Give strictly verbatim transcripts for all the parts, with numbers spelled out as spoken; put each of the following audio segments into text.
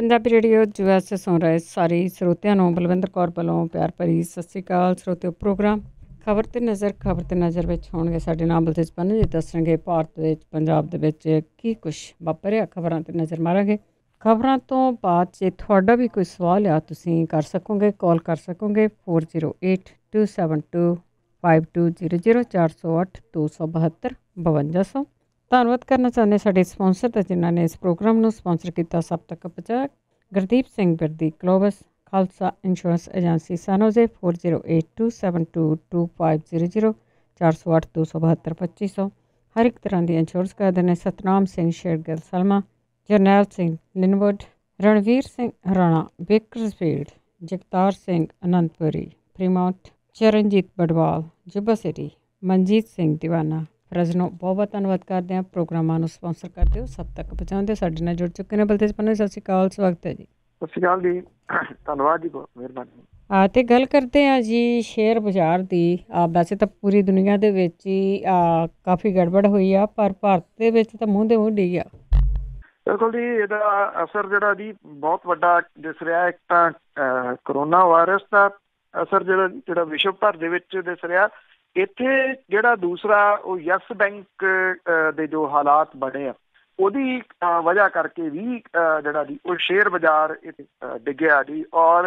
Punjabi radio US से सुन रहे सारी ਸਰੋਤਿਆਂ ਨੂੰ ਬਲਵਿੰਦਰ ਕੌਰ ਵੱਲੋਂ ਪਿਆਰ ਭਰੀ ਸਤਿ ਸ਼੍ਰੀ ਅਕਾਲ। ਸਰੋਤਿਓ ਪ੍ਰੋਗਰਾਮ ਖਬਰ ਤੇ ਨਜ਼ਰ ਖਬਰ ਤੇ ਨਜ਼ਰ ਵਿੱਚ ਹੋਣਗੇ ਸਾਡੇ ਨਾਲ ਬਲਤੇਜ ਪੰਨੂ ਜੀ ਦੱਸਣਗੇ ਭਾਰਤ ਵਿੱਚ ਪੰਜਾਬ ਦੇ ਵਿੱਚ ਕੀ ਕੁਛ ਵਾਪਰਿਆ। ਖਬਰਾਂ ਤੇ ਨਜ਼ਰ ਮਾਰਾਂਗੇ। ਖਬਰਾਂ ਤੋਂ ਬਾਅਦ ਜੇ ਤੁਹਾਡਾ ਵੀ ਕੋਈ ਸਵਾਲ ਆ ਤੁਸੀਂ ਕਰ ਸਕੋਗੇ, ਕਾਲ ਕਰ ਸਕੋਗੇ four zero eight two seven two five two zero zero ਚਾਰ ਸੌ ਅੱਠ ਦੋ ਸੌ ਬਹੱਤਰ ਬਵੰਜਾ ਸੌ। ਧੰਨਵਾਦ ਕਰਨਾ ਚਾਹੁੰਦੇ ਸਾਡੇ ਸਪਾਂਸਰ ਦਾ ਜਿਨ੍ਹਾਂ ਨੇ ਇਸ ਪ੍ਰੋਗਰਾਮ ਨੂੰ ਸਪਾਂਸਰ ਕੀਤਾ। ਸਭ ਤੱਕ ਪਹੁੰਚਾਇਆ Gurdeep Singh Birdi Clovis Khalsa insurance agency San Jose four zero eight two seven two two five zero zero ਚਾਰ ਸੌ ਅੱਠ ਦੋ ਸੌ ਬਹੱਤਰ ਪੱਚੀ ਸੌ। ਹਰ ਇੱਕ ਤਰ੍ਹਾਂ ਦੀ ਇੰਸ਼ੋਰੈਂਸ ਕਰਦੇ ਨੇ। Satnam Singh Shergill Selma, Jarnail Singh Lynnwood, Ranvir Singh Rana Bakersfield, Jagtar Singh Anandpuri Fremont, Charanjit Badwal Yuba City, Manjit Singh Deewana Fresno. ਬਹੁਤ ਬਹੁਤ ਧੰਨਵਾਦ ਕਰਦੇ ਹਾਂ ਪ੍ਰੋਗਰਾਮਾਂ ਨੂੰ ਸਪਾਂਸਰ ਕਰਦੇ ਹੋ, ਸਭ ਤੱਕ ਪਹੁੰਚਾਉਂਦੇ। ਸਾਡੇ ਨਾਲ ਜੁੜ ਚੁੱਕੇ ਨੇ ਬਲਤੇਜ ਪੰਨੂ। ਸਤਿ ਸ਼੍ਰੀ ਅਕਾਲ, ਸਵਾਗਤ ਹੈ ਜੀ। ਸਤਿ ਸ਼੍ਰੀ ਅਕਾਲ ਜੀ, ਧੰਨਵਾਦ ਜੀ, ਬਹੁਤ ਮਿਹਰਬਾਨੀ। ਹਾਂ ਤੇ ਗੱਲ ਕਰਦੇ ਹਾਂ ਜੀ ਸ਼ੇਅਰ ਬਾਜ਼ਾਰ ਦੀ। ਵੈਸੇ ਤਾਂ ਪੂਰੀ ਦੁਨੀਆ ਦੇ ਵਿੱਚ ਹੀ ਕਾਫੀ ਗੜਬੜ ਹੋਈ ਆ, ਪਰ ਭਾਰਤ ਦੇ ਵਿੱਚ ਤਾਂ ਮੂੰਹ ਦੇ ਮੂੰਹ ਡਿੱਗ ਆ। ਬਿਲਕੁਲ ਜੀ, ਇਹਦਾ ਅਸਰ ਜਿਹੜਾ ਜੀ ਬਹੁਤ ਵੱਡਾ ਦਿਸ ਰਿਹਾ। ਇੱਕ ਤਾਂ ਕਰੋਨਾ ਵਾਇਰਸ ਦਾ ਅਸਰ ਜਿਹੜਾ ਜਿਹੜਾ ਵਿਸ਼ਵ ਭਰ ਦੇ ਵਿੱਚ ਦਿਸ ਰਿਹਾ। ਇੱਥੇ ਜਿਹੜਾ ਦੂਸਰਾ ਉਹ ਯੈਸ ਬੈਂਕ ਦੇ ਜੋ ਹਾਲਾਤ ਬਣੇ ਆ ਉਹਦੀ ਵਜ੍ਹਾ ਕਰਕੇ ਵੀ ਜਿਹੜਾ ਜੀ ਉਹ ਸ਼ੇਅਰ ਬਾਜ਼ਾਰ ਡਿੱਗਿਆ ਜੀ। ਔਰ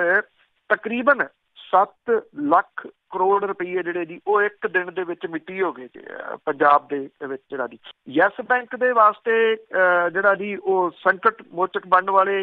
ਤਕਰੀਬਨ ਸੱਤ ਲੱਖ ਕਰੋੜ ਰੁਪਈਏ ਜਿਹੜੇ ਜੀ ਉਹ ਇੱਕ ਦਿਨ ਦੇ ਵਿੱਚ ਮਿੱਟੀ ਹੋ ਗਏ ਜੀ ਪੰਜਾਬ ਦੇ ਵਿੱਚ। ਜਿਹੜਾ ਜੀ ਯੈਸ ਬੈਂਕ ਦੇ ਵਾਸਤੇ ਜਿਹੜਾ ਜੀ ਉਹ ਸੰਕਟ ਮੋਚਕ ਬਣਨ ਵਾਲੇ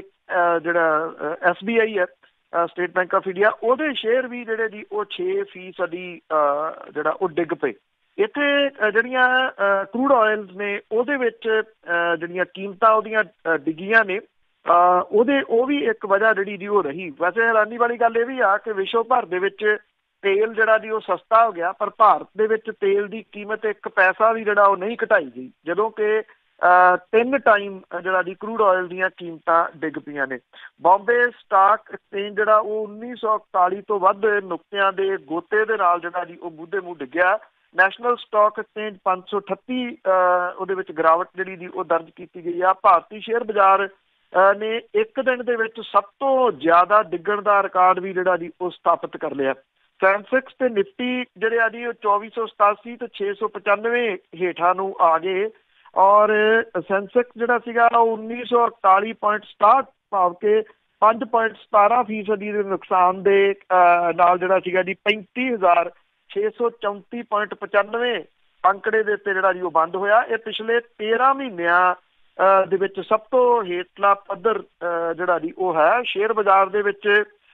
ਜਿਹੜਾ ਐਸ ਬੀ ਆਈ ਹੈ, ਸਟੇਟ ਬੈਂਕ ਆਫ ਇੰਡੀਆ, ਉਹਦੇ ਸ਼ੇਅਰ ਵੀ ਜਿਹੜੇ ਜੀ ਉਹ ਛੇ ਫੀਸਦੀ ਜਿਹੜਾ ਉਹ ਡਿੱਗ ਪਏ। ਇੱਥੇ ਜਿਹੜੀਆਂ ਕਰੂਡ ਆਇਲਸ ਨੇ ਉਹਦੇ ਵਿੱਚ ਜਿਹੜੀਆਂ ਕੀਮਤਾਂ ਉਹਦੀਆਂ ਡਿੱਗੀਆਂ ਨੇ। ਉਹਦੇ ਉਹ ਵੀ ਇੱਕ ਵਜ੍ਹਾ ਜਿਹੜੀ ਜੀ ਉਹ ਰਹੀ। ਵੈਸੇ ਹੈਰਾਨੀ ਵਾਲੀ ਗੱਲ ਇਹ ਵੀ ਆ ਕਿ ਵਿਸ਼ਵ ਭਰ ਦੇ ਵਿੱਚ ਤੇਲ ਜਿਹੜਾ ਜੀ ਉਹ ਸਸਤਾ ਹੋ ਗਿਆ, ਪਰ ਭਾਰਤ ਦੇ ਵਿੱਚ ਤੇਲ ਦੀ ਕੀਮਤ ਇੱਕ ਪੈਸਾ ਵੀ ਜਿਹੜਾ ਉਹ ਨਹੀਂ ਘਟਾਈ ਗਈ, ਜਦੋਂ ਕਿ ਤਿੰਨ ਟਾਈਮ ਜਿਹੜਾ ਜੀ ਕਰੂਡ ਆਇਲ ਦੀਆਂ ਕੀਮਤਾਂ ਡਿੱਗ ਪਈਆਂ ਨੇ। ਬੰਬੇ ਸਟਾਕ ਐਕਸਚੇਂਜ ਜਿਹੜਾ ਉਹ ਉੱਨੀ ਸੌ ਇਕਤਾਲੀ ਤੋਂ ਵੱਧ ਨੁਕਤਿਆਂ ਦੇ ਗੋਤੇ ਦੇ ਨਾਲ ਜਿਹੜਾ ਜੀ ਉਹ ਮੂਧੇ ਮੂੰਹ ਡਿੱਗਿਆ। ਨੈਸ਼ਨਲ ਸਟਾਕ ਐਕਸਚੇਂਜ ਪੰਜ ਸੌ ਅਠੱਤੀ ਉਹਦੇ ਵਿੱਚ ਗਿਰਾਵਟ ਜਿਹੜੀ ਜੀ ਉਹ ਦਰਜ ਕੀਤੀ ਗਈ ਆ। ਭਾਰਤੀ ਸ਼ੇਅਰ ਬਾਜ਼ਾਰ ਨੇ ਇੱਕ ਦਿਨ ਦੇ ਵਿੱਚ ਸਭ ਤੋਂ ਜ਼ਿਆਦਾ ਡਿੱਗਣ ਦਾ ਰਿਕਾਰਡ ਵੀ ਜਿਹੜਾ ਜੀ ਉਹ ਸਥਾਪਿਤ ਕਰ ਲਿਆ। ਸੈਂਸੈਕਸ ਤੇ ਨਿਫਟੀ ਜਿਹੜੇ ਆ ਜੀ ਉਹ ਚੌਵੀ ਸੌ ਸਤਾਸੀ ਤੇ ਛੇ ਸੌ ਪਚਾਨਵੇਂ ਹੇਠਾਂ ਨੂੰ ਆ ਗਏ। ਔਰ ਸੈਂਸੈਕਸ ਜਿਹੜਾ ਸੀਗਾ ਉਹ ਉੱਨੀ ਸੌ ਇਕਤਾਲੀ ਪੁਆਇੰਟ ਸਤਾਹਠ ਭਾਵ ਕਿ ਪੰਜ ਪੁਆਇੰਟ ਸਤਾਰਾਂ ਫੀਸਦੀ ਦੇ ਨੁਕਸਾਨ ਦੇ ਨਾਲ ਜਿਹੜਾ ਸੀਗਾ ਜੀ ਪੈਂਤੀ ਹਜ਼ਾਰ ਛੇ ਸੌ ਚੌਂਤੀ ਪੁਆਇੰਟ ਪਚਾਨਵੇਂ ਅੰਕੜੇ ਦੇ ਉੱਤੇ ਜਿਹੜਾ ਜੀ ਉਹ ਬੰਦ ਹੋਇਆ। ਇਹ ਪਿਛਲੇ ਤੇਰਾਂ ਮਹੀਨਿਆਂ ਦੇ ਵਿੱਚ ਸਭ ਤੋਂ ਹੇਠਲਾ ਪੱਧਰ ਜਿਹੜਾ ਜੀ ਉਹ ਹੈ। ਸ਼ੇਅਰ ਬਾਜ਼ਾਰ ਦੇ ਵਿੱਚ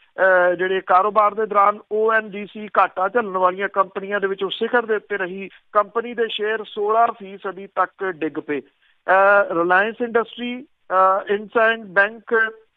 ਜਿਹੜੇ ਕਾਰੋਬਾਰ ਦੇ ਦੌਰਾਨ ਓ ਐਨ ਜੀ ਸੀ ਘਾਟਾ ਝੱਲਣ ਵਾਲੀਆਂ ਕੰਪਨੀਆਂ ਦੇ ਵਿੱਚ ਉਹ ਸਿਖਰ ਦੇ ਉੱਤੇ ਰਹੀ। ਕੰਪਨੀ ਦੇ ਸ਼ੇਅਰ ਸੋਲਾਂ ਫੀਸਦੀ ਤੱਕ ਡਿੱਗ ਪਏ। Reliance industry, IndusInd bank,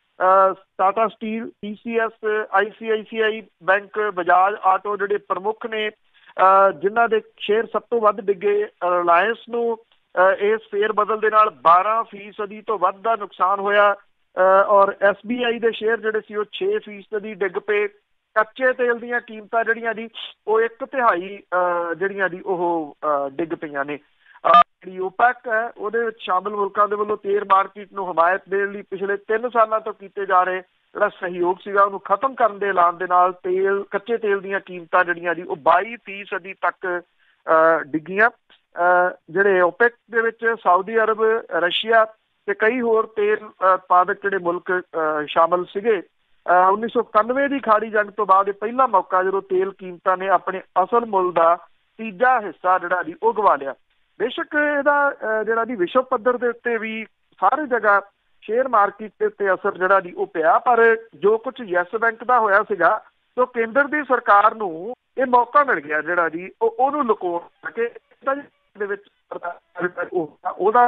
Tata steel, T C S, I C I C I bank, Bajaj auto ਜਿਹੜੇ ਪ੍ਰਮੁੱਖ ਨੇ ਜਿਨ੍ਹਾਂ ਦੇ ਸ਼ੇਅਰ ਸਭ ਤੋਂ ਵੱਧ ਡਿੱਗੇ। ਰਿਲਾਇੰਸ ਨੂੰ ਇਸ ਫੇਰ ਬਦਲ ਦੇ ਨਾਲ ਬਾਰਾਂ ਫੀਸਦੀ ਤੋਂ ਵੱਧ ਦਾ ਨੁਕਸਾਨ ਹੋਇਆ। ਔਰ ਐਸ ਬੀ ਆਈ ਦੇ ਸ਼ੇਅਰ ਜਿਹੜੇ ਸੀ ਉਹ ਛੇ ਫੀਸਦੀ ਡਿੱਗ ਪਏ। ਕੱਚੇ ਤੇਲ ਦੀਆਂ ਕੀਮਤਾਂ ਜਿਹੜੀਆਂ ਜੀ ਉਹ ਇੱਕ ਤਿਹਾਈ ਜਿਹੜੀਆਂ ਜੀ ਉਹ ਡਿੱਗ ਪਈਆਂ ਨੇ। ਜਿਹੜੀ ਓਪੈਕ ਹੈ ਉਹਦੇ ਵਿੱਚ ਸ਼ਾਮਿਲ ਮੁਲਕਾਂ ਦੇ ਵੱਲੋਂ ਤੇਲ ਮਾਰਕੀਟ ਨੂੰ ਹਮਾਇਤ ਦੇਣ ਲਈ ਪਿਛਲੇ ਤਿੰਨ ਸਾਲਾਂ ਤੋਂ ਕੀਤੇ ਜਾ ਰਹੇ ਜਿਹੜਾ ਸਹਿਯੋਗ ਸੀਗਾ ਉਹਨੂੰ ਖਤਮ ਕਰਨ ਦੇ ਐਲਾਨ ਦੇ ਨਾਲ ਤੇਲ ਕੱਚੇ ਤੇਲ ਦੀਆਂ ਕੀਮਤਾਂ ਜਿਹੜੀਆਂ ਜੀ ਉਹ ਬਾਈ ਫੀਸਦੀ ਤੱਕ ਡਿੱਗੀਆਂ। ਜਿਹੜੇ ਓਪੈਕ ਦੇ ਵਿੱਚ ਸਾਊਦੀ ਅਰਬ, ਰਸ਼ੀਆ ਤੇ ਕਈ ਹੋਰ ਤੇਲ ਉਤਪਾਦਕ ਜਿਹੜੇ ਮੁਲਕ ਸ਼ਾਮਲ ਸੀਗੇ। ਉੱਨੀ ਸੌ ਇਕਾਨਵੇਂ ਦੀ ਖਾੜੀ ਜੰਗ ਤੋਂ ਬਾਅਦ ਇਹ ਪਹਿਲਾ ਮੌਕਾ ਜਦੋਂ ਤੇਲ ਕੀਮਤਾਂ ਨੇ ਆਪਣੇ ਅਸਲ ਮੁੱਲ ਦਾ ਤੀਜਾ ਹਿੱਸਾ ਜਿਹੜਾ ਜੀ ਉਹ ਗਵਾ ਲਿਆ। ਬੇਸ਼ੱਕ ਇਹਦਾ ਜਿਹੜਾ ਜੀ ਵਿਸ਼ਵ ਪੱਧਰ ਦੇ ਉੱਤੇ ਵੀ ਸਾਰੀ ਜਗ੍ਹਾ ਸ਼ੇਅਰ ਮਾਰਕੀਟ ਦੇ ਉੱਤੇ ਅਸਰ ਜਿਹੜਾ ਜੀ ਉਹ ਪਿਆ, ਪਰ ਜੋ ਕੁਛ ਯੈਸ ਬੈਂਕ ਦਾ ਹੋਇਆ ਸੀਗਾ ਤਾਂ ਕੇਂਦਰ ਦੀ ਸਰਕਾਰ ਨੂੰ ਇਹ ਮੌਕਾ ਮਿਲ ਗਿਆ ਜਿਹੜਾ ਜੀ ਉਹ ਉਹਨੂੰ ਲੁਕਾਉਣ ਕੇ ਦੇ ਵਿੱਚ ਉਹਦਾ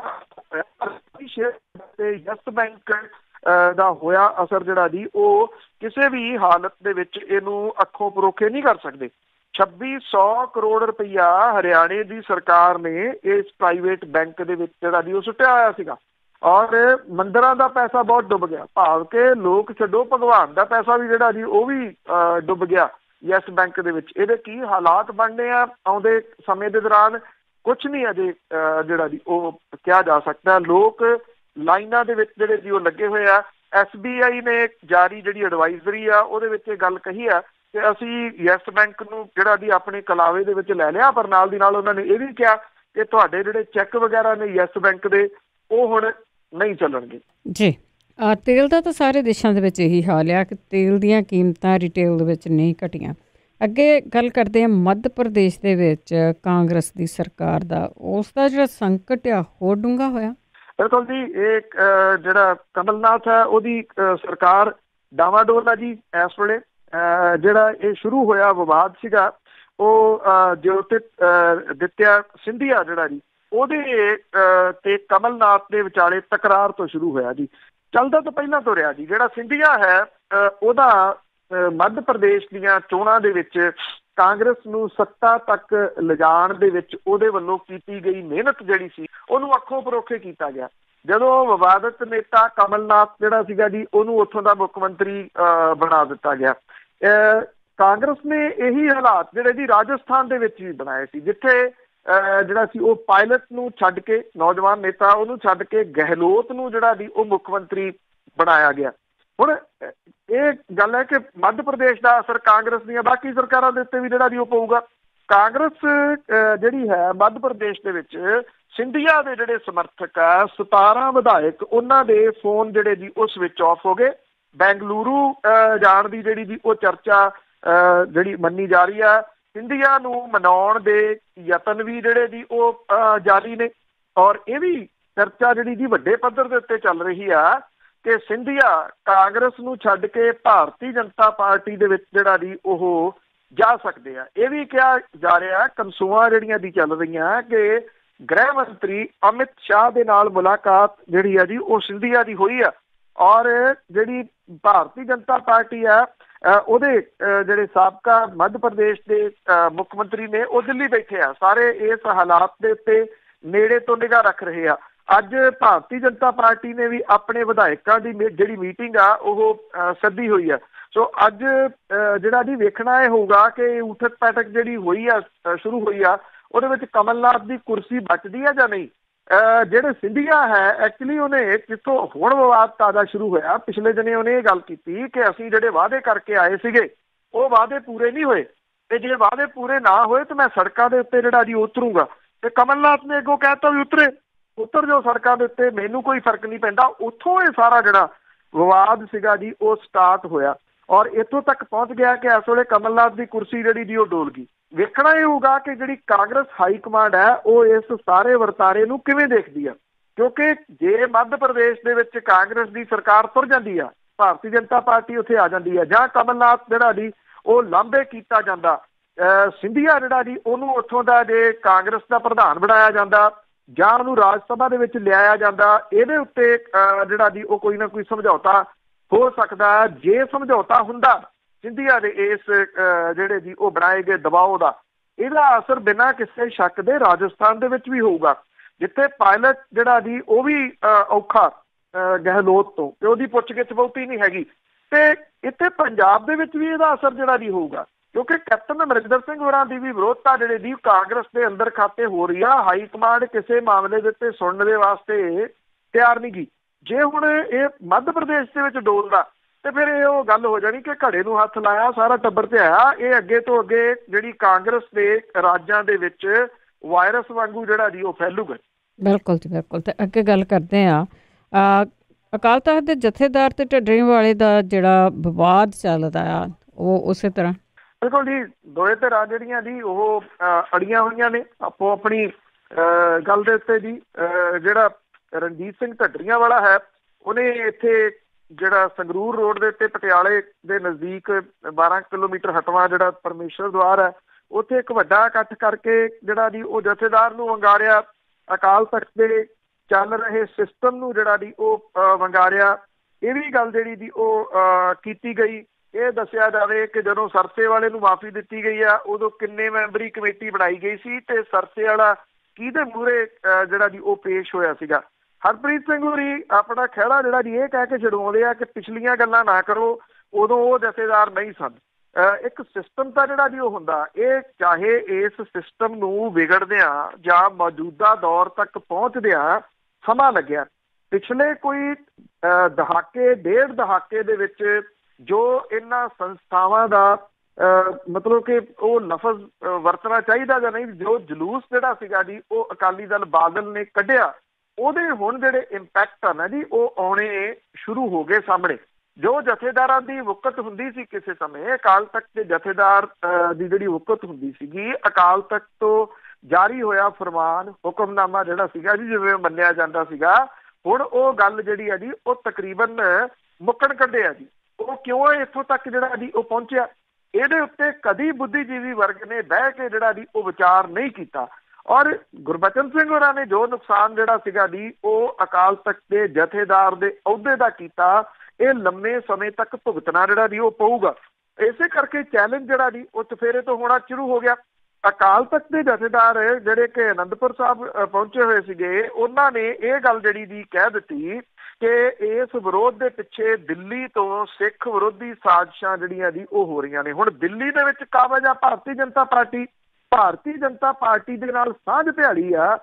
ਯੈਸ ਬੈਂਕ ਦਾ ਹੋਇਆ ਅਸਰ ਜਿਹੜਾ ਜੀ ਉਹ ਕਿਸੇ ਵੀ ਹਾਲਤ ਦੇ ਵਿੱਚ ਇਹਨੂੰ ਅੱਖੋਂ ਪਰੋਖੇ ਨਹੀਂ ਕਰ ਸਕਦੇ। ਛੱਬੀ ਸੌ ਕਰੋੜ ਰੁਪਈਆ ਹਰਿਆਣੇ ਦੀ ਸਰਕਾਰ ਨੇ ਇਸ ਪ੍ਰਾਈਵੇਟ ਬੈਂਕ ਦੇ ਵਿੱਚ ਜਿਹੜਾ ਜੀ ਉਹ ਸੁੱਟਿਆ ਹੋਇਆ ਸੀਗਾ। ਔਰ ਮੰਦਿਰਾਂ ਦਾ ਪੈਸਾ ਬਹੁਤ ਡੁੱਬ ਗਿਆ, ਭਾਵ ਕਿ ਲੋਕ ਛੱਡੋ ਭਗਵਾਨ ਦਾ ਪੈਸਾ ਵੀ ਜਿਹੜਾ ਜੀ ਉਹ ਵੀ ਡੁੱਬ ਗਿਆ ਯੈਸ ਬੈਂਕ ਦੇ ਵਿੱਚ। ਇਹਦੇ ਕੀ ਹਾਲਾਤ ਬਣਨੇ ਆ ਆਉਂਦੇ ਸਮੇਂ ਦੇ ਦੌਰਾਨ ਕੁਛ ਨਹੀਂ ਅਜੇ ਜਿਹੜਾ ਜੀ ਉਹ ਕਿਹਾ ਜਾ ਸਕਦਾ। ਲੋਕ ਲਾਈਨਾਂ ਦੇ ਵਿੱਚ ਜਿਹੜੇ ਜੀ ਉਹ ਲੱਗੇ ਹੋਏ ਆ। ਐਸ ਬੀ आई ने जारी ਜਿਹੜੀ ਐਡਵਾਈਜ਼ਰੀ ਆ ਉਹਦੇ ਵਿੱਚ ਇਹ ਗੱਲ ਕਹੀ ਆ ਕਿ ਅਸੀਂ ਯੈਸ ਬੈਂਕ ਨੂੰ ਜਿਹੜਾ ਦੀ ਆਪਣੇ ਕਲਾਵੇ ਦੇ ਵਿੱਚ ਲੈ ਲਿਆ, ਪਰ ਨਾਲ ਦੀ ਨਾਲ ਉਹਨਾਂ ਨੇ ਇਹ ਵੀ ਕਿਹਾ ਕਿ ਤੁਹਾਡੇ ਜਿਹੜੇ ਚੈੱਕ ਵਗੈਰਾ ਨੇ ਯੈਸ ਬੈਂਕ ਦੇ ਉਹ ਹੁਣ ਨਹੀਂ ਚੱਲਣਗੇ। ਜੀ ਤੇਲ ਦਾ ਤਾਂ ਸਾਰੇ ਦੇਸ਼ਾਂ ਦੇ ਵਿੱਚ ਇਹੀ ਹਾਲ ਆ ਕਿ ਤੇਲ ਦੀਆਂ ਕੀਮਤਾਂ ਰਿਟੇਲ ਦੇ ਵਿੱਚ ਨਹੀਂ ਘਟੀਆਂ। ਅੱਗੇ ਗੱਲ ਕਰਦੇ ਹਾਂ ਮੱਧ ਪ੍ਰਦੇਸ਼ ਦੇ ਵਿੱਚ ਕਾਂਗਰਸ ਦੀ ਸਰਕਾਰ ਦਾ, ਉਸ ਦਾ ਜਿਹੜਾ ਸੰਕਟ ਆ ਹੋਰ ਡੂੰਘਾ ਹੋਇਆ। ਬਿਲਕੁਲ ਜੀ, ਇਹ ਜਿਹੜਾ ਕਮਲਨਾਥ ਹੈ ਉਹਦੀ ਸਰਕਾਰ ਡਾਵਾਡੋਲ ਆ ਜੀ ਇਸ ਵੇਲੇ। ਜਿਹੜਾ ਇਹ ਸ਼ੁਰੂ ਹੋਇਆ ਵਿਵਾਦ ਸੀਗਾ ਉਹ ਜੋਤਿਤ ਦਿੱਤਿਆ ਸਿੰਧੀਆ ਜਿਹੜਾ ਜੀ ਉਹਦੇ ਤੇ ਕਮਲਨਾਥ ਦੇ ਵਿਚਾਲੇ ਤਕਰਾਰ ਤੋਂ ਸ਼ੁਰੂ ਹੋਇਆ ਜੀ। ਚੱਲਦਾ ਤਾਂ ਪਹਿਲਾਂ ਤੋਂ ਰਿਹਾ ਜੀ। ਜਿਹੜਾ ਸਿੰਧੀਆ ਹੈ ਉਹਦਾ ਮੱਧ ਪ੍ਰਦੇਸ਼ ਦੀਆਂ ਚੋਣਾਂ ਦੇ ਵਿੱਚ ਕਾਂਗਰਸ ਨੂੰ ਸੱਤਾ ਤੱਕ ਲਿਜਾਣ ਦੇ ਵਿੱਚ ਉਹਦੇ ਵੱਲੋਂ ਕੀਤੀ ਗਈ ਮਿਹਨਤ ਜਿਹੜੀ ਸੀ ਉਹਨੂੰ ਅੱਖੋਂ ਪਰੋਖੇ ਕੀਤਾ ਗਿਆ। ਜਦੋਂ ਵਿਵਾਦਤ ਨੇਤਾ ਕਮਲਨਾਥ ਜਿਹੜਾ ਸੀਗਾ ਜੀ ਉਹਨੂੰ ਉੱਥੋਂ ਦਾ ਮੁੱਖ ਮੰਤਰੀ ਬਣਾ ਦਿੱਤਾ ਗਿਆ। ਕਾਂਗਰਸ ਨੇ ਇਹੀ ਹਾਲਾਤ ਜਿਹੜੇ ਜੀ ਰਾਜਸਥਾਨ ਦੇ ਵਿੱਚ ਵੀ ਬਣਾਏ ਸੀ, ਜਿੱਥੇ ਜਿਹੜਾ ਸੀ ਉਹ ਪਾਇਲਟ ਨੂੰ ਛੱਡ ਕੇ, ਨੌਜਵਾਨ ਨੇਤਾ ਉਹਨੂੰ ਛੱਡ ਕੇ ਗਹਿਲੋਤ ਨੂੰ ਜਿਹੜਾ ਦੀ ਉਹ ਮੁੱਖ ਮੰਤਰੀ ਬਣਾਇਆ ਗਿਆ। ਹੁਣ ਇਹ ਗੱਲ ਹੈ ਕਿ ਮੱਧ ਪ੍ਰਦੇਸ਼ ਦਾ ਅਸਰ ਕਾਂਗਰਸ ਦੀਆਂ ਬਾਕੀ ਸਰਕਾਰਾਂ ਦੇ ਉੱਤੇ ਵੀ ਜਿਹੜਾ ਦੀ ਉਹ ਪਊਗਾ। ਕਾਂਗਰਸ ਜਿਹੜੀ ਹੈ ਮੱਧ ਪ੍ਰਦੇਸ਼ ਦੇ ਵਿੱਚ ਸਿੰਧੀਆ ਦੇ ਜਿਹੜੇ ਸਮਰਥਕ ਆ ਸਤਾਰਾਂ ਵਿਧਾਇਕ ਉਹਨਾਂ ਦੇ ਫੋਨ ਜਿਹੜੇ ਜੀ ਉਹ ਸਵਿਚ ਆਫ ਹੋ ਗਏ। ਬੈਂਗਲੁਰੂ ਜਾਣ ਦੀ ਜਿਹੜੀ ਜੀ ਉਹ ਚਰਚਾ ਜਿਹੜੀ ਮੰਨੀ ਜਾ ਰਹੀ ਆ। ਸਿੰਧੀਆ ਨੂੰ ਮਨਾਉਣ ਦੇ ਯਤਨ ਵੀ ਜਿਹੜੇ ਜੀ ਉਹ ਜਾਰੀ ਨੇ, ਔਰ ਇਹ ਵੀ ਚਰਚਾ ਜਿਹੜੀ ਜੀ ਵੱਡੇ ਪੱਧਰ ਦੇ ਉੱਤੇ ਚੱਲ ਰਹੀ ਆ ਕਿ ਸਿੰਧੀਆ ਕਾਂਗਰਸ ਨੂੰ ਛੱਡ ਕੇ ਭਾਰਤੀ ਜਨਤਾ ਪਾਰਟੀ ਦੇ ਵਿੱਚ ਜਿਹੜਾ ਦੀ ਉਹ ਜਾ ਸਕਦੇ ਆ। ਇਹ ਵੀ ਕਿਹਾ ਜਾ ਰਿਹਾ, ਕਨਸੂਆਂ ਜਿਹੜੀਆਂ ਦੀ ਚੱਲ ਰਹੀਆਂ ਕਿ ਗ੍ਰਹਿ ਮੰਤਰੀ ਅਮਿਤ ਸ਼ਾਹ ਦੇ ਨਾਲ ਮੁਲਾਕਾਤ ਜਿਹੜੀ ਆ ਜੀ ਉਹ ਸਿੰਧੀਆ ਦੀ ਹੋਈ ਆ, ਔਰ ਜਿਹੜੀ ਭਾਰਤੀ ਜਨਤਾ ਪਾਰਟੀ ਆ ਉਹਦੇ ਜਿਹੜੇ ਸਾਬਕਾ ਮੱਧ ਪ੍ਰਦੇਸ਼ ਦੇ ਮੁੱਖ ਮੰਤਰੀ ਨੇ ਉਹ ਦਿੱਲੀ ਬੈਠੇ ਆ। ਸਾਰੇ ਇਸ ਹਾਲਾਤ ਦੇ ਉੱਤੇ ਨੇੜੇ ਤੋਂ ਨਿਗਾਹ ਰੱਖ ਰਹੇ ਆ। ਅੱਜ ਭਾਰਤੀ ਜਨਤਾ ਪਾਰਟੀ ਨੇ ਵੀ ਆਪਣੇ ਵਿਧਾਇਕਾਂ ਦੀ ਜਿਹੜੀ ਮੀਟਿੰਗ ਆ ਉਹ ਸੱਦੀ ਹੋਈ ਆ। ਸੋ ਅੱਜ ਜਿਹੜਾ ਜੀ ਵੇਖਣਾ ਇਹ ਹੋਊਗਾ ਕਿ ਉਠਕ ਪੈਠਕ ਜਿਹੜੀ ਹੋਈ ਆ ਸ਼ੁਰੂ ਹੋਈ ਆ ਉਹਦੇ ਵਿੱਚ ਕਮਲਨਾਥ ਦੀ ਕੁਰਸੀ ਬਚਦੀ ਆ ਜਾਂ ਨਹੀਂ। ਜਿਹੜੇ ਸਿੰਧੀਆ ਹੈ ਐਕਚੁਅਲੀ ਉਹਨੇ ਜਿੱਥੋਂ ਹੁਣ ਵਿਵਾਦ ਤਾਜ਼ਾ ਸ਼ੁਰੂ ਹੋਇਆ, ਪਿਛਲੇ ਦਿਨੇ ਉਹਨੇ ਇਹ ਗੱਲ ਕੀਤੀ ਕਿ ਅਸੀਂ ਜਿਹੜੇ ਵਾਅਦੇ ਕਰਕੇ ਆਏ ਸੀਗੇ ਉਹ ਵਾਅਦੇ ਪੂਰੇ ਨਹੀਂ ਹੋਏ, ਤੇ ਜੇ ਵਾਅਦੇ ਪੂਰੇ ਨਾ ਹੋਏ ਤਾਂ ਮੈਂ ਸੜਕਾਂ ਦੇ ਉੱਤੇ ਜਿਹੜਾ ਜੀ ਉਤਰੂੰਗਾ। ਤੇ ਕਮਲਨਾਥ ਨੇ ਅੱਗੋਂ ਕਹਿ ਦਿੱਤਾ ਵੀ ਉਤਰੇ ਉਤਰ ਜੋ ਸੜਕਾਂ ਦੇ ਉੱਤੇ, ਮੈਨੂੰ ਕੋਈ ਫਰਕ ਨਹੀਂ ਪੈਂਦਾ। ਉੱਥੋਂ ਇਹ ਸਾਰਾ ਜਿਹੜਾ ਵਿਵਾਦ ਸੀਗਾ ਜੀ ਉਹ ਸਟਾਰਟ ਹੋਇਆ, ਔਰ ਇੱਥੋਂ ਤੱਕ ਪਹੁੰਚ ਗਿਆ ਕਿ ਇਸ ਵੇਲੇ ਕਮਲਨਾਥ ਦੀ ਕੁਰਸੀ ਜਿਹੜੀ ਜੀ ਉਹ ਡੋਲ ਗਈ। ਵੇਖਣਾ ਇਹ ਹੋਊਗਾ ਕਿ ਜਿਹੜੀ ਕਾਂਗਰਸ ਹਾਈ ਕਮਾਂਡ ਹੈ ਉਹ ਇਸ ਸਾਰੇ ਵਰਤਾਰੇ ਨੂੰ ਕਿਵੇਂ ਦੇਖਦੀ ਆ, ਕਿਉਂਕਿ ਜੇ ਮੱਧ ਪ੍ਰਦੇਸ਼ ਦੇ ਵਿੱਚ ਕਾਂਗਰਸ ਦੀ ਸਰਕਾਰ ਤੁਰ ਜਾਂਦੀ ਆ, ਭਾਰਤੀ ਜਨਤਾ ਪਾਰਟੀ ਉੱਥੇ ਆ ਜਾਂਦੀ ਆ, ਜਾਂ ਕਮਲਨਾਥ ਜਿਹੜਾ ਜੀ ਉਹ ਲਾਂਭੇ ਕੀਤਾ ਜਾਂਦਾ, ਸਿੰਧੀਆ ਜਿਹੜਾ ਜੀ ਉਹਨੂੰ ਉੱਥੋਂ ਦਾ ਜੇ ਕਾਂਗਰਸ ਦਾ ਪ੍ਰਧਾਨ ਬਣਾਇਆ ਜਾਂਦਾ ਜਾਂ ਉਹਨੂੰ ਰਾਜ ਸਭਾ ਦੇ ਵਿੱਚ ਲਿਆਇਆ ਜਾਂਦਾ, ਇਹਦੇ ਉੱਤੇ ਜਿਹੜਾ ਜੀ ਉਹ ਕੋਈ ਨਾ ਕੋਈ ਸਮਝੌਤਾ ਹੋ ਸਕਦਾ। ਜੇ ਸਮਝੌਤਾ ਹੁੰਦਾ ਸਿੰਧੀਆ ਦੇ ਇਸ ਜਿਹੜੇ ਜੀ ਉਹ ਬਣਾਏ ਗਏ ਦਬਾਅ ਦਾ, ਇਹਦਾ ਅਸਰ ਬਿਨਾਂ ਕਿਸੇ ਸ਼ੱਕ ਦੇ ਰਾਜਸਥਾਨ ਦੇ ਵਿੱਚ ਵੀ ਹੋਊਗਾ, ਜਿੱਥੇ ਪਾਇਲਟ ਜਿਹੜਾ ਜੀ ਉਹ ਵੀ ਔਖਾ ਗਹਿਲੋਤ ਤੋਂ, ਤੇ ਉਹਦੀ ਪੁੱਛਗਿੱਛ ਬਹੁਤੀ ਨਹੀਂ ਹੈਗੀ। ਤੇ ਇੱਥੇ ਪੰਜਾਬ ਦੇ ਵਿੱਚ ਵੀ ਇਹਦਾ ਅਸਰ ਜਿਹੜਾ ਜੀ ਹੋਊਗਾ, ਕਿਉਂਕਿ ਕੈਪਟਨ ਅਮਰਿੰਦਰ ਸਿੰਘ ਹੋਰਾਂ ਦੀ ਵੀ ਵਿਰੋਧਤਾ ਜਿਹੜੇ ਦੀ ਕਾਂਗਰਸ ਦੇ ਅੰਦਰ ਖਾਤੇ ਹੋ ਰਹੀ ਆ। ਹਾਈ ਕਮਾਂਡ ਕਿਸੇ ਮਾਮਲੇ ਦੇ ਉੱਤੇ ਸੁਣਨ ਦੇ ਵਾਸਤੇ ਤਿਆਰ ਨਹੀਂ ਗੀ। ਜੇ ਹੁਣ ਇਹ ਮੱਧ ਪ੍ਰਦੇਸ਼ ਦੇ ਵਿੱਚ ਡੋਲਦਾ ਤੇ ਫਿਰ ਇਹ ਉਹ ਗੱਲ ਹੋ ਜਾਣੀ ਕਿ ਘੜੇ ਨੂੰ ਹੱਥ ਲਾਇਆ ਸਾਰਾ ਟੱਬਰ ਤੇ ਆਇਆ। ਇਹ ਅੱਗੇ ਤੋਂ ਅੱਗੇ ਜਿਹੜੀ ਕਾਂਗਰਸ ਦੇ ਰਾਜਾਂ ਦੇ ਵਿੱਚ ਵਾਇਰਸ ਵਾਂਗੂ ਜਿਹੜਾ ਜੀ ਉਹ ਫੈਲੂਗਾ। ਬਿਲਕੁਲ ਜੀ ਬਿਲਕੁਲ। ਤੇ ਅੱਗੇ ਗੱਲ ਕਰਦੇ ਆ ਅਕਾਲ ਤਖ਼ਤ ਦੇ ਜਥੇਦਾਰ ਤੇ ਢੱਡਰੀਆਂ ਵਾਲੇ ਦਾ ਜਿਹੜਾ ਵਿਵਾਦ ਚੱਲਦਾ ਆ ਉਹ ਉਸੇ ਤਰ੍ਹਾਂ। ਬਿਲਕੁਲ ਜੀ, ਦੋਏ ਧਿਰਾਂ ਜਿਹੜੀਆਂ ਜੀ ਉਹ ਅੜੀਆਂ ਹੋਈਆਂ ਨੇ ਆਪੋ ਆਪਣੀ ਗੱਲ ਦੇ ਉੱਤੇ ਜੀ। ਜਿਹੜਾ ਰਣਜੀਤ ਸਿੰਘ ਢੱਡਰੀਆਂ ਵਾਲਾ ਹੈ ਉਹਨੇ ਇੱਥੇ ਜਿਹੜਾ ਸੰਗਰੂਰ ਰੋਡ ਦੇ ਉੱਤੇ ਪਟਿਆਲੇ ਦੇ ਨਜ਼ਦੀਕ ਬਾਰਾਂ ਕਿਲੋਮੀਟਰ ਹਟਵਾ ਜਿਹੜਾ ਪਰਮੇਸ਼ਰ ਦੁਆਰ ਹੈ ਉੱਥੇ ਇੱਕ ਵੱਡਾ ਇਕੱਠ ਕਰਕੇ ਜਿਹੜਾ ਜੀ ਉਹ ਜਥੇਦਾਰ ਨੂੰ ਵੰਗਾਰਿਆ, ਅਕਾਲ ਤਖ਼ਤ ਦੇ ਚੱਲ ਰਹੇ ਸਿਸਟਮ ਨੂੰ ਜਿਹੜਾ ਜੀ ਉਹ ਵੰਗਾਰਿਆ। ਇਹ ਵੀ ਗੱਲ ਜਿਹੜੀ ਜੀ ਉਹ ਕੀਤੀ ਗਈ। ਇਹ ਦੱਸਿਆ ਜਾਵੇ ਕਿ ਜਦੋਂ ਸਰਸੇ ਵਾਲੇ ਨੂੰ ਮਾਫੀ ਦਿੱਤੀ ਗਈ ਆ ਉਦੋਂ ਕਿੰਨੇ ਮੈਂਬਰੀ ਕਮੇਟੀ ਬਣਾਈ ਗਈ ਸੀ ਤੇ ਸਰਸੇ ਵਾਲਾ ਕਿਹਦੇ ਮੂਹਰੇ ਜਿਹੜਾ ਜੀ ਉਹ ਪੇਸ਼ ਹੋਇਆ ਸੀਗਾ। ਹਰਪ੍ਰੀਤ ਸਿੰਘ ਹੋਰੀ ਆਪਣਾ ਖਹਿੜਾ ਜਿਹੜਾ ਜੀ ਇਹ ਕਹਿ ਕੇ ਛਡਵਾਉਂਦੇ ਆ ਕਿ ਪਿਛਲੀਆਂ ਗੱਲਾਂ ਨਾ ਕਰੋ, ਉਦੋਂ ਉਹ ਜਥੇਦਾਰ ਨਹੀਂ ਸਨ। ਇੱਕ ਸਿਸਟਮ ਤਾਂ ਜਿਹੜਾ ਜੀ ਉਹ ਹੁੰਦਾ, ਇਹ ਚਾਹੇ ਇਸ ਸਿਸਟਮ ਨੂੰ ਵਿਗੜਦਿਆਂ ਜਾਂ ਮੌਜੂਦਾ ਦੌਰ ਤੱਕ ਪਹੁੰਚਦਿਆਂ ਸਮਾਂ ਲੱਗਿਆ, ਪਿਛਲੇ ਕੋਈ ਦਹਾਕੇ ਡੇਢ ਦਹਾਕੇ ਦੇ ਵਿੱਚ ਜੋ ਇਹਨਾਂ ਸੰਸਥਾਵਾਂ ਦਾ ਮਤਲਬ ਕਿ ਉਹ ਲਫ਼ਜ਼ ਵਰਤਣਾ ਚਾਹੀਦਾ ਜਾਂ ਨਹੀਂ, ਜੋ ਜਲੂਸ ਜਿਹੜਾ ਸੀਗਾ ਜੀ ਉਹ ਅਕਾਲੀ ਦਲ ਬਾਦਲ ਨੇ ਕੱਢਿਆ, ਉਹਦੇ ਹੁਣ ਜਿਹੜੇ ਇੰਪੈਕਟ ਆ ਨਾ ਜੀ ਉਹ ਆਉਣੇ ਸ਼ੁਰੂ ਹੋ ਗਏ ਸਾਹਮਣੇ। ਜੋ ਜਥੇਦਾਰਾਂ ਦੀ ਵੁਕਤ ਹੁੰਦੀ ਸੀ ਕਿਸੇ ਸਮੇਂ, ਅਕਾਲ ਤਖਤ ਦੇ ਜਥੇਦਾਰ ਦੀ ਜਿਹੜੀ ਵੁਕਤ ਹੁੰਦੀ ਸੀਗੀ, ਅਕਾਲ ਤਖਤ ਤੋਂ ਜਾਰੀ ਹੋਇਆ ਫਰਮਾਨ ਹੁਕਮਨਾਮਾ ਜਿਹੜਾ ਸੀਗਾ ਜੀ ਜਿਵੇਂ ਮੰਨਿਆ ਜਾਂਦਾ ਸੀਗਾ, ਹੁਣ ਉਹ ਗੱਲ ਜਿਹੜੀ ਆ ਜੀ ਉਹ ਤਕਰੀਬਨ ਮੁੱਕਣ ਕੱਢਿਆ ਜੀ। ਉਹ ਕਿਉਂ ਇੱਥੋਂ ਤੱਕ ਜਿਹੜਾ ਜੀ ਉਹ ਪਹੁੰਚਿਆ, ਇਹਦੇ ਉੱਤੇ ਕਦੀ ਬੁੱਧੀਜੀਵੀ ਵਰਗ ਨੇ ਬਹਿ ਕੇ ਜਿਹੜਾ ਜੀ ਉਹ ਵਿਚਾਰ ਨਹੀਂ ਕੀਤਾ। ਔਰ ਗੁਰਬਚਨ ਸਿੰਘ ਹੋਰਾਂ ਨੇ ਜੋ ਨੁਕਸਾਨ ਜਿਹੜਾ ਸੀਗਾ ਜੀ ਉਹ ਅਕਾਲ ਤਖਤ ਦੇ ਜਥੇਦਾਰ ਦੇ ਅਹੁਦੇ ਦਾ ਕੀਤਾ, ਇਹ ਲੰਮੇ ਸਮੇਂ ਤੱਕ ਭੁਗਤਣਾ ਜਿਹੜਾ ਜੀ ਉਹ ਪਊਗਾ। ਇਸੇ ਕਰਕੇ ਚੈਲੰਜ ਜਿਹੜਾ ਜੀ ਉਹ ਚੁਫੇਰੇ ਤੋਂ ਹੋਣਾ ਸ਼ੁਰੂ ਹੋ ਗਿਆ। ਅਕਾਲ ਤਖਤ ਦੇ ਜਥੇਦਾਰ ਜਿਹੜੇ ਕਿ ਅਨੰਦਪੁਰ ਸਾਹਿਬ ਪਹੁੰਚੇ ਹੋਏ ਸੀਗੇ, ਉਹਨਾਂ ਨੇ ਇਹ ਗੱਲ ਜਿਹੜੀ ਜੀ ਕਹਿ ਦਿੱਤੀ ਕਿ ਇਸ ਵਿਰੋਧ ਦੇ ਪਿੱਛੇ ਦਿੱਲੀ ਤੋਂ ਸਿੱਖ ਵਿਰੋਧੀ ਸਾਜ਼ਿਸ਼ਾਂ ਜਿਹੜੀਆਂ ਜੀ ਉਹ ਹੋ ਰਹੀਆਂ ਨੇ। ਹੁਣ ਦਿੱਲੀ ਦੇ ਵਿੱਚ ਕਾਬਜ ਆ ਭਾਰਤੀ ਜਨਤਾ ਪਾਰਟੀ, ਭਾਰਤੀ ਜਨਤਾ ਪਾਰਟੀ ਦੇ ਨਾਲ ਸਾਂਝ ਭਿਆਲੀ ਆ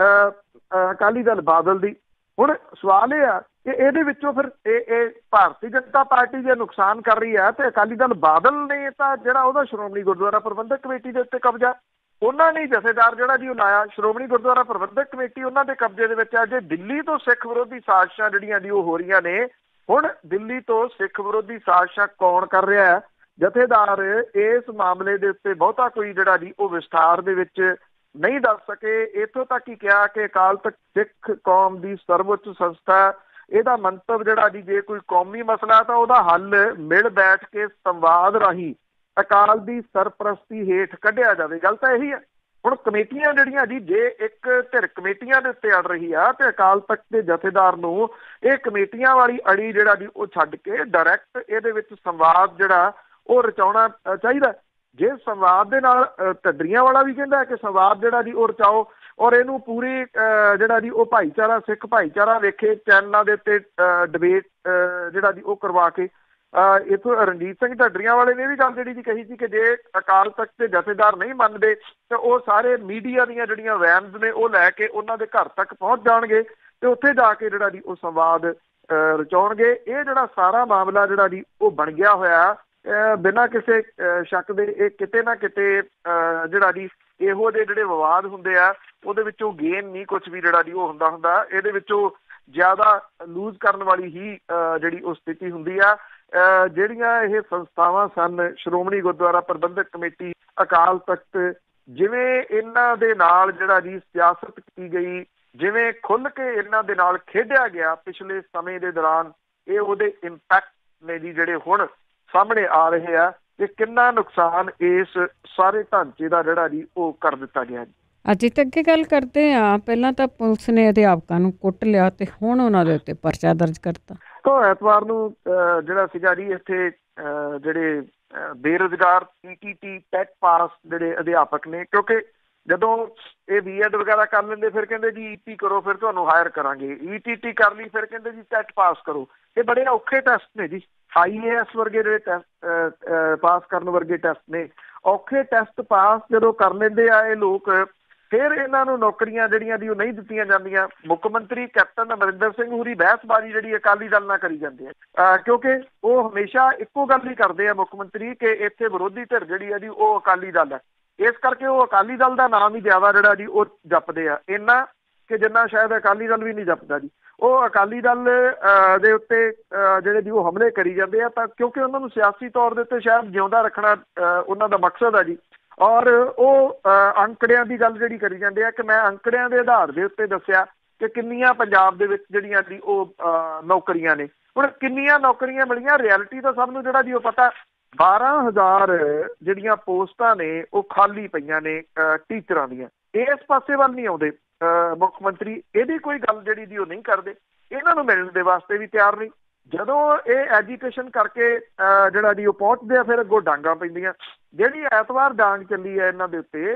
ਅਕਾਲੀ ਦਲ ਬਾਦਲ ਦੀ। ਹੁਣ ਸਵਾਲ ਇਹ ਆ ਕਿ ਇਹਦੇ ਵਿੱਚੋਂ ਫਿਰ ਇਹ ਇਹ ਭਾਰਤੀ ਜਨਤਾ ਪਾਰਟੀ ਜੇ ਨੁਕਸਾਨ ਕਰ ਰਹੀ ਹੈ ਤੇ ਅਕਾਲੀ ਦਲ ਬਾਦਲ ਨੇ ਤਾਂ ਜਿਹੜਾ ਉਹਦਾ ਸ਼੍ਰੋਮਣੀ ਗੁਰਦੁਆਰਾ ਪ੍ਰਬੰਧਕ ਕਮੇਟੀ ਦੇ ਉੱਤੇ ਕਬਜ਼ਾ, ਉਹਨਾਂ ਨੇ ਜਥੇਦਾਰ ਜਿਹੜਾ ਜੀ ਉਹ ਲਾਇਆ, ਸ਼੍ਰੋਮਣੀ ਗੁਰਦੁਆਰਾ ਪ੍ਰਬੰਧਕ ਕਮੇਟੀ ਉਹਨਾਂ ਦੇ ਕਬਜ਼ੇ ਦੇ ਵਿੱਚ ਆ। ਜੇ ਦਿੱਲੀ ਤੋਂ ਸਿੱਖ ਵਿਰੋਧੀ ਸਾਜ਼ਿਸ਼ਾਂ ਜਿਹੜੀਆਂ ਜੀ ਉਹ ਹੋ ਰਹੀਆਂ ਨੇ, ਹੁਣ ਦਿੱਲੀ ਤੋਂ ਸਿੱਖ ਵਿਰੋਧੀ ਸਾਜ਼ਿਸ਼ਾਂ ਕੌਣ ਕਰ ਰਿਹਾ ਹੈ? ਜਥੇਦਾਰ ਇਸ ਮਾਮਲੇ ਦੇ ਉੱਤੇ ਬਹੁਤਾ ਕੋਈ ਜਿਹੜਾ ਜੀ ਉਹ ਵਿਸਥਾਰ ਦੇ ਵਿੱਚ ਨਹੀਂ ਦੱਸ ਸਕੇ। ਇੱਥੋਂ ਤੱਕ ਹੀ ਕਿਹਾ ਕਿ ਅਕਾਲ ਤਖਤ ਸਿੱਖ ਕੌਮ ਦੀ ਸਰਵਉੱਚ ਸੰਸਥਾ, ਇਹਦਾ ਮੰਤਵ ਜਿਹੜਾ ਜੀ ਜੇ ਕੋਈ ਕੌਮੀ ਮਸਲਾ ਤਾਂ ਉਹਦਾ ਹੱਲ ਮਿਲ ਬੈਠ ਕੇ ਸੰਵਾਦ ਰਾਹੀਂ ਅਕਾਲ ਦੀ ਸਰਪ੍ਰਸਤੀ ਹੇਠ ਕੱਢਿਆ ਜਾਵੇ। ਗੱਲ ਤਾਂ ਇਹੀ ਹੈ। ਹੁਣ ਕਮੇਟੀਆਂ ਜਿਹੜੀਆਂ ਜੀ, ਜੇ ਇੱਕ ਧਿਰ ਕਮੇਟੀਆਂ ਦੇ ਉੱਤੇ ਅੜ ਰਹੀ ਆ ਤੇ ਅਕਾਲ ਤਖਤ ਦੇ ਜਥੇਦਾਰ ਨੂੰ ਇਹ ਕਮੇਟੀਆਂ ਵਾਲੀ ਅੜੀ ਜਿਹੜਾ ਜੀ ਉਹ ਛੱਡ ਕੇ ਡਾਇਰੈਕਟ ਇਹਦੇ ਵਿੱਚ ਸੰਵਾਦ ਜਿਹੜਾ ਉਹ ਰਚਾਉਣਾ ਚਾਹੀਦਾ। ਜੇ ਸੰਵਾਦ ਦੇ ਨਾਲ ਢੱਡਰੀਆਂ ਵਾਲਾ ਵੀ ਕਹਿੰਦਾ ਕਿ ਸੰਵਾਦ ਜਿਹੜਾ ਜੀ ਉਹ ਰਚਾਓ ਔਰ ਇਹਨੂੰ ਪੂਰੀ ਜਿਹੜਾ ਜੀ ਉਹ ਭਾਈਚਾਰਾ ਸਿੱਖ ਭਾਈਚਾਰਾ ਵੇਖੇ, ਚੈਨਲਾਂ ਦੇ ਉੱਤੇ ਡਿਬੇਟ ਜਿਹੜਾ ਜੀ ਉਹ ਕਰਵਾ ਕੇ। ਇੱਥੋਂ ਰਣਜੀਤ ਸਿੰਘ ਢੱਡਰੀਆਂ ਵਾਲੇ ਨੇ ਵੀ ਗੱਲ ਜਿਹੜੀ ਜੀ ਕਹੀ ਸੀ ਕਿ ਜੇ ਅਕਾਲ ਤਖਤ ਦੇ ਜਥੇਦਾਰ ਨਹੀਂ ਮੰਨਦੇ ਤੇ ਉਹ ਸਾਰੇ ਮੀਡੀਆ ਦੀਆਂ ਜਿਹੜੀਆਂ ਵੈਨਸ ਨੇ ਉਹ ਲੈ ਕੇ ਉਹਨਾਂ ਦੇ ਘਰ ਤੱਕ ਪਹੁੰਚ ਜਾਣਗੇ ਤੇ ਉੱਥੇ ਜਾ ਕੇ ਜਿਹੜਾ ਜੀ ਉਹ ਸੰਵਾਦ ਰਚਾਉਣਗੇ। ਇਹ ਜਿਹੜਾ ਸਾਰਾ ਮਾਮਲਾ ਜਿਹੜਾ ਜੀ ਉਹ ਬਣ ਗਿਆ ਹੋਇਆ ਬਿਨਾਂ ਕਿਸੇ ਸ਼ੱਕ ਦੇ, ਇਹ ਕਿਤੇ ਨਾ ਕਿਤੇ ਜਿਹੜਾ ਜੀ ਇਹੋ ਜਿਹੇ ਜਿਹੜੇ ਵਿਵਾਦ ਹੁੰਦੇ ਆ ਉਹਦੇ ਵਿੱਚੋਂ ਗੇਨ ਨਹੀਂ ਕੁਛ ਵੀ ਜਿਹੜਾ ਜੀ ਉਹ ਹੁੰਦਾ ਹੁੰਦਾ ਇਹਦੇ ਵਿੱਚੋਂ ਜ਼ਿਆਦਾ ਲੂਜ਼ ਕਰਨ ਵਾਲੀ ਹੀ ਜਿਹੜੀ ਉਹ ਸਥਿਤੀ ਹੁੰਦੀ ਆ। ਜਿਹੜੀਆਂ ਇਹ ਸੰਸਥਾਵਾਂ ਸਨ, ਸ਼੍ਰੋਮਣੀ ਗੁਰਦੁਆਰਾ ਪ੍ਰਬੰਧਕ ਕਮੇਟੀ, ਅਕਾਲ ਤਖਤ, ਜਿਵੇਂ ਇਹਨਾਂ ਦੇ ਨਾਲ ਜਿਹੜਾ ਜੀ ਸਿਆਸਤ ਕੀਤੀ ਗਈ, ਜਿਵੇਂ ਖੁੱਲ੍ਹ ਕੇ ਇਹਨਾਂ ਦੇ ਨਾਲ ਖੇਡਿਆ ਗਿਆ ਪਿਛਲੇ ਸਮੇਂ ਦੇ ਦੌਰਾਨ, ਇਹ ਉਹਦੇ ਇੰਪੈਕਟ ਨੇ ਜੀ ਜਿਹੜੇ ਹੁਣ ਸਾਹਮਣੇ ਆ ਰਹੇ ਆ ਕਿ ਕਿੰਨਾ ਨੁਕਸਾਨ ਇਸ ਸਾਰੇ ਢਾਂਚੇ ਦਾ ਜਿਹੜਾ ਜੀ ਉਹ ਕਰ ਦਿੱਤਾ ਗਿਆ ਜੀ। ਅੱਜ ਤੇ ਅੱਗੇ ਗੱਲ ਕਰਦੇ ਆ, ਪਹਿਲਾਂ ਤਾਂ ਪੁਲਿਸ ਨੇ ਅਧਿਆਪਕਾਂ ਨੂੰ ਕੁੱਟ ਲਿਆ ਤੇ ਹੁਣ ਉਹਨਾਂ ਦੇ ਉੱਤੇ ਪਰਚਾ ਦਰਜ ਕਰਤਾ। ਤਾਂ ਐਤਵਾਰ ਨੂੰ ਜਿਹੜਾ ਸੀਗਾ ਜੀ ਇੱਥੇ ਜਿਹੜੇ ਬੇਰੁਜ਼ਗਾਰ E T T TET pass ਜਿਹੜੇ ਅਧਿਆਪਕ ਨੇ, ਕਿਉਂਕਿ ਜਦੋਂ ਇਹ ਬੀ ਐਡ ਵਗੈਰਾ ਕਰ ਲੈਂਦੇ ਫਿਰ ਕਹਿੰਦੇ ਜੀ ਈ ਟੀ ਕਰੋ ਫਿਰ ਤੁਹਾਨੂੰ ਹਾਇਰ ਕਰਾਂਗੇ, ਈ ਟੀ ਟੀ ਕਰ ਲਈ ਫਿਰ ਕਹਿੰਦੇ ਜੀ ਟੈਟ ਪਾਸ ਕਰੋ। ਇਹ ਬੜੇ ਔਖੇ ਟੈਸਟ ਨੇ ਜੀ, ਆਈ ਏ ਐਸ ਵਰਗੇ ਜਿਹੜੇ ਟੈਸਟ ਪਾਸ ਕਰਨ ਵਰਗੇ ਟੈਸਟ ਨੇ। ਔਖੇ ਟੈਸਟ ਪਾਸ ਜਦੋਂ ਕਰ ਲੈਂਦੇ ਆ ਇਹ ਲੋਕ, ਫਿਰ ਇਹਨਾਂ ਨੂੰ ਨੌਕਰੀਆਂ ਜਿਹੜੀਆਂ ਦੀ ਉਹ ਨਹੀਂ ਦਿੱਤੀਆਂ ਜਾਂਦੀਆਂ। ਮੁੱਖ ਮੰਤਰੀ ਕੈਪਟਨ ਅਮਰਿੰਦਰ ਸਿੰਘ ਹੋਰੀ ਬਹਿਸਬਾਜ਼ੀ ਜਿਹੜੀ ਅਕਾਲੀ ਦਲ ਨਾਲ ਕਰੀ ਜਾਂਦੇ ਆ, ਕਿਉਂਕਿ ਉਹ ਹਮੇਸ਼ਾ ਇੱਕੋ ਗੱਲ ਹੀ ਕਰਦੇ ਆ ਮੁੱਖ ਮੰਤਰੀ ਕਿ ਇੱਥੇ ਵਿਰੋਧੀ ਧਿਰ ਜਿਹੜੀ ਆ ਜੀ ਉਹ ਅਕਾਲੀ ਦਲ ਹੈ। ਇਸ ਕਰਕੇ ਉਹ ਅਕਾਲੀ ਦਲ ਦਾ ਨਾਮ ਹੀ ਜ਼ਿਆਦਾ ਜਿਹੜਾ ਜੀ ਉਹ ਜਪਦੇ ਆ, ਇੰਨਾ ਕਿ ਜਿੰਨਾ ਸ਼ਾਇਦ ਅਕਾਲੀ ਦਲ ਵੀ ਨਹੀਂ ਜਪਦਾ ਜੀ। ਉਹ ਅਕਾਲੀ ਦਲ ਦੇ ਉੱਤੇ ਜਿਹੜੇ ਜੀ ਉਹ ਹਮਲੇ ਕਰੀ ਜਾਂਦੇ ਆ ਤਾਂ ਕਿਉਂਕਿ ਉਹਨਾਂ ਨੂੰ ਸਿਆਸੀ ਤੌਰ ਦੇ ਉੱਤੇ ਸ਼ਾਇਦ ਜਿਉਂਦਾ ਰੱਖਣਾ ਉਹਨਾਂ ਦਾ ਮਕਸਦ ਆ ਜੀ। ਔਰ ਉਹ ਅੰਕੜਿਆਂ ਦੀ ਗੱਲ ਜਿਹੜੀ ਕਰੀ ਜਾਂਦੇ ਆ ਕਿ ਮੈਂ ਅੰਕੜਿਆਂ ਦੇ ਆਧਾਰ ਦੇ ਉੱਤੇ ਦੱਸਿਆ ਕਿ ਕਿੰਨੀਆਂ ਪੰਜਾਬ ਦੇ ਵਿੱਚ ਜਿਹੜੀਆਂ ਜੀ ਉਹ ਨੌਕਰੀਆਂ ਨੇ। ਹੁਣ ਕਿੰਨੀਆਂ ਨੌਕਰੀਆਂ ਮਿਲੀਆਂ, ਰਿਐਲਿਟੀ ਤਾਂ ਸਭ ਨੂੰ ਜਿਹੜਾ ਜੀ ਉਹ ਪਤਾ। ਬਾਰਾਂ ਹਜ਼ਾਰ ਜਿਹੜੀਆਂ ਪੋਸਟਾਂ ਨੇ ਉਹ ਖਾਲੀ ਪਈਆਂ ਨੇ ਟੀਚਰਾਂ ਦੀਆਂ। ਇਸ ਪਾਸੇ ਵੱਲ ਨਹੀਂ ਆਉਂਦੇ ਮੁੱਖ ਮੰਤਰੀ, ਇਹਦੀ ਕੋਈ ਗੱਲ ਜਿਹੜੀ ਜੀ ਉਹ ਨਹੀਂ ਕਰਦੇ, ਇਹਨਾਂ ਨੂੰ ਮਿਲਣ ਦੇ ਵਾਸਤੇ ਵੀ ਤਿਆਰ ਨਹੀਂ। ਜਦੋਂ ਇਹ ਐਜੀਟੇਸ਼ਨ ਕਰਕੇ ਜਿਹੜਾ ਜੀ ਉਹ ਪਹੁੰਚਦੇ ਆ ਫਿਰ ਅੱਗੋਂ ਡਾਂਗਾਂ ਪੈਂਦੀਆਂ। ਜਿਹੜੀ ਐਤਵਾਰ ਡਾਂਗ ਚੱਲੀ ਹੈ ਇਹਨਾਂ ਦੇ ਉੱਤੇ,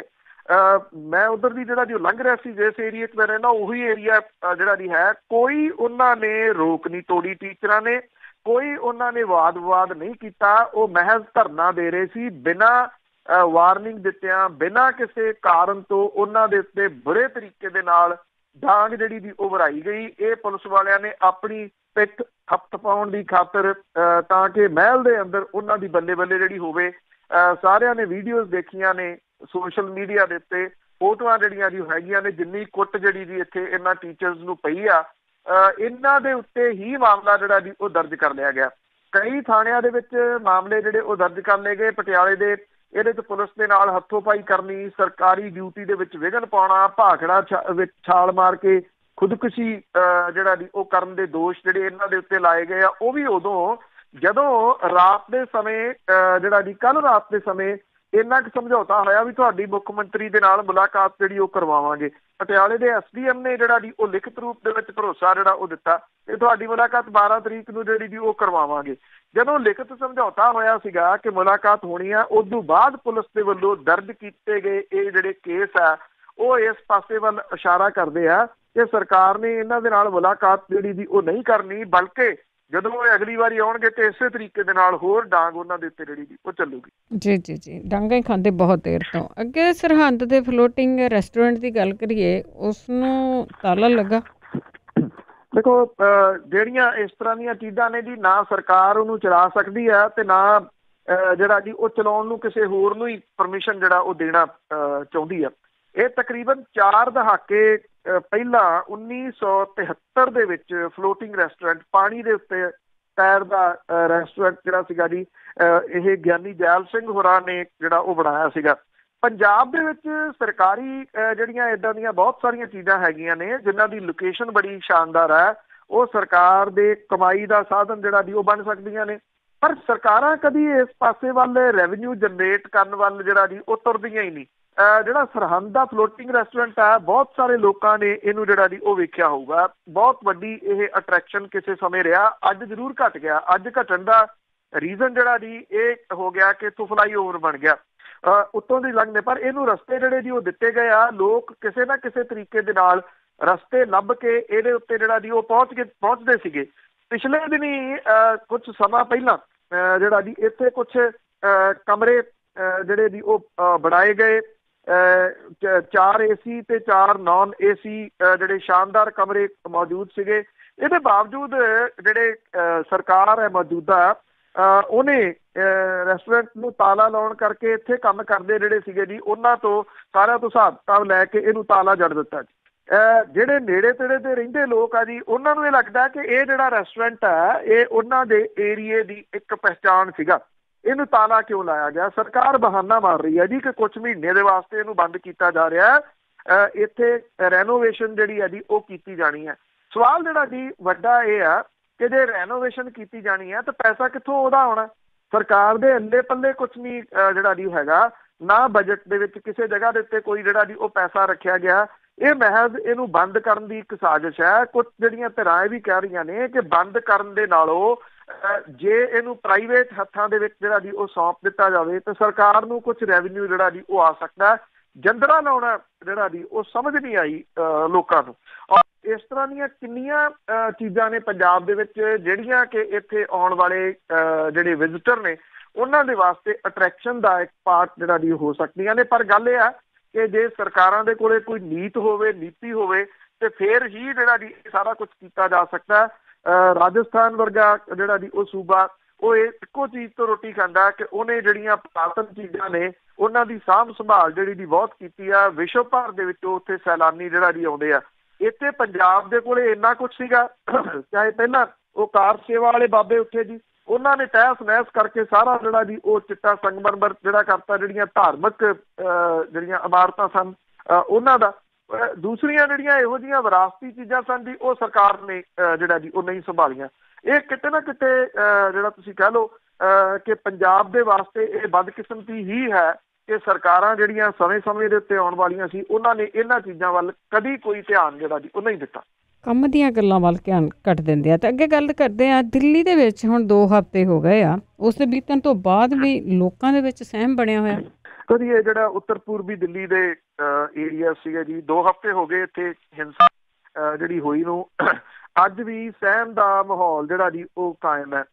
ਮੈਂ ਉੱਧਰ ਦੀ ਜਿਹੜਾ ਜੀ ਉਹ ਲੰਘ ਰਿਹਾ ਸੀ, ਜਿਸ ਏਰੀਏ 'ਚ ਮੈਂ ਰਹਿੰਦਾ ਉਹੀ ਏਰੀਆ ਜਿਹੜਾ ਜੀ ਹੈ, ਕੋਈ ਉਹਨਾਂ ਨੇ ਰੋਕ ਨਹੀਂ ਤੋੜੀ ਟੀਚਰਾਂ ਨੇ, ਕੋਈ ਉਹਨਾਂ ਨੇ ਵਾਦ ਵਿਵਾਦ ਨਹੀਂ ਕੀਤਾ। ਉਹ ਮਹਿਜ਼ ਧਰਨਾ ਦੇ ਰਹੇ ਸੀ ਬਿਨਾਂ ਵਾਰਨਿੰਗ ਦਿੱਤਿਆਂ, ਬਿਨਾਂ ਕਿਸੇ ਕਾਰਨ ਤੋਂ ਉਹਨਾਂ ਦੇ ਉੱਤੇ ਬੁਰੇ ਤਰੀਕੇ ਦੇ ਨਾਲ ਡਾਂਗ ਜਿਹੜੀ ਦੀ ਉਹ ਵਰਾਈ ਗਈ। ਇਹ ਪੁਲਿਸ ਵਾਲਿਆਂ ਨੇ ਆਪਣੀ ਪਿੱਠ ਥਪਥਪਾਉਣ ਦੀ ਖਾਤਰ ਤਾਂ ਕਿ ਮਹਿਲ ਦੇ ਅੰਦਰ ਉਹਨਾਂ ਦੀ ਬੱਲੇ ਬੱਲੇ ਜਿਹੜੀ ਹੋਵੇ। ਸਾਰਿਆਂ ਨੇ ਵੀਡੀਓਜ਼ ਦੇਖੀਆਂ ਨੇ ਸੋਸ਼ਲ ਮੀਡੀਆ ਦੇ ਉੱਤੇ, ਫੋਟੋਆਂ ਜਿਹੜੀਆਂ ਜੀ ਹੈਗੀਆਂ ਨੇ, ਜਿੰਨੀ ਕੁੱਟ ਜਿਹੜੀ ਜੀ ਇੱਥੇ ਇਹਨਾਂ ਟੀਚਰਸ ਨੂੰ ਪਈ ਆ, ਇਹਨਾਂ ਦੇ ਉੱਤੇ ਹੀ ਮਾਮਲਾ ਜਿਹੜਾ ਜੀ ਉਹ ਦਰਜ ਕਰ ਲਿਆ ਗਿਆ। ਕਈ ਥਾਣਿਆਂ ਦੇ ਵਿੱਚ ਮਾਮਲੇ ਜਿਹੜੇ ਉਹ ਦਰਜ ਕਰ ਲਏ ਗਏ। ਪਟਿਆਲੇ ਦੇ ਇਹਦੇ 'ਚ ਪੁਲਿਸ ਦੇ ਨਾਲ ਹੱਥੋਂ ਪਾਈ ਕਰਨੀ, ਸਰਕਾਰੀ ਡਿਊਟੀ ਦੇ ਵਿੱਚ ਵਿਘਨ ਪਾਉਣਾ, ਭਾਖੜਾ ਵਿੱਚ ਛਾਲ ਮਾਰ ਕੇ ਖੁਦਕੁਸ਼ੀ ਜਿਹੜਾ ਜੀ ਉਹ ਕਰਨ ਦੇ ਦੋਸ਼ ਜਿਹੜੇ ਇਹਨਾਂ ਦੇ ਉੱਤੇ ਲਾਏ ਗਏ ਆ, ਉਹ ਵੀ ਉਦੋਂ ਜਦੋਂ ਰਾਤ ਦੇ ਸਮੇਂ ਜਿਹੜਾ ਜੀ ਕੱਲ੍ਹ ਰਾਤ ਦੇ ਸਮੇਂ ਇੰਨਾ ਕੁ ਸਮਝੌਤਾ ਹੋਇਆ ਵੀ ਤੁਹਾਡੀ ਮੁੱਖ ਮੰਤਰੀ ਦੇ ਨਾਲ ਮੁਲਾਕਾਤ ਜਿਹੜੀ ਉਹ ਕਰਵਾਵਾਂਗੇ। ਪਟਿਆਲੇ ਦੇ ਐਸ ਡੀ ਐਮ ਨੇ ਜਿਹੜਾ ਜੀ ਉਹ ਲਿਖਤ ਰੂਪ ਦੇ ਵਿੱਚ ਭਰੋਸਾ ਜਿਹੜਾ ਉਹ ਦਿੱਤਾ ਕਿ ਤੁਹਾਡੀ ਮੁਲਾਕਾਤ ਬਾਰਾਂ ਤਰੀਕ ਨੂੰ ਜਿਹੜੀ ਜੀ ਉਹ ਕਰਵਾਵਾਂਗੇ। ਜਦੋਂ ਲਿਖਤ ਸਮਝੌਤਾ ਹੋਇਆ ਸੀਗਾ ਕਿ ਮੁਲਾਕਾਤ ਹੋਣੀ ਆ, ਉਦੋਂ ਬਾਅਦ ਪੁਲਿਸ ਦੇ ਵੱਲੋਂ ਦਰਜ ਕੀਤੇ ਗਏ ਇਹ ਜਿਹੜੇ ਕੇਸ ਆ ਉਹ ਇਸ ਪਾਸੇ ਵੱਲ ਇਸ਼ਾਰਾ ਕਰਦੇ ਆ ਕਿ ਸਰਕਾਰ ਨੇ ਇਹਨਾਂ ਦੇ ਨਾਲ ਮੁਲਾਕਾਤ ਜਿਹੜੀ ਦੀ ਉਹ ਨਹੀਂ ਕਰਨੀ, ਬਲਕਿ ਜਦੋਂ ਉਹ ਅਗਲੀ ਵਾਰੀ ਆਉਣਗੇ ਤੇ ਇਸੇ ਤਰੀਕੇ ਦੇ ਨਾਲ ਹੋਰ ਡਾਂਗ ਉਹਨਾਂ ਦੇ ਉੱਤੇ ਜਿਹੜੀ ਦੀ ਉਹ ਚੱਲੂਗੀ। ਜੀ ਜੀ ਜੀ ਡਾਂਗਾ ਹੀ ਖਾਂਦੇ ਬਹੁਤ ਦੇਰ ਤੋਂ। ਅੱਗੇ ਸਰਹੰਦ ਦੇ ਫਲੋਟਿੰਗ ਰੈਸਟੋਰੈਂਟ ਦੀ ਗੱਲ ਕਰੀਏ, ਉਸ ਨੂੰ ਤਾਲਾ ਲੱਗਾ। ਦੇਖੋ ਜਿਹੜੀਆਂ ਇਸ ਤਰ੍ਹਾਂ ਦੀਆਂ ਚੀਜ਼ਾਂ ਨੇ ਜੀ, ਨਾ ਸਰਕਾਰ ਉਹਨੂੰ ਚਲਾ ਸਕਦੀ ਹੈ ਤੇ ਨਾ ਜਿਹੜਾ ਜੀ ਉਹ ਚਲਾਉਣ ਨੂੰ ਕਿਸੇ ਹੋਰ ਨੂੰ ਹੀ ਪਰਮਿਸ਼ਨ ਜਿਹੜਾ ਉਹ ਦੇਣਾ ਚਾਹੁੰਦੀ ਆ। ਇਹ ਤਕਰੀਬਨ ਚਾਰ ਦਹਾਕੇ ਪਹਿਲਾਂ ਉੱਨੀ ਸੌ ਤਿਹੱਤਰ ਦੇ ਵਿੱਚ ਫਲੋਟਿੰਗ ਰੈਸਟੋਰੈਂਟ, ਪਾਣੀ ਦੇ ਉੱਤੇ ਤੈਰ ਦਾ ਰੈਸਟੋਰੈਂਟ ਜਿਹੜਾ ਸੀਗਾ ਜੀ, ਇਹ ਗਿਆਨੀ ਜੈਲ ਸਿੰਘ ਹੋਰਾਂ ਨੇ ਜਿਹੜਾ ਉਹ ਬਣਾਇਆ ਸੀਗਾ। ਪੰਜਾਬ ਦੇ ਵਿੱਚ ਸਰਕਾਰੀ ਜਿਹੜੀਆਂ ਇੱਦਾਂ ਦੀਆਂ ਬਹੁਤ ਸਾਰੀਆਂ ਚੀਜ਼ਾਂ ਹੈਗੀਆਂ ਨੇ ਜਿਨ੍ਹਾਂ ਦੀ ਲੋਕੇਸ਼ਨ ਬੜੀ ਸ਼ਾਨਦਾਰ ਹੈ, ਉਹ ਸਰਕਾਰ ਦੇ ਕਮਾਈ ਦਾ ਸਾਧਨ ਜਿਹੜਾ ਜੀ ਉਹ ਬਣ ਸਕਦੀਆਂ ਨੇ, ਪਰ ਸਰਕਾਰਾਂ ਕਦੀ ਇਸ ਪਾਸੇ ਵੱਲ ਰੈਵਨਿਊ ਜਨਰੇਟ ਕਰਨ ਵੱਲ ਜਿਹੜਾ ਜੀ ਉਹ ਤੁਰਦੀਆਂ ਹੀ ਨਹੀਂ। ਜਿਹੜਾ ਸਰਹੰਦ ਦਾ ਫਲੋਟਿੰਗ ਰੈਸਟੋਰੈਂਟ ਹੈ, ਬਹੁਤ ਸਾਰੇ ਲੋਕਾਂ ਨੇ ਇਹਨੂੰ ਜਿਹੜਾ ਜੀ ਉਹ ਵੇਖਿਆ ਹੋਊਗਾ। ਬਹੁਤ ਵੱਡੀ ਇਹ ਅਟਰੈਕਸ਼ਨ ਕਿਸੇ ਸਮੇਂ ਰਿਹਾ, ਅੱਜ ਜ਼ਰੂਰ ਘਟ ਗਿਆ। ਅੱਜ ਘਟਣ ਦਾ ਰੀਜ਼ਨ ਜਿਹੜਾ ਜੀ ਇਹ ਹੋ ਗਿਆ ਕਿ ਇੱਥੋਂ ਫਲਾਈ ਓਵਰ ਬਣ ਗਿਆ ਉੱਤੋਂ ਦੀ ਲੰਘਦੇ, ਪਰ ਇਹਨੂੰ ਰਸਤੇ ਜਿਹੜੇ ਜੀ ਉਹ ਦਿੱਤੇ ਗਏ ਆ। ਲੋਕ ਕਿਸੇ ਨਾ ਕਿਸੇ ਤਰੀਕੇ ਦੇ ਨਾਲ ਰਸਤੇ ਲੱਭ ਕੇ ਇਹਦੇ ਉੱਤੇ ਜਿਹੜਾ ਜੀ ਉਹ ਪਹੁੰਚ ਕੇ ਪਹੁੰਚਦੇ ਸੀਗੇ। ਪਿਛਲੇ ਦਿਨੀ ਕੁਝ ਸਮਾਂ ਪਹਿਲਾਂ ਜਿਹੜਾ ਜੀ ਇੱਥੇ ਕੁਛ ਕਮਰੇ ਜਿਹੜੇ ਜੀ ਉਹ ਬਣਾਏ ਗਏ, ਚਾਰ ਏ ਸੀ ਤੇ ਚਾਰ ਨਾਨ ਏ ਸੀ ਜਿਹੜੇ ਸ਼ਾਨਦਾਰ ਕਮਰੇ ਮੌਜੂਦ ਸੀਗੇ। ਇਹਦੇ ਬਾਵਜੂਦ ਜਿਹੜੇ ਸਰਕਾਰ ਹੈ ਮੌਜੂਦਾ, ਉਹਨੇ ਰੈਸਟੋਰੈਂਟ ਨੂੰ ਤਾਲਾ ਲਾਉਣ ਕਰਕੇ ਇੱਥੇ ਕੰਮ ਕਰਦੇ ਜਿਹੜੇ ਸੀਗੇ ਜੀ ਉਹਨਾਂ ਤੋਂ ਸਾਰਿਆਂ ਤੋਂ ਹਿਸਾਬ ਕਿਤਾਬ ਲੈ ਕੇ ਇਹਨੂੰ ਤਾਲਾ ਜੜ ਦਿੱਤਾ ਜੀ। ਜਿਹੜੇ ਨੇੜੇ ਤੇੜੇ ਦੇ ਰਹਿੰਦੇ ਲੋਕ ਆ ਜੀ, ਉਹਨਾਂ ਨੂੰ ਇਹ ਲੱਗਦਾ ਕਿ ਇਹ ਜਿਹੜਾ ਰੈਸਟੋਰੈਂਟ ਹੈ ਇਹ ਉਹਨਾਂ ਦੇ ਏਰੀਏ ਦੀ ਇੱਕ ਪਹਿਚਾਣ ਸੀਗਾ, ਇਹਨੂੰ ਤਾਲਾ ਕਿਉਂ ਲਾਇਆ ਗਿਆ। ਸਰਕਾਰ ਬਹਾਨਾ ਮਾਰ ਰਹੀ ਹੈ ਜੀ ਕਿ ਕੁਛ ਮਹੀਨੇ ਦੇ ਵਾਸਤੇ ਇਹਨੂੰ ਬੰਦ ਕੀਤਾ ਜਾ ਰਿਹਾ, ਇੱਥੇ ਰੈਨੋਵੇਸ਼ਨ ਜਿਹੜੀ ਹੈ ਜੀ ਉਹ ਕੀਤੀ ਜਾਣੀ ਹੈ। ਸਵਾਲ ਜਿਹੜਾ ਜੀ ਵੱਡਾ ਇਹ ਆ ਕਿ ਜੇ ਰੈਨੋਵੇਸ਼ਨ ਕੀਤੀ ਜਾਣੀ ਹੈ ਤਾਂ ਪੈਸਾ ਕਿੱਥੋਂ ਉਹਦਾ ਆਉਣਾ। ਸਰਕਾਰ ਦੇ ਅੱਲੇ ਪੱਲੇ ਕੁਛ ਨਹੀਂ ਜਿਹੜਾ ਜੀ ਹੈਗਾ, ਨਾ ਬਜਟ ਦੇ ਵਿੱਚ ਕਿਸੇ ਜਗ੍ਹਾ ਦੇ ਉੱਤੇ ਕੋਈ ਜਿਹੜਾ ਜੀ ਉਹ ਪੈਸਾ ਰੱਖਿਆ ਗਿਆ। ਇਹ ਮਹਿਜ਼ ਇਹਨੂੰ ਬੰਦ ਕਰਨ ਦੀ ਇੱਕ ਸਾਜ਼ਿਸ਼ ਹੈ। ਕੁਝ ਜਿਹੜੀਆਂ ਧਿਰਾਂ ਇਹ ਵੀ ਕਹਿ ਰਹੀਆਂ ਨੇ ਕਿ ਬੰਦ ਕਰਨ ਦੇ ਨਾਲੋਂ ਜੇ ਇਹਨੂੰ ਪ੍ਰਾਈਵੇਟ ਹੱਥਾਂ ਦੇ ਵਿੱਚ ਜਿਹੜਾ ਜੀ ਉਹ ਸੌਂਪ ਦਿੱਤਾ ਜਾਵੇ ਤਾਂ ਸਰਕਾਰ ਨੂੰ ਕੁਝ ਰੈਵਨਿਊ ਜਿਹੜਾ ਜੀ ਉਹ ਆ ਸਕਦਾ। ਜੰਦਰਾ ਲਾਉਣਾ ਜਿਹੜਾ ਜੀ ਉਹ ਸਮਝ ਨਹੀਂ ਆਈ ਲੋਕਾਂ ਨੂੰ। ਔਰ ਇਸ ਤਰ੍ਹਾਂ ਦੀਆਂ ਕਿੰਨੀਆਂ ਚੀਜ਼ਾਂ ਨੇ ਪੰਜਾਬ ਦੇ ਵਿੱਚ ਜਿਹੜੀਆਂ ਕਿ ਇੱਥੇ ਆਉਣ ਵਾਲੇ ਜਿਹੜੇ ਵਿਜ਼ਿਟਰ ਨੇ ਉਹਨਾਂ ਦੇ ਵਾਸਤੇ ਅਟਰੈਕਸ਼ਨ ਦਾ ਇੱਕ ਪਾਰਟ ਜਿਹੜਾ ਜੀ ਹੋ ਸਕਦੀਆਂ ਨੇ। ਪਰ ਗੱਲ ਇਹ ਆ ਕਿ ਜੇ ਸਰਕਾਰਾਂ ਦੇ ਕੋਲੇ ਕੋਈ ਨੀਤ ਹੋਵੇ, ਨੀਤੀ ਹੋਵੇ, ਤੇ ਫਿਰ ਹੀ ਜਿਹੜਾ ਜੀ ਸਾਰਾ ਕੁਝ ਕੀਤਾ ਜਾ ਸਕਦਾ। ਰਾਜਸਥਾਨ ਵਰਗਾ ਜਿਹੜਾ ਜੀ ਉਹ ਸੂਬਾ, ਉਹ ਇਹ ਇੱਕੋ ਚੀਜ਼ ਤੋਂ ਰੋਟੀ ਖਾਂਦਾ ਕਿ ਉਹਨੇ ਜਿਹੜੀਆਂ ਪੁਰਾਤਨ ਚੀਜ਼ਾਂ ਨੇ ਉਹਨਾਂ ਦੀ ਸਾਂਭ ਸੰਭਾਲ ਜਿਹੜੀ ਦੀ ਬਹੁਤ ਕੀਤੀ ਆ। ਵਿਸ਼ਵ ਭਰ ਦੇ ਵਿੱਚੋਂ ਉੱਥੇ ਸੈਲਾਨੀ ਜਿਹੜਾ ਜੀ ਆਉਂਦੇ ਆ। ਇੱਥੇ ਪੰਜਾਬ ਦੇ ਕੋਲੇ ਇੰਨਾ ਕੁਛ ਸੀਗਾ, ਚਾਹੇ ਪਹਿਲਾਂ ਉਹ ਕਾਰ ਸੇਵਾ ਵਾਲੇ ਬਾਬੇ ਉੱਥੇ ਜੀ, ਉਹਨਾਂ ਨੇ ਤਹਿਸ ਨਹਿਸ ਕਰਕੇ ਸਾਰਾ ਜਿਹੜਾ ਜੀ ਉਹ ਚਿੱਟਾ ਸੰਗਮਰਮਰ ਜਿਹੜਾ ਕਰਤਾ। ਜਿਹੜੀਆਂ ਧਾਰਮਿਕ ਜਿਹੜੀਆਂ ਇਮਾਰਤਾਂ ਸਨ ਉਹਨਾਂ ਦਾ, ਦੂਸਰੀਆਂ ਜਿਹੜੀਆਂ ਇਹੋ ਜਿਹੀਆਂ ਵਿਰਾਸਤੀ ਚੀਜ਼ਾਂ ਸਨ ਜੀ ਉਹ ਸਰਕਾਰ ਨੇ ਜਿਹੜਾ ਜੀ ਉਹ ਨਹੀਂ ਸੰਭਾਲੀਆਂ। ਇਹ ਕਿਤੇ ਨਾ ਕਿਤੇ ਜਿਹੜਾ ਤੁਸੀਂ ਕਹਿ ਲਓ ਕਿ ਪੰਜਾਬ ਦੇ ਵਾਸਤੇ ਇਹ ਬਦਕਿਸਮਤੀ ਹੀ ਹੈ ਕਿ ਸਰਕਾਰਾਂ ਜਿਹੜੀਆਂ ਸਮੇਂ ਸਮੇਂ ਦੇ ਉੱਤੇ ਆਉਣ ਵਾਲੀਆਂ ਸੀ ਉਹਨਾਂ ਨੇ ਇਹਨਾਂ ਚੀਜ਼ਾਂ ਵੱਲ ਕਦੀ ਕੋਈ ਧਿਆਨ ਜਿਹੜਾ ਜੀ ਉਹ ਨਹੀਂ ਦਿੱਤਾ। ਕੰਮ ਦੀਆਂ ਗੱਲਾਂ ਵੱਲ ਧਿਆਨ ਘੱਟ ਦਿੰਦੇ ਆ। ਤੇ ਅੱਗੇ ਗੱਲ ਕਰਦੇ ਆ, ਦਿੱਲੀ ਦੇ ਵਿੱਚ ਹੁਣ ਦੋ ਹਫ਼ਤੇ ਹੋ ਗਏ ਆ, ਉਸ ਦੇ ਬੀਤਣ ਤੋਂ ਬਾਅਦ ਵੀ ਲੋਕਾਂ ਦੇ ਵਿੱਚ ਸਹਿਮ ਬਣਿਆ ਹੋਇਆ। ਕਦੀ ਇਹ ਜਿਹੜਾ ਉੱਤਰ ਪੂਰਬੀ ਦਿੱਲੀ ਦੇ ਏਰੀਆ ਸੀਗੇ ਜੀ, ਦੋ ਹਫ਼ਤੇ ਹੋ ਗਏ ਇੱਥੇ ਹਿੰਸਾ ਜਿਹੜੀ ਹੋਈ ਨੂੰ। ਅੱਜ ਵੀ ਸਹਿਮ ਦਾ ਮਾਹੌਲ ਜਿਹੜਾ ਜੀ ਉਹ ਕਾਇਮ ਹੈ।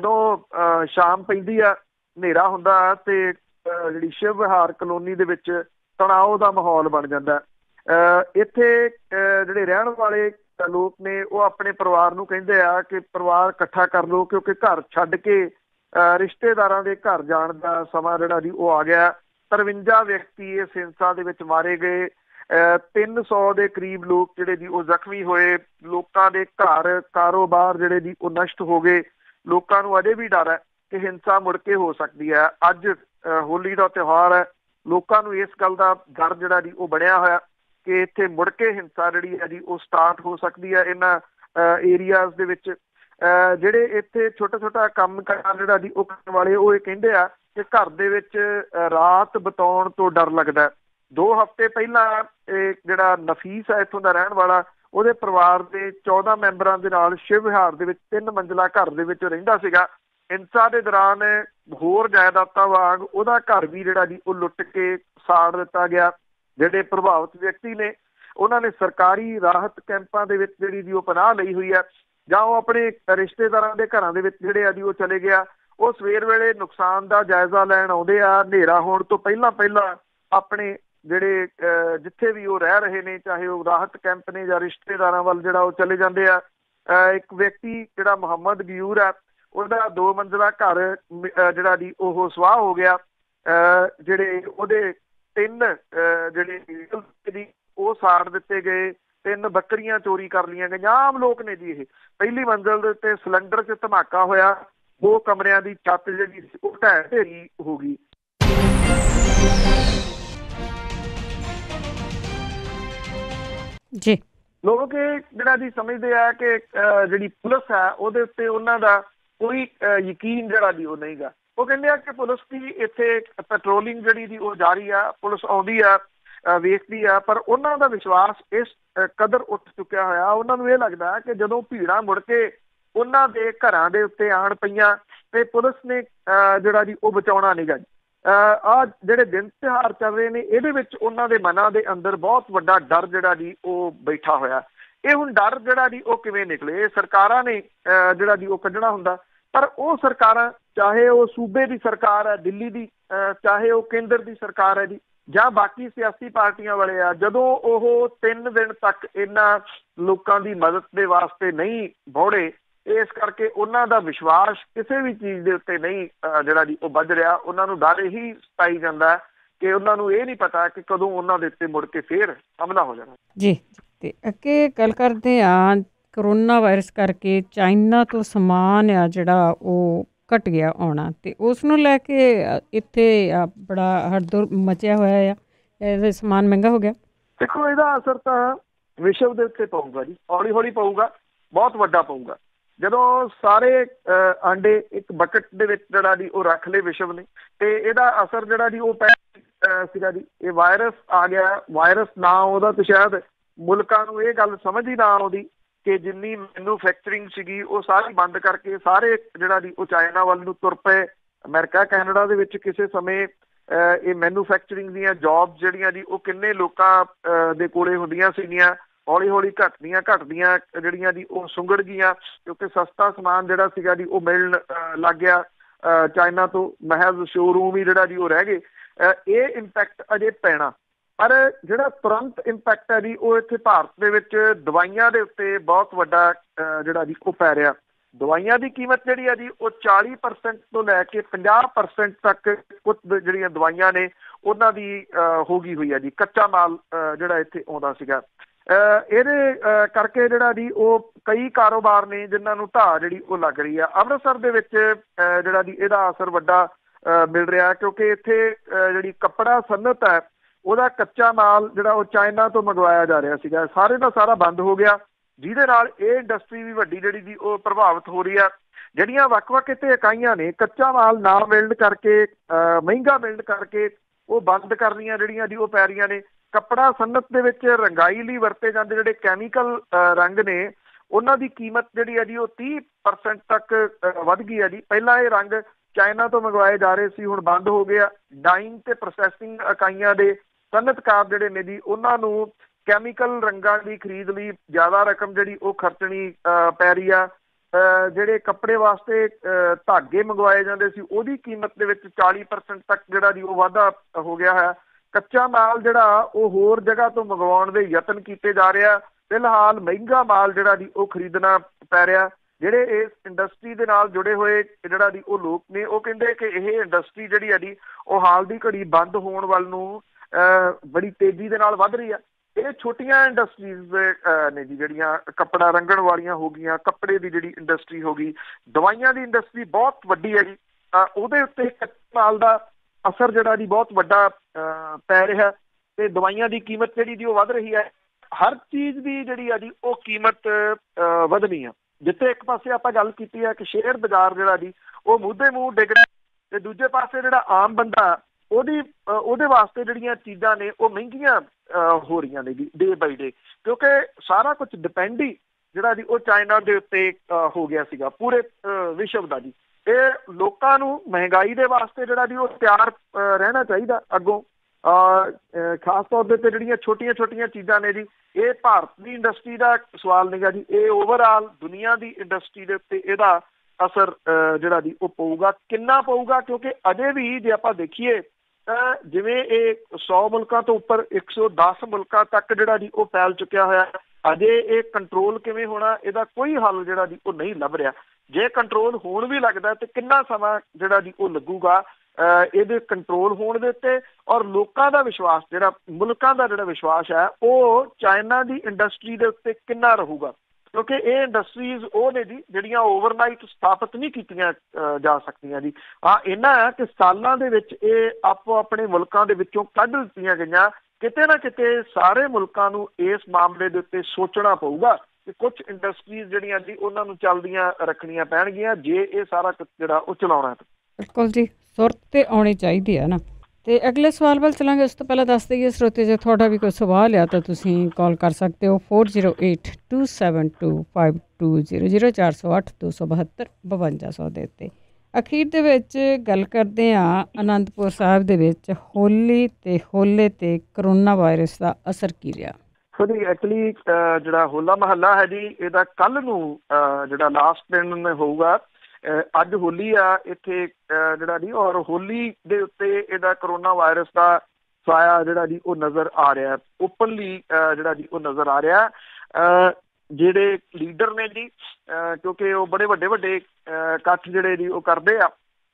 ਜਦੋਂ ਸ਼ਾਮ ਪੈਂਦੀ ਆ, ਹਨੇਰਾ ਹੁੰਦਾ ਤੇ ਜਿਹੜੀ ਸ਼ਿਵ ਵਿਹਾਰ ਕਲੋਨੀ ਦੇ ਵਿੱਚ ਤਣਾਅ ਦਾ ਮਾਹੌਲ ਬਣ ਜਾਂਦਾ। ਇੱਥੇ ਜਿਹੜੇ ਰਹਿਣ ਵਾਲੇ ਲੋਕ ਨੇ ਉਹ ਆਪਣੇ ਪਰਿਵਾਰ ਨੂੰ ਕਹਿੰਦੇ ਆ ਕਿ ਪਰਿਵਾਰ ਇਕੱਠਾ ਕਰ ਲਓ, ਕਿਉਂਕਿ ਘਰ ਛੱਡ ਕੇ ਰਿਸ਼ਤੇਦਾਰਾਂ ਦੇ ਘਰ ਜਾਣ ਦਾ ਸਮਾਂ ਜਿਹੜਾ ਜੀ ਉਹ ਆ ਗਿਆ। ਤਰਵੰਜਾ ਵਿਅਕਤੀ ਇਸ ਹਿੰਸਾ ਦੇ ਵਿੱਚ ਮਾਰੇ ਗਏ, ਤਿੰਨ ਸੌ ਦੇ ਕਰੀਬ ਲੋਕ ਜਿਹੜੇ ਜੀ ਉਹ ਜ਼ਖਮੀ ਹੋਏ, ਲੋਕਾਂ ਦੇ ਘਰ ਕਾਰੋਬਾਰ ਜਿਹੜੇ ਜੀ ਉਹ ਨਸ਼ਟ ਹੋ ਗਏ। ਲੋਕਾਂ ਨੂੰ ਅਜੇ ਵੀ ਡਰ ਹੈ ਕਿ ਹਿੰਸਾ ਮੁੜ ਕੇ ਹੋ ਸਕਦੀ ਹੈ। ਅੱਜ ਹੋਲੀ ਦਾ ਤਿਉਹਾਰ ਹੈ, ਲੋਕਾਂ ਨੂੰ ਇਸ ਗੱਲ ਦਾ ਡਰ ਜਿਹੜਾ ਜੀ ਉਹ ਬਣਿਆ ਹੋਇਆ ਕਿ ਇੱਥੇ ਮੁੜ ਕੇ ਹਿੰਸਾ ਜਿਹੜੀ ਹੈ ਜੀ ਉਹ ਸਟਾਰਟ ਹੋ ਸਕਦੀ ਹੈ। ਇਹਨਾਂ ਏਰੀਆਜ਼ ਦੇ ਵਿੱਚ ਜਿਹੜੇ ਇੱਥੇ ਛੋਟਾ ਛੋਟਾ ਕੰਮ ਕਾਰ ਜਿਹੜਾ ਜੀ ਉਹ ਕਰਨ ਵਾਲੇ ਉਹ ਇਹ ਕਹਿੰਦੇ ਆ ਕਿ ਘਰ ਦੇ ਵਿੱਚ ਰਾਤ ਬਿਤਾਉਣ ਤੋਂ ਡਰ ਲੱਗਦਾ। ਦੋ ਹਫ਼ਤੇ ਪਹਿਲਾਂ ਇਹ ਜਿਹੜਾ ਨਫੀਸ ਹੈ ਇੱਥੋਂ ਦਾ ਰਹਿਣ ਵਾਲਾ, ਉਹਦੇ ਪਰਿਵਾਰ ਦੇ ਚੌਦਾਂ ਮੈਂਬਰਾਂ ਦੇ ਨਾਲ ਸ਼ਿਵ ਵਿਹਾਰ ਦੇ ਵਿੱਚ ਤਿੰਨ ਮੰਜ਼ਿਲਾ ਘਰ ਦੇ ਵਿੱਚ ਰਹਿੰਦਾ ਸੀਗਾ। ਹਿੰਸਾ ਦੇ ਦੌਰਾਨ ਹੋਰ ਜਾਇਦਾਦਾਂ ਵਾਂਗ ਉਹਦਾ ਘਰ ਵੀ ਜਿਹੜਾ ਜੀ ਉਹ ਲੁੱਟ ਕੇ ਸਾੜ ਦਿੱਤਾ ਗਿਆ। ਜਿਹੜੇ ਪ੍ਰਭਾਵਿਤ ਵਿਅਕਤੀ ਨੇ ਉਹਨਾਂ ਨੇ ਸਰਕਾਰੀ ਰਾਹਤ ਕੈਂਪਾਂ ਦੇ ਵਿੱਚ ਜਿਹੜੀ ਜੀ ਉਹ ਪਨਾਹ ਲਈ ਹੋਈ ਹੈ, ਜਾਂ ਉਹ ਆਪਣੇ ਰਿਸ਼ਤੇਦਾਰਾਂ ਦੇ ਘਰਾਂ ਦੇ ਵਿੱਚ ਜਿਹੜੇ ਆ ਜੀ ਉਹ ਚਲੇ ਗਿਆ। ਉਹ ਸਵੇਰ ਵੇਲੇ ਨੁਕਸਾਨ ਦਾ ਜਾਇਜ਼ਾ ਲੈਣ ਆਉਂਦੇ ਆ। ਹਨੇਰਾ ਹੋਣ ਤੋਂ ਪਹਿਲਾਂ ਪਹਿਲਾਂ ਆਪਣੇ ਜਿਹੜੇ ਜਿੱਥੇ ਵੀ ਉਹ ਰਹਿ ਰਹੇ ਨੇ, ਚਾਹੇ ਉਹ ਰਾਹਤ ਕੈਂਪ ਨੇ ਜਾਂ ਰਿਸ਼ਤੇਦਾਰਾਂ ਵੱਲ ਜਿਹੜਾ ਉਹ ਚਲੇ ਜਾਂਦੇ ਆ। ਇੱਕ ਵਿਅਕਤੀ ਜਿਹੜਾ ਮੁਹੰਮਦ ਗਿਊਰ ਹੈ, ਉਹਦਾ ਦੋ ਮੰਜ਼ਿਲਾ ਘਰ ਜਿਹੜਾ ਜੀ ਉਹ ਸਵਾਹ ਹੋ ਗਿਆ। ਜਿਹੜੇ ਉਹਦੇ ਤਿੰਨ ਜਿਹੜੇ ਉਹ ਸਾੜ ਦਿੱਤੇ ਗਏ, ਤਿੰਨ ਬੱਕਰੀਆਂ ਚੋਰੀ ਕਰ ਲਈਆਂ ਗਈਆਂ। ਆਮ ਲੋਕ ਨੇ ਜੀ। ਇਹ ਪਹਿਲੀ ਮੰਜ਼ਿਲ ਦੇ ਉੱਤੇ ਸਿਲੰਡਰ 'ਚ ਧਮਾਕਾ ਹੋਇਆ, ਦੋ ਕਮਰਿਆਂ ਦੀ ਛੱਤ ਜਿਹੜੀ ਉਹ ਢਹਿ ਢੇਰੀ ਹੋ ਗਈ। ਜੀ ਲੋਕ ਜਿਹੜਾ ਜੀ ਸਮਝਦੇ ਆ ਕਿ ਜਿਹੜੀ ਪੁਲਿਸ ਹੈ ਉਹਦੇ ਉੱਤੇ ਉਹਨਾਂ ਦਾ ਕੋਈ ਯਕੀਨ ਜਿਹੜਾ ਜੀ ਉਹ ਨਹੀਂ ਗਾ। ਉਹ ਕਹਿੰਦੇ ਆ ਕਿ ਪੁਲਿਸ ਦੀ ਇੱਥੇ ਪੈਟਰੋਲਿੰਗ ਜਿਹੜੀ ਜੀ ਉਹ ਜਾਰੀ ਆ, ਪੁਲਿਸ ਆਉਂਦੀ ਆ, ਵੇਖਦੀ ਆ, ਪਰ ਉਹਨਾਂ ਦਾ ਵਿਸ਼ਵਾਸ ਇਸ ਕਦਰ ਉੱਠ ਚੁੱਕਿਆ ਹੋਇਆ। ਉਹਨਾਂ ਨੂੰ ਇਹ ਲੱਗਦਾ ਕਿ ਜਦੋਂ ਭੀੜਾਂ ਮੁੜ ਕੇ ਉਹਨਾਂ ਦੇ ਘਰਾਂ ਦੇ ਉੱਤੇ ਆਣ ਪਈਆਂ ਤੇ ਪੁਲਿਸ ਨੇ ਜਿਹੜਾ ਜੀ ਉਹ ਬਚਾਉਣਾ ਨਹੀਂ ਗਾ। ਆਹ ਜਿਹੜੇ ਦਿਨ ਤਿਉਹਾਰ ਚੱਲ ਰਹੇ ਨੇ ਇਹਦੇ ਵਿੱਚ ਉਹਨਾਂ ਦੇ ਮਨਾਂ ਦੇ ਅੰਦਰ ਬਹੁਤ ਵੱਡਾ ਡਰ ਜਿਹੜਾ ਜੀ ਉਹ ਬੈਠਾ ਹੋਇਆ। ਇਹ ਹੁਣ ਡਰ ਜਿਹੜਾ ਜੀ ਉਹ ਕਿਵੇਂ ਨਿਕਲੇ? ਇਹ ਸਰਕਾਰਾਂ ਨੇ ਜਿਹੜਾ ਜੀ ਉਹ ਕੱਢਣਾ ਹੁੰਦਾ, ਪਰ ਉਹ ਸਰਕਾਰਾਂ, ਚਾਹੇ ਉਹ ਸੂਬੇ ਦੀ ਸਰਕਾਰ ਹੈ ਦਿੱਲੀ ਦੀ, ਚਾਹੇ ਉਹ ਕੇਂਦਰ ਦੀ ਸਰਕਾਰ ਹੈ ਜੀ, ਜਾਂ ਬਾਕੀ ਸਿਆਸੀ ਪਾਰਟੀਆਂ ਵਾਲੇ ਆ, ਜਦੋਂ ਉਹ ਤਿੰਨ ਦਿਨ ਤੱਕ ਇਹਨਾਂ ਲੋਕਾਂ ਦੀ ਮਦਦ ਦੇ ਵਾਸਤੇ ਨਹੀਂ ਦੌੜੇ, ਇਸ ਕਰਕੇ ਉਹਨਾਂ ਦਾ ਵਿਸ਼ਵਾਸ ਕਿਸੇ ਵੀ ਚੀਜ਼ ਦੇ ਉੱਤੇ ਨਹੀਂ ਜਿਹੜਾ ਜੀ ਉਹ ਵੱਧ ਰਿਹਾ। ਉਹਨਾਂ ਨੂੰ ਡਰ ਇਹੀ ਸਤਾਈ ਜਾਂਦਾ ਕਿ ਉਹਨਾਂ ਨੂੰ ਇਹ ਨਹੀਂ ਪਤਾ ਕਿ ਕਦੋਂ ਉਹਨਾਂ ਦੇ ਉੱਤੇ ਮੁੜ ਕੇ ਫੇਰ ਹਮਲਾ ਹੋ ਜਾਣਾ। ਜੀ ਤੇ ਅੱਗੇ ਗੱਲ ਕਰਦੇ ਆ, ਕਰੋਨਾ ਵਾਇਰਸ ਕਰਕੇ ਚਾਈਨਾ ਤੋਂ ਸਮਾਨ ਆ ਜਿਹੜਾ ਉਹ ਘਟ ਗਿਆ ਆਉਣਾ, ਤੇ ਉਸ ਨੂੰ ਲੈ ਕੇ ਇੱਥੇ ਬੜਾ ਹੜਦੁਰ ਮਚਿਆ ਹੋਇਆ ਆ। ਇਹਦਾ ਸਮਾਨ ਮਹਿੰਗਾ ਹੋ ਗਿਆ। ਦੇਖੋ, ਇਹਦਾ ਅਸਰ ਤਾਂ ਵਿਸ਼ਵ ਦੇ ਉੱਤੇ ਪਊਗਾ ਜੀ, ਹੌਲੀ ਹੌਲੀ ਪਊਗਾ, ਬਹੁਤ ਵੱਡਾ ਪਊਗਾ। ਜਦੋਂ ਸਾਰੇ ਆਂਡੇ ਇੱਕ ਬਕਟ ਦੇ ਵਿੱਚ ਜਿਹੜਾ ਜੀ ਉਹ ਰੱਖ ਲਏ ਵਿਸ਼ਵ ਨੇ, ਤੇ ਇਹਦਾ ਅਸਰ ਜਿਹੜਾ ਜੀ ਉਹ ਪੈ ਸੀਗਾ ਜੀ। ਇਹ ਵਾਇਰਸ ਆ ਗਿਆ, ਵਾਇਰਸ ਨਾ ਉਹਦਾ ਤੇ ਸ਼ਾਇਦ ਮੁਲਕਾਂ ਨੂੰ ਇਹ ਗੱਲ ਸਮਝ ਹੀ ਨਾ ਆਉਂਦੀ ਕਿ ਜਿੰਨੀ ਮੈਨੂਫੈਕਚਰਿੰਗ ਸੀਗੀ ਉਹ ਸਾਰੀ ਬੰਦ ਕਰਕੇ ਸਾਰੇ ਜਿਹੜਾ ਜੀ ਉਹ ਚਾਈਨਾ ਵੱਲ ਨੂੰ ਤੁਰ ਪਏ। ਅਮਰੀਕਾ ਕੈਨੇਡਾ ਦੇ ਵਿੱਚ ਕਿਸੇ ਸਮੇਂ ਇਹ ਮੈਨੂਫੈਕਚਰਿੰਗ ਦੀਆਂ ਜੋਬ ਜਿਹੜੀਆਂ ਜੀ ਉਹ ਕਿੰਨੇ ਲੋਕਾਂ ਦੇ ਕੋਲੇ ਹੁੰਦੀਆਂ ਸੀਗੀਆਂ, ਹੌਲੀ ਹੌਲੀ ਘੱਟਦੀਆਂ ਘੱਟਦੀਆਂ ਜਿਹੜੀਆਂ ਜੀ ਉਹ ਸੁੰਗੜ ਗਈਆਂ, ਕਿਉਂਕਿ ਸਸਤਾ ਸਮਾਨ ਜਿਹੜਾ ਸੀਗਾ ਜੀ ਉਹ ਮਿਲਣ ਲੱਗ ਗਿਆ ਚਾਈਨਾ ਤੋਂ। ਮਹਿਜ਼ ਸ਼ੋਰੂਮ ਹੀ ਜਿਹੜਾ ਜੀ ਉਹ ਰਹਿ ਗਏ। ਇਹ ਇੰਪੈਕਟ ਅਜੇ ਪੈਣਾ, ਪਰ ਜਿਹੜਾ ਤੁਰੰਤ ਇੰਪੈਕਟ ਹੈ ਜੀ ਉਹ ਇੱਥੇ ਭਾਰਤ ਦੇ ਵਿੱਚ ਦਵਾਈਆਂ ਦੇ ਉੱਤੇ ਬਹੁਤ ਵੱਡਾ ਜਿਹੜਾ ਜੀ ਉਹ ਪੈ ਰਿਹਾ। ਦਵਾਈਆਂ ਦੀ ਕੀਮਤ ਜਿਹੜੀ ਆ ਜੀ ਉਹ ਚਾਲੀ ਪਰਸੈਂਟ ਤੋਂ ਲੈ ਕੇ ਪੰਜਾਹ ਪਰਸੈਂਟ ਤੱਕ ਕੁਝ ਜਿਹੜੀਆਂ ਦਵਾਈਆਂ ਨੇ ਉਹਨਾਂ ਦੀ ਹੋ ਗਈ ਹੋਈ ਆ ਜੀ। ਕੱਚਾ ਮਾਲ ਜਿਹੜਾ ਇੱਥੇ ਆਉਂਦਾ ਸੀਗਾ, ਇਹਦੇ ਕਰਕੇ ਜਿਹੜਾ ਜੀ ਉਹ ਕਈ ਕਾਰੋਬਾਰ ਨੇ ਜਿਨ੍ਹਾਂ ਨੂੰ ਢਾਹ ਜਿਹੜੀ ਉਹ ਲੱਗ ਰਹੀ ਆ। ਅੰਮ੍ਰਿਤਸਰ ਦੇ ਵਿੱਚ ਜਿਹੜਾ ਜੀ ਇਹਦਾ ਅਸਰ ਵੱਡਾ ਮਿਲ ਰਿਹਾ, ਕਿਉਂਕਿ ਇੱਥੇ ਜਿਹੜੀ ਕੱਪੜਾ ਸਨਅਤ ਹੈ ਉਹਦਾ ਕੱਚਾ ਮਾਲ ਜਿਹੜਾ ਉਹ ਚਾਈਨਾ ਤੋਂ ਮੰਗਵਾਇਆ ਜਾ ਰਿਹਾ ਸੀਗਾ, ਸਾਰੇ ਦਾ ਸਾਰਾ ਬੰਦ ਹੋ ਗਿਆ, ਜਿਹਦੇ ਨਾਲ ਇਹ ਇੰਡਸਟਰੀ ਵੀ ਵੱਡੀ ਜਿਹੜੀ ਜੀ ਉਹ ਪ੍ਰਭਾਵਿਤ ਹੋ ਰਹੀ ਆ। ਜਿਹੜੀਆਂ ਵੱਖ ਵੱਖ ਇੱਥੇ ਇਕਾਈਆਂ ਨੇ ਕੱਚਾ ਮਾਲ ਨਾ ਮਿਲਣ ਕਰਕੇ, ਮਹਿੰਗਾ ਮਿਲਣ ਕਰਕੇ ਉਹ ਬੰਦ ਕਰਨੀਆਂ ਜਿਹੜੀਆਂ ਜੀ ਉਹ ਪੈ ਰਹੀਆਂ ਨੇ। ਕੱਪੜਾ ਸਨਅਤ ਦੇ ਵਿੱਚ ਰੰਗਾਈ ਲਈ ਵਰਤੇ ਜਾਂਦੇ ਜਿਹੜੇ ਕੈਮੀਕਲ ਰੰਗ ਨੇ ਉਹਨਾਂ ਦੀ ਕੀਮਤ ਜਿਹੜੀ ਹੈ ਜੀ ਉਹ ਤੀਹ ਪਰਸੈਂਟ ਤੱਕ ਵੱਧ ਗਈ ਹੈ ਜੀ। ਪਹਿਲਾਂ ਇਹ ਰੰਗ ਚਾਈਨਾ ਤੋਂ ਮੰਗਵਾਏ ਜਾ ਰਹੇ ਸੀ, ਹੁਣ ਬੰਦ ਹੋ ਗਿਆ। ਡਾਈਂਗ ਤੇ ਪ੍ਰੋਸੈਸਿੰਗ ਇਕਾਈਆਂ ਦੇ ਸਨਅਤਕਾਰ ਜਿਹੜੇ ਨੇ ਜੀ ਉਹਨਾਂ ਨੂੰ ਕੈਮੀਕਲ ਰੰਗਾਂ ਦੀ ਖਰੀਦ ਲਈ ਜ਼ਿਆਦਾ ਰਕਮ ਜਿਹੜੀ ਉਹ ਖਰਚਣੀ ਪੈ ਰਹੀ ਆ। ਜਿਹੜੇ ਕੱਪੜੇ ਵਾਸਤੇ ਧਾਗੇ ਮੰਗਵਾਏ ਜਾਂਦੇ ਸੀ ਉਹਦੀ ਕੀਮਤ ਦੇ ਵਿੱਚ ਚਾਲੀ ਪਰਸੈਂਟ ਤੱਕ ਜਿਹੜਾ ਜੀ ਉਹ ਵਾਧਾ ਹੋ ਗਿਆ ਹੈ। ਕੱਚਾ ਮਾਲ ਜਿਹੜਾ ਉਹ ਹੋਰ ਜਗ੍ਹਾ ਤੋਂ ਮੰਗਵਾਉਣ ਦੇ ਯਤਨ ਕੀਤੇ ਜਾ ਰਿਹਾ। ਫਿਲਹਾਲ ਮਹਿੰਗਾ ਮਾਲ ਜਿਹੜਾ ਜੀ ਉਹ ਖਰੀਦਣਾ ਪੈ ਰਿਹਾ। ਜਿਹੜੇ ਇਸ ਇੰਡਸਟਰੀ ਦੇ ਨਾਲ ਜੁੜੇ ਹੋਏ ਜਿਹੜਾ ਜੀ ਉਹ ਲੋਕ ਨੇ ਉਹ ਕਹਿੰਦੇ ਕਿ ਇਹ ਇੰਡਸਟਰੀ ਜਿਹੜੀ ਹੈ ਜੀ ਉਹ ਹਾਲ ਦੀ ਘੜੀ ਬੰਦ ਹੋਣ ਵੱਲ ਨੂੰ ਬੜੀ ਤੇਜ਼ੀ ਦੇ ਨਾਲ ਵੱਧ ਰਹੀ ਆ। ਇਹ ਛੋਟੀਆਂ ਇੰਡਸਟਰੀਜ਼ ਨੇ ਜੀ ਜਿਹੜੀਆਂ ਕੱਪੜਾ ਰੰਗਣ ਵਾਲੀਆਂ ਹੋ ਗਈਆਂ, ਕੱਪੜੇ ਦੀ ਜਿਹੜੀ ਇੰਡਸਟਰੀ ਹੋ ਗਈ, ਦਵਾਈਆਂ ਦੀ ਇੰਡਸਟਰੀ ਬਹੁਤ ਵੱਡੀ ਹੈ ਜੀ। ਉਹਦੇ ਉੱਤੇ ਕੱਚੇ ਮਾਲ ਦਾ ਅਸਰ ਜਿਹੜਾ ਜੀ ਬਹੁਤ ਵੱਡਾ ਪੈ ਰਿਹਾ ਤੇ ਦਵਾਈਆਂ ਦੀ ਕੀਮਤ ਜਿਹੜੀ ਜੀ ਉਹ ਵੱਧ ਰਹੀ ਹੈ। ਹਰ ਚੀਜ਼ ਦੀ ਜਿਹੜੀ ਆ ਜੀ ਉਹ ਕੀਮਤ ਵਧਣੀ ਆ। ਜਿੱਥੇ ਇੱਕ ਪਾਸੇ ਆਪਾਂ ਗੱਲ ਕੀਤੀ ਹੈ ਕਿ ਸ਼ੇਅਰ ਬਾਜ਼ਾਰ ਜਿਹੜਾ ਜੀ ਉਹ ਮੂਧੇ ਮੂੰਹ ਡਿੱਗ ਰਿਹਾ ਤੇ ਦੂਜੇ ਪਾਸੇ ਜਿਹੜਾ ਆਮ ਬੰਦਾ ਉਹਦੀ ਉਹਦੇ ਵਾਸਤੇ ਜਿਹੜੀਆਂ ਚੀਜ਼ਾਂ ਨੇ ਉਹ ਮਹਿੰਗੀਆਂ ਹੋ ਰਹੀਆਂ ਨੇ ਜੀ ਡੇ ਬਾਈ ਡੇ, ਕਿਉਂਕਿ ਸਾਰਾ ਕੁਝ ਡਿਪੈਂਡ ਹੀ ਜਿਹੜਾ ਜੀ ਉਹ ਚਾਈਨਾ ਦੇ ਉੱਤੇ ਹੋ ਗਿਆ ਸੀਗਾ ਪੂਰੇ ਵਿਸ਼ਵ ਦਾ ਜੀ। ਇਹ ਲੋਕਾਂ ਨੂੰ ਮਹਿੰਗਾਈ ਦੇ ਵਾਸਤੇ ਜਿਹੜਾ ਜੀ ਉਹ ਤਿਆਰ ਰਹਿਣਾ ਚਾਹੀਦਾ ਅੱਗੋਂ। ਖਾਸ ਤੌਰ ਦੇ ਉੱਤੇ ਜਿਹੜੀਆਂ ਛੋਟੀਆਂ ਛੋਟੀਆਂ ਚੀਜ਼ਾਂ ਨੇ ਜੀ ਇਹ ਭਾਰਤ ਦੀ ਇੰਡਸਟਰੀ ਦਾ ਸਵਾਲ ਨਹੀਂ ਗਾ ਜੀ, ਇਹ ਓਵਰਆਲ ਦੁਨੀਆ ਦੀ ਇੰਡਸਟਰੀ ਦੇ ਉੱਤੇ ਇਹਦਾ ਅਸਰ ਜਿਹੜਾ ਜੀ ਉਹ ਪਊਗਾ। ਕਿੰਨਾ ਪਊਗਾ ਕਿਉਂਕਿ ਅਜੇ ਵੀ ਜੇ ਆਪਾਂ ਦੇਖੀਏ ਤਾਂ ਜਿਵੇਂ ਇਹ ਸੌ ਮੁਲਕਾਂ ਤੋਂ ਉੱਪਰ ਇੱਕ ਸੌ ਦਸ ਮੁਲਕਾਂ ਤੱਕ ਜਿਹੜਾ ਜੀ ਉਹ ਫੈਲ ਚੁੱਕਿਆ ਹੋਇਆ। ਅਜੇ ਇਹ ਕੰਟਰੋਲ ਕਿਵੇਂ ਹੋਣਾ ਇਹਦਾ ਕੋਈ ਹੱਲ ਜਿਹੜਾ ਜੀ ਉਹ ਨਹੀਂ ਲੱਭ ਰਿਹਾ। ਜੇ ਕੰਟਰੋਲ ਹੋਣ ਵੀ ਲੱਗਦਾ ਤੇ ਕਿੰਨਾ ਸਮਾਂ ਜਿਹੜਾ ਜੀ ਉਹ ਲੱਗੂਗਾ ਇਹਦੇ ਕੰਟਰੋਲ ਹੋਣ ਦੇ ਉੱਤੇ, ਔਰ ਲੋਕਾਂ ਦਾ ਵਿਸ਼ਵਾਸ ਜਿਹੜਾ ਮੁਲਕਾਂ ਦਾ ਜਿਹੜਾ ਵਿਸ਼ਵਾਸ ਹੈ ਉਹ ਚਾਈਨਾ ਦੀ ਇੰਡਸਟਰੀ ਦੇ ਉੱਤੇ ਕਿੰਨਾ ਰਹੂਗਾ। ਕਿਉਂਕਿ ਇਹ ਇੰਡਸਟਰੀਜ਼ ਉਹ ਨੇ ਜੀ ਜਿਹੜੀਆਂ ਓਵਰਨਾਈਟ ਸਥਾਪਿਤ ਨਹੀਂ ਕੀਤੀਆਂ ਜਾ ਸਕਦੀਆਂ ਜੀ। ਹਾਂ ਇਹਨਾਂ ਹੈ ਕਿ ਸਾਲਾਂ ਦੇ ਵਿੱਚ ਇਹ ਆਪੋ ਆਪਣੇ ਮੁਲਕਾਂ ਦੇ ਵਿੱਚੋਂ ਕੱਢ ਦਿੱਤੀਆਂ ਗਈਆਂ। ਕਿਤੇ ਨਾ ਕਿਤੇ ਸਾਰੇ ਮੁਲਕਾਂ ਨੂੰ ਇਸ ਮਾਮਲੇ ਦੇ ਉੱਤੇ ਸੋਚਣਾ ਪਊਗਾ ਕਿ ਕੁਝ ਇੰਡਸਟਰੀਜ਼ ਜਿਹੜੀਆਂ ਜੀ ਉਹਨਾਂ ਨੂੰ ਚੱਲਦੀਆਂ ਰੱਖਣੀਆਂ ਪੈਣਗੀਆਂ ਜੇ ਇਹ ਸਾਰਾ ਕੁਝ ਜਿਹੜਾ ਉਹ ਚਲਾਉਣਾ। ਬਿਲਕੁਲ ਜੀ, ਸੁਰਤ ਤੇ ਆਉਣੀ ਚਾਹੀਦੀ ਹੈ ਨਾ। ਤੇ ਅਗਲੇ ਸਵਾਲ ਵੱਲ ਚਲਾਂਗੇ ਉਸ ਤੋਂ ਪਹਿਲਾਂ ਦੱਸ ਦੇਈਏ ਸਰੋਤੇ ਜੇ ਤੁਹਾਡਾ ਵੀ ਕੋਈ ਸਵਾਲ ਆ ਤਾਂ ਤੁਸੀਂ ਕਾਲ ਕਰ ਸਕਦੇ ਹੋ four zero eight two seven two five two zero zero ਚਾਰ ਸੌ ਅੱਠ ਦੋ ਸੌ ਬਹੱਤਰ ਬਵੰਜਾ ਸੌ ਦੇ ਉੱਤੇ। ਅਖੀਰ ਦੇ ਵਿੱਚ ਗੱਲ ਕਰਦੇ ਹਾਂ ਅਨੰਦਪੁਰ ਸਾਹਿਬ ਦੇ ਵਿੱਚ ਹੋਲੀ ਤੇ ਹੋਲੇ ਤੇ ਕਰੋਨਾ ਵਾਇਰਸ ਦਾ ਅਸਰ ਕੀ ਰਿਹਾ। ਸੋ ਜੀ ਐਕਚੁਅਲੀ ਜਿਹੜਾ ਹੋਲਾ ਮਹੱਲਾ ਹੈ ਜੀ ਇਹਦਾ ਕੱਲ੍ਹ ਨੂੰ ਜਿਹੜਾ ਲਾਸਟ ਦਿਨ ਹੋਊਗਾ। ਅੱਜ ਹੋਲੀ ਆ ਇੱਥੇ ਜਿਹੜਾ ਜੀ, ਔਰ ਹੋਲੀ ਦੇ ਉੱਤੇ ਇਹਦਾ ਕਰੋਨਾ ਵਾਇਰਸ ਦਾ ਸਾਇਆ ਜਿਹੜਾ ਜੀ ਉਹ ਨਜ਼ਰ ਆ ਰਿਹਾ, ਓਪਨਲੀ ਜਿਹੜਾ ਜੀ ਉਹ ਨਜ਼ਰ ਆ ਰਿਹਾ। ਜਿਹੜੇ ਲੀਡਰ ਨੇ ਜੀ ਕਿਉਂਕਿ ਉਹ ਬੜੇ ਵੱਡੇ ਵੱਡੇ ਇਕੱਠ ਜਿਹੜੇ ਜੀ ਉਹ ਕਰਦੇ ਆ।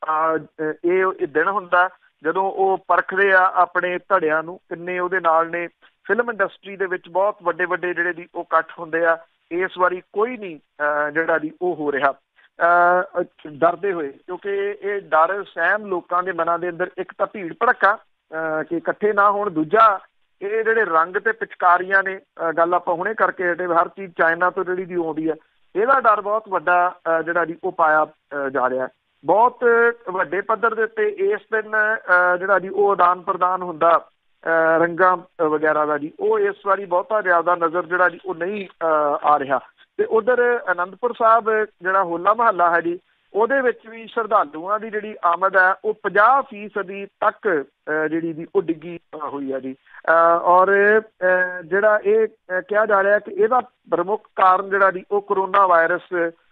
ਇਹ ਦਿਨ ਹੁੰਦਾ ਜਦੋਂ ਉਹ ਪਰਖਦੇ ਆ ਆਪਣੇ ਧੜਿਆਂ ਨੂੰ ਕਿੰਨੇ ਉਹਦੇ ਨਾਲ ਨੇ। ਫਿਲਮ ਇੰਡਸਟਰੀ ਦੇ ਵਿੱਚ ਬਹੁਤ ਵੱਡੇ ਵੱਡੇ ਜਿਹੜੇ ਜੀ ਉਹ ਇਕੱਠ ਹੁੰਦੇ ਆ। ਇਸ ਵਾਰੀ ਕੋਈ ਨਹੀਂ ਜਿਹੜਾ ਜੀ ਉਹ ਹੋ ਰਿਹਾ ਡਰਦੇ ਹੋਏ, ਕਿਉਂਕਿ ਇਹ ਡਰ ਸਹਿਮ ਲੋਕਾਂ ਦੇ ਮਨਾਂ ਦੇ ਅੰਦਰ ਇੱਕ ਤਾਂ ਭੀੜ ਭੜੱਕਾ ਕਿ ਇਕੱਠੇ ਨਾ ਹੋਣ, ਦੂਜਾ ਇਹ ਜਿਹੜੇ ਰੰਗ ਤੇ ਪਿਚਕਾਰੀਆਂ ਨੇ ਗੱਲ ਆਪਾਂ ਹੁਣੇ ਕਰਕੇ ਹਟੇ ਹਰ ਚੀਜ਼ ਚਾਈਨਾ ਤੋਂ ਜਿਹੜੀ ਦੀ ਆਉਂਦੀ ਆ, ਇਹਦਾ ਡਰ ਬਹੁਤ ਵੱਡਾ ਜਿਹੜਾ ਜੀ ਉਹ ਪਾਇਆ ਜਾ ਰਿਹਾ। ਬਹੁਤ ਵੱਡੇ ਪੱਧਰ ਦੇ ਉੱਤੇ ਇਸ ਦਿਨ ਜਿਹੜਾ ਜੀ ਉਹ ਆਦਾਨ ਪ੍ਰਦਾਨ ਹੁੰਦਾ ਰੰਗਾਂ ਵਗੈਰਾ ਦਾ ਜੀ, ਉਹ ਇਸ ਵਾਰੀ ਬਹੁਤਾ ਜ਼ਿਆਦਾ ਨਜ਼ਰ ਜਿਹੜਾ ਜੀ ਉਹ ਨਹੀਂ ਆ ਰਿਹਾ। ਤੇ ਉਧਰ ਅਨੰਦਪੁਰ ਸਾਹਿਬ ਜਿਹੜਾ ਹੋਲਾ ਮਹੱਲਾ ਹੈ ਜੀ ਉਹਦੇ ਵਿੱਚ ਵੀ ਸ਼ਰਧਾਲੂਆਂ ਦੀ ਜਿਹੜੀ ਆਮਦ ਹੈ ਉਹ ਪੰਜਾਹ ਫੀਸਦੀ ਤੱਕ ਜਿਹੜੀ ਦੀ ਉਹ ਡਿੱਗੀ ਹੋਈ ਹੈ ਜੀ। ਔਰ ਜਿਹੜਾ ਇਹ ਕਿਹਾ ਜਾ ਰਿਹਾ ਕਿ ਇਹਦਾ ਪ੍ਰਮੁੱਖ ਕਾਰਨ ਜਿਹੜਾ ਜੀ ਉਹ ਕਰੋਨਾ ਵਾਇਰਸ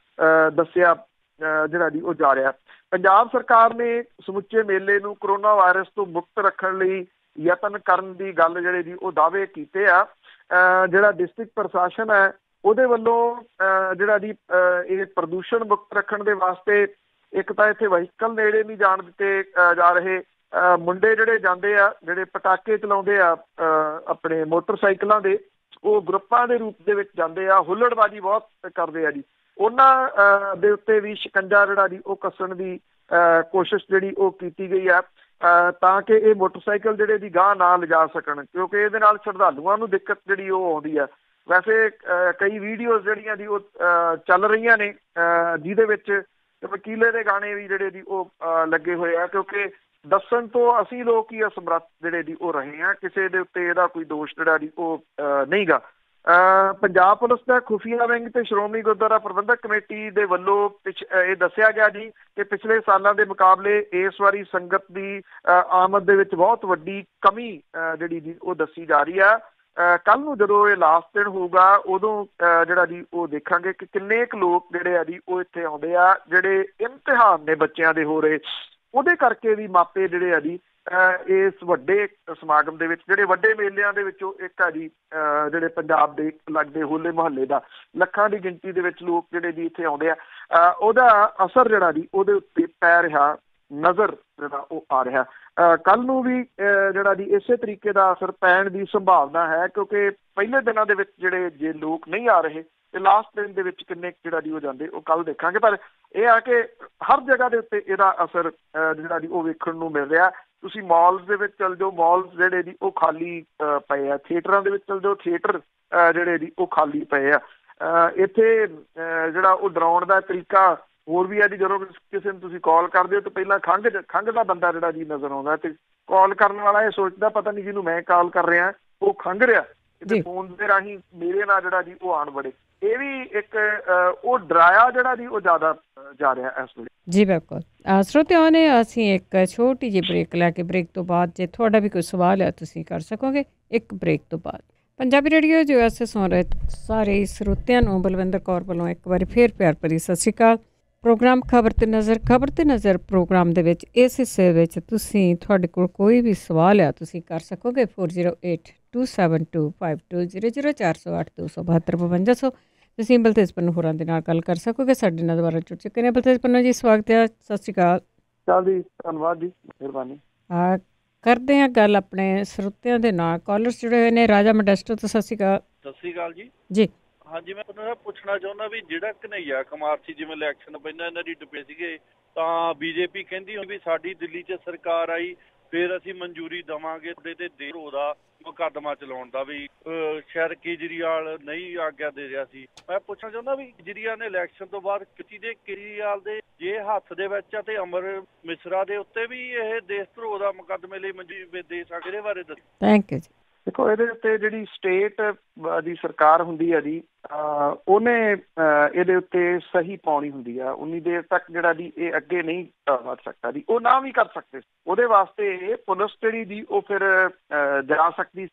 ਦੱਸਿਆ ਜਿਹੜਾ ਜੀ ਉਹ ਜਾ ਰਿਹਾ। ਪੰਜਾਬ ਸਰਕਾਰ ਨੇ ਸਮੁੱਚੇ ਮੇਲੇ ਨੂੰ ਕਰੋਨਾ ਵਾਇਰਸ ਤੋਂ ਮੁਕਤ ਰੱਖਣ ਲਈ ਯਤਨ ਕਰਨ ਦੀ ਗੱਲ ਜਿਹੜੇ ਜੀ ਉਹ ਦਾਅਵੇ ਕੀਤੇ ਆ। ਜਿਹੜਾ ਡਿਸਟ੍ਰਿਕਟ ਪ੍ਰਸ਼ਾਸਨ ਹੈ ਉਹਦੇ ਵੱਲੋਂ ਜਿਹੜਾ ਜੀ ਇਹ ਪ੍ਰਦੂਸ਼ਣ ਮੁਕਤ ਰੱਖਣ ਦੇ ਵਾਸਤੇ ਇੱਕ ਤਾਂ ਇੱਥੇ ਵਹੀਕਲ ਨੇੜੇ ਨਹੀਂ ਜਾਣ ਦਿੱਤੇ ਜਾ ਰਹੇ। ਮੁੰਡੇ ਜਿਹੜੇ ਜਾਂਦੇ ਆ ਜਿਹੜੇ ਪਟਾਕੇ ਚਲਾਉਂਦੇ ਆ ਆਪਣੇ ਮੋਟਰਸਾਈਕਲਾਂ ਦੇ, ਉਹ ਗਰੁੱਪਾਂ ਦੇ ਰੂਪ ਦੇ ਵਿੱਚ ਜਾਂਦੇ ਆ, ਹੁੱਲੜਬਾਜ਼ੀ ਬਹੁਤ ਕਰਦੇ ਆ ਜੀ। ਉਹਨਾਂ ਦੇ ਉੱਤੇ ਵੀ ਸ਼ਿਕੰਜਾ ਜਿਹੜਾ ਜੀ ਉਹ ਕੱਸਣ ਦੀ ਕੋਸ਼ਿਸ਼ ਜਿਹੜੀ ਉਹ ਕੀਤੀ ਗਈ ਆ ਤਾਂ ਕਿ ਇਹ ਮੋਟਰਸਾਈਕਲ ਜਿਹੜੇ ਦੀ ਗਾਂਹ ਨਾ ਲਿਜਾ ਸਕਣ, ਕਿਉਂਕਿ ਇਹਦੇ ਨਾਲ ਸ਼ਰਧਾਲੂਆਂ ਨੂੰ ਦਿੱਕਤ ਜਿਹੜੀ ਉਹ ਆਉਂਦੀ ਆ। ਵੈਸੇ ਕਈ ਵੀਡੀਓਜ਼ ਜਿਹੜੀਆਂ ਦੀ ਉਹ ਚੱਲ ਰਹੀਆਂ ਨੇ ਜਿਹਦੇ ਵਿੱਚ ਵਕੀਲੇ ਦੇ ਗਾਣੇ ਵੀ ਜਿਹੜੇ ਦੀ ਉਹ ਲੱਗੇ ਹੋਏ ਆ, ਕਿਉਂਕਿ ਦੱਸਣ ਤੋਂ ਅਸੀਂ ਲੋਕ ਹੀ ਅਸਮਰੱਥ ਜਿਹੜੇ ਦੀ ਉਹ ਰਹੇ ਆ, ਕਿਸੇ ਦੇ ਉੱਤੇ ਇਹਦਾ ਕੋਈ ਦੋਸ਼ ਜਿਹੜਾ ਦੀ ਉਹ ਨਹੀਂ ਗਾ। ਪੰਜਾਬ ਪੁਲਿਸ ਦਾ ਖੁਫੀਆ ਵਿੰਗ ਤੇ ਸ਼੍ਰੋਮਣੀ ਗੁਰਦੁਆਰਾ ਪ੍ਰਬੰਧਕ ਕਮੇਟੀ ਦੇ ਵੱਲੋਂ ਪਿਛ ਇਹ ਦੱਸਿਆ ਗਿਆ ਜੀ ਕਿ ਪਿਛਲੇ ਸਾਲਾਂ ਦੇ ਮੁਕਾਬਲੇ ਇਸ ਵਾਰੀ ਸੰਗਤ ਦੀ ਆਮਦ ਦੇ ਵਿੱਚ ਬਹੁਤ ਵੱਡੀ ਕਮੀ ਜਿਹੜੀ ਜੀ ਉਹ ਦੱਸੀ ਜਾ ਰਹੀ ਆ। ਕੱਲ ਨੂੰ ਜਦੋਂ ਇਹ ਲਾਸਟ ਦਿਨ ਹੋਊਗਾ ਉਦੋਂ ਜਿਹੜਾ ਜੀ ਉਹ ਦੇਖਾਂਗੇ ਕਿ ਕਿੰਨੇ ਕੁ ਲੋਕ ਜਿਹੜੇ ਆ ਜੀ ਉਹ ਇੱਥੇ ਆਉਂਦੇ ਆ। ਜਿਹੜੇ ਇਮਤਿਹਾਨ ਨੇ ਬੱਚਿਆਂ ਦੇ ਹੋ ਰਹੇ ਉਹਦੇ ਕਰਕੇ ਵੀ ਮਾਪੇ ਜਿਹੜੇ ਆ ਜੀ ਇਸ ਵੱਡੇ ਸਮਾਗਮ ਦੇ ਵਿੱਚ, ਜਿਹੜੇ ਵੱਡੇ ਮੇਲਿਆਂ ਦੇ ਵਿੱਚੋਂ ਇੱਕ ਆ ਜੀ ਜਿਹੜੇ ਪੰਜਾਬ ਦੇ ਲੱਗਦੇ ਹੋਲੇ ਮੁਹੱਲੇ ਦਾ, ਲੱਖਾਂ ਦੀ ਗਿਣਤੀ ਦੇ ਵਿੱਚ ਲੋਕ ਜਿਹੜੇ ਜੀ ਇੱਥੇ ਆਉਂਦੇ ਆ, ਉਹਦਾ ਅਸਰ ਜਿਹੜਾ ਜੀ ਉਹਦੇ ਉੱਤੇ ਪੈ ਰਿਹਾ ਨਜ਼ਰ ਜਿਹੜਾ ਉਹ ਆ ਰਿਹਾ। ਕੱਲ੍ਹ ਨੂੰ ਵੀ ਜਿਹੜਾ ਜੀ ਇਸੇ ਤਰੀਕੇ ਦਾ ਅਸਰ ਪੈਣ ਦੀ ਸੰਭਾਵਨਾ ਹੈ, ਕਿਉਂਕਿ ਪਹਿਲੇ ਦਿਨਾਂ ਦੇ ਵਿੱਚ ਜਿਹੜੇ ਜੇ ਲੋਕ ਨਹੀਂ ਆ ਰਹੇ ਤੇ ਲਾਸਟ ਦਿਨ ਦੇ ਵਿੱਚ ਕਿੰਨੇ ਜਿਹੜਾ ਜੀ ਉਹ ਜਾਂਦੇ ਉਹ ਕੱਲ੍ਹ ਦੇਖਾਂਗੇ। ਪਰ ਇਹ ਆ ਕਿ ਹਰ ਜਗ੍ਹਾ ਦੇ ਉੱਤੇ ਇਹਦਾ ਅਸਰ ਜਿਹੜਾ ਜੀ ਉਹ ਵੇਖਣ ਨੂੰ ਮਿਲ ਰਿਹਾ। ਤੁਸੀਂ ਮਾਲਸ ਦੇ ਵਿੱਚ ਚਲ ਜਾਓ, ਮਾਲਸ ਜਿਹੜੇ ਜੀ ਉਹ ਖਾਲੀ ਪਏ ਆ। ਥੀਏਟਰਾਂ ਦੇ ਵਿੱਚ ਚਲ ਜਾਓ, ਥੀਏਟਰ ਜਿਹੜੇ ਜੀ ਉਹ ਖਾਲੀ ਪਏ ਆ। ਇੱਥੇ ਜਿਹੜਾ ਉਹ ਡਰਾਉਣ ਦਾ ਤਰੀਕਾ ਹੋਰ ਵੀ ਆ ਜੀ। ਜਦੋਂ ਕਿਸੇ ਨੂੰ ਤੁਸੀਂ ਕਾਲ ਕਰਦੇ ਹੋ ਤਾਂ ਪਹਿਲਾਂ ਖੰਘ ਖੰਘ ਦਾ ਬੰਦਾ ਜਿਹੜਾ ਜੀ ਨਜ਼ਰ ਆਉਂਦਾ, ਤੇ ਕਾਲ ਕਰਨ ਵਾਲਾ ਇਹ ਸੋਚਦਾ ਪਤਾ ਨਹੀਂ ਜਿਹਨੂੰ ਮੈਂ ਕਾਲ ਕਰ ਰਿਹਾ ਉਹ ਖੰਘ ਰਿਹਾ, ਤੇ ਫੋਨ ਦੇ ਰਾਹੀਂ ਮੇਰੇ ਨਾਲ ਜਿਹੜਾ ਜੀ ਉਹ ਆਣ ਵੜੇ। ਇਹ ਵੀ ਇੱਕ ਉਹ ਡਰਾਇਆ ਜਿਹੜਾ ਜੀ ਉਹ ਜ਼ਿਆਦਾ ਜਾ ਰਿਹਾ ਇਸ ਵੇਲੇ। ਜੀ ਬਿਲਕੁਲ। ਸਰੋਤਿਆਂ ਨੇ ਅਸੀਂ ਇੱਕ ਛੋਟੀ ਜਿਹੀ ਬ੍ਰੇਕ ਲੈ ਕੇ, ਬ੍ਰੇਕ ਤੋਂ ਬਾਅਦ ਜੇ ਤੁਹਾਡਾ ਵੀ ਕੋਈ ਸਵਾਲ ਹੈ ਤੁਸੀਂ ਕਰ ਸਕੋਗੇ ਇੱਕ ਬ੍ਰੇਕ ਤੋਂ ਬਾਅਦ। ਪੰਜਾਬੀ ਰੇਡੀਓ ਜੋ ਐਸ ਸੁਣ ਰਹੇ ਸਾਰੇ ਸਰੋਤਿਆਂ ਨੂੰ ਬਲਵਿੰਦਰ ਕੌਰ ਵੱਲੋਂ ਇੱਕ ਵਾਰੀ ਫੇਰ ਪਿਆਰ ਭਰੀ ਸਤਿ ਸ਼੍ਰੀ ਅਕਾਲ। ਪ੍ਰੋਗਰਾਮ ਖਬਰ ਤੇ ਨਜ਼ਰ, ਖਬਰ ਤੇ ਨਜ਼ਰ ਪ੍ਰੋਗਰਾਮ ਦੇ ਵਿੱਚ ਇਸ ਹਿੱਸੇ ਵਿੱਚ ਤੁਸੀਂ ਤੁਹਾਡੇ ਕੋਲ ਕੋਈ ਵੀ ਸਵਾਲ ਆ ਤੁਸੀਂ ਕਰ ਸਕੋਗੇ four zero eight two seven two five two zero zero ਚਾਰ ਸੌ ਅੱਠ ਦੋ ਸੌ ਬਹੱਤਰ ਬਵੰਜਾ ਸੌ। ਤੁਸੀਂ ਬਲਤੇਜ ਪੰਨੂ ਹੋਰਾਂ ਦੇ ਨਾਲ ਗੱਲ ਕਰ ਸਕੋਗੇ। ਸਾਡੇ ਨਾਲ ਦੁਬਾਰਾ ਜੁੜ ਚੁੱਕੇ ਨੇ ਬਲਤੇਜ ਪੰਨੂ ਜੀ, ਸਵਾਗਤ ਹੈ। ਸਤਿ ਸ਼੍ਰੀ ਅਕਾਲ। ਚੱਲ ਜੀ, ਧੰਨਵਾਦ ਜੀ, ਮਿਹਰਬਾਨੀ। ਹਾਂ, ਕਰਦੇ ਹਾਂ ਗੱਲ ਆਪਣੇ ਸਰੋਤਿਆਂ ਦੇ ਨਾਲ। ਕਾਲਰਸ ਜੁੜੇ ਹੋਏ ਨੇ। ਰਾਜਾ ਮੋਡੈਸਟੋ ਤੋਂ ਸਤਿ ਸ਼੍ਰੀ ਅਕਾਲ। ਸਤਿ ਸ਼੍ਰੀ ਅਕਾਲ ਜੀ। ਜੀ ਹਾਂਜੀ, ਮੈਂ ਤੁਹਾਨੂੰ ਪੁੱਛਣਾ ਚਾਹੁੰਦਾ ਵੀ ਜਿਹੜਾ ਘਨੱਈਆ ਕੁਮਾਰ ਸੀ, ਜਿਵੇਂ ਇਲੈਕਸ਼ਨ ਪਹਿਲਾਂ ਇਹਨਾਂ ਦੀ ਡੁੱਬੇ ਸੀਗੇ ਤਾਂ ਬੀਜੇਪੀ ਕਹਿੰਦੀ ਵੀ ਸਾਡੀ ਦਿੱਲੀ 'ਚ ਸਰਕਾਰ ਆਈ ਫਿਰ ਅਸੀਂ ਮਨਜ਼ੂਰੀ ਦੇਵਾਂਗੇ ਤੁਹਾਡੇ ਤੇ ਦੇਰ ਉਹਦਾ ਮੁਕੱਦਮਾ ਚਲਾਉਣ ਦਾ, ਵੀ ਸ਼ਾਇਦ ਕੇਜਰੀਵਾਲ ਨਹੀਂ ਆਗਿਆ ਦੇ ਰਿਹਾ ਸੀ। ਮੈਂ ਪੁੱਛਣਾ ਚਾਹੁੰਦਾ ਵੀ ਕੇਜਰੀਵਾਲ ਨੇ ਇਲੈਕਸ਼ਨ ਤੋਂ ਬਾਅਦ ਕਿਸੇ ਦੇ ਕੇਜਰੀਵਾਲ ਦੇ ਜੇ ਹੱਥ ਦੇ ਵਿੱਚ ਆ ਤੇ ਅਮਰ ਮਿਸਰਾ ਦੇ ਉੱਤੇ ਵੀ ਇਹ ਦੇਸ਼ ਧਰੋਹ ਦਾ ਮੁਕੱਦਮੇ ਲਈ ਮਨਜ਼ੂਰੀ ਦੇ ਸਕਦੇ? ਇਹਦੇ ਬਾਰੇ ਦੱਸੋ। ਥੈਂਕ ਯੂ ਜੀ। ਦੇਖੋ, ਇਹਦੇ ਉੱਤੇ ਜਿਹੜੀ ਸਟੇਟ ਦੀ ਸਰਕਾਰ ਹੁੰਦੀ ਹੈ ਜੀ, ਉਹਨੇ ਇਹਦੇ ਉੱਤੇ ਸਹੀ ਪਾਉਣੀ ਹੁੰਦੀ ਆ। ਉਨੀ ਦੇਰ ਤੱਕ ਜਿਹੜਾ ਜੀ ਇਹ ਅੱਗੇ ਨਹੀਂ ਵੱਧ ਸਕਦਾ ਜੀ, ਉਹ ਨਾ ਵੀ ਕਰ ਸਕਦੇ। ਉਹਦੇ ਵਾਸਤੇ ਪੁਲਿਸ ਜਿਹੜੀ ਦੀ ਉਹ ਫਿਰ ਜਾ ਸਕਦੀ,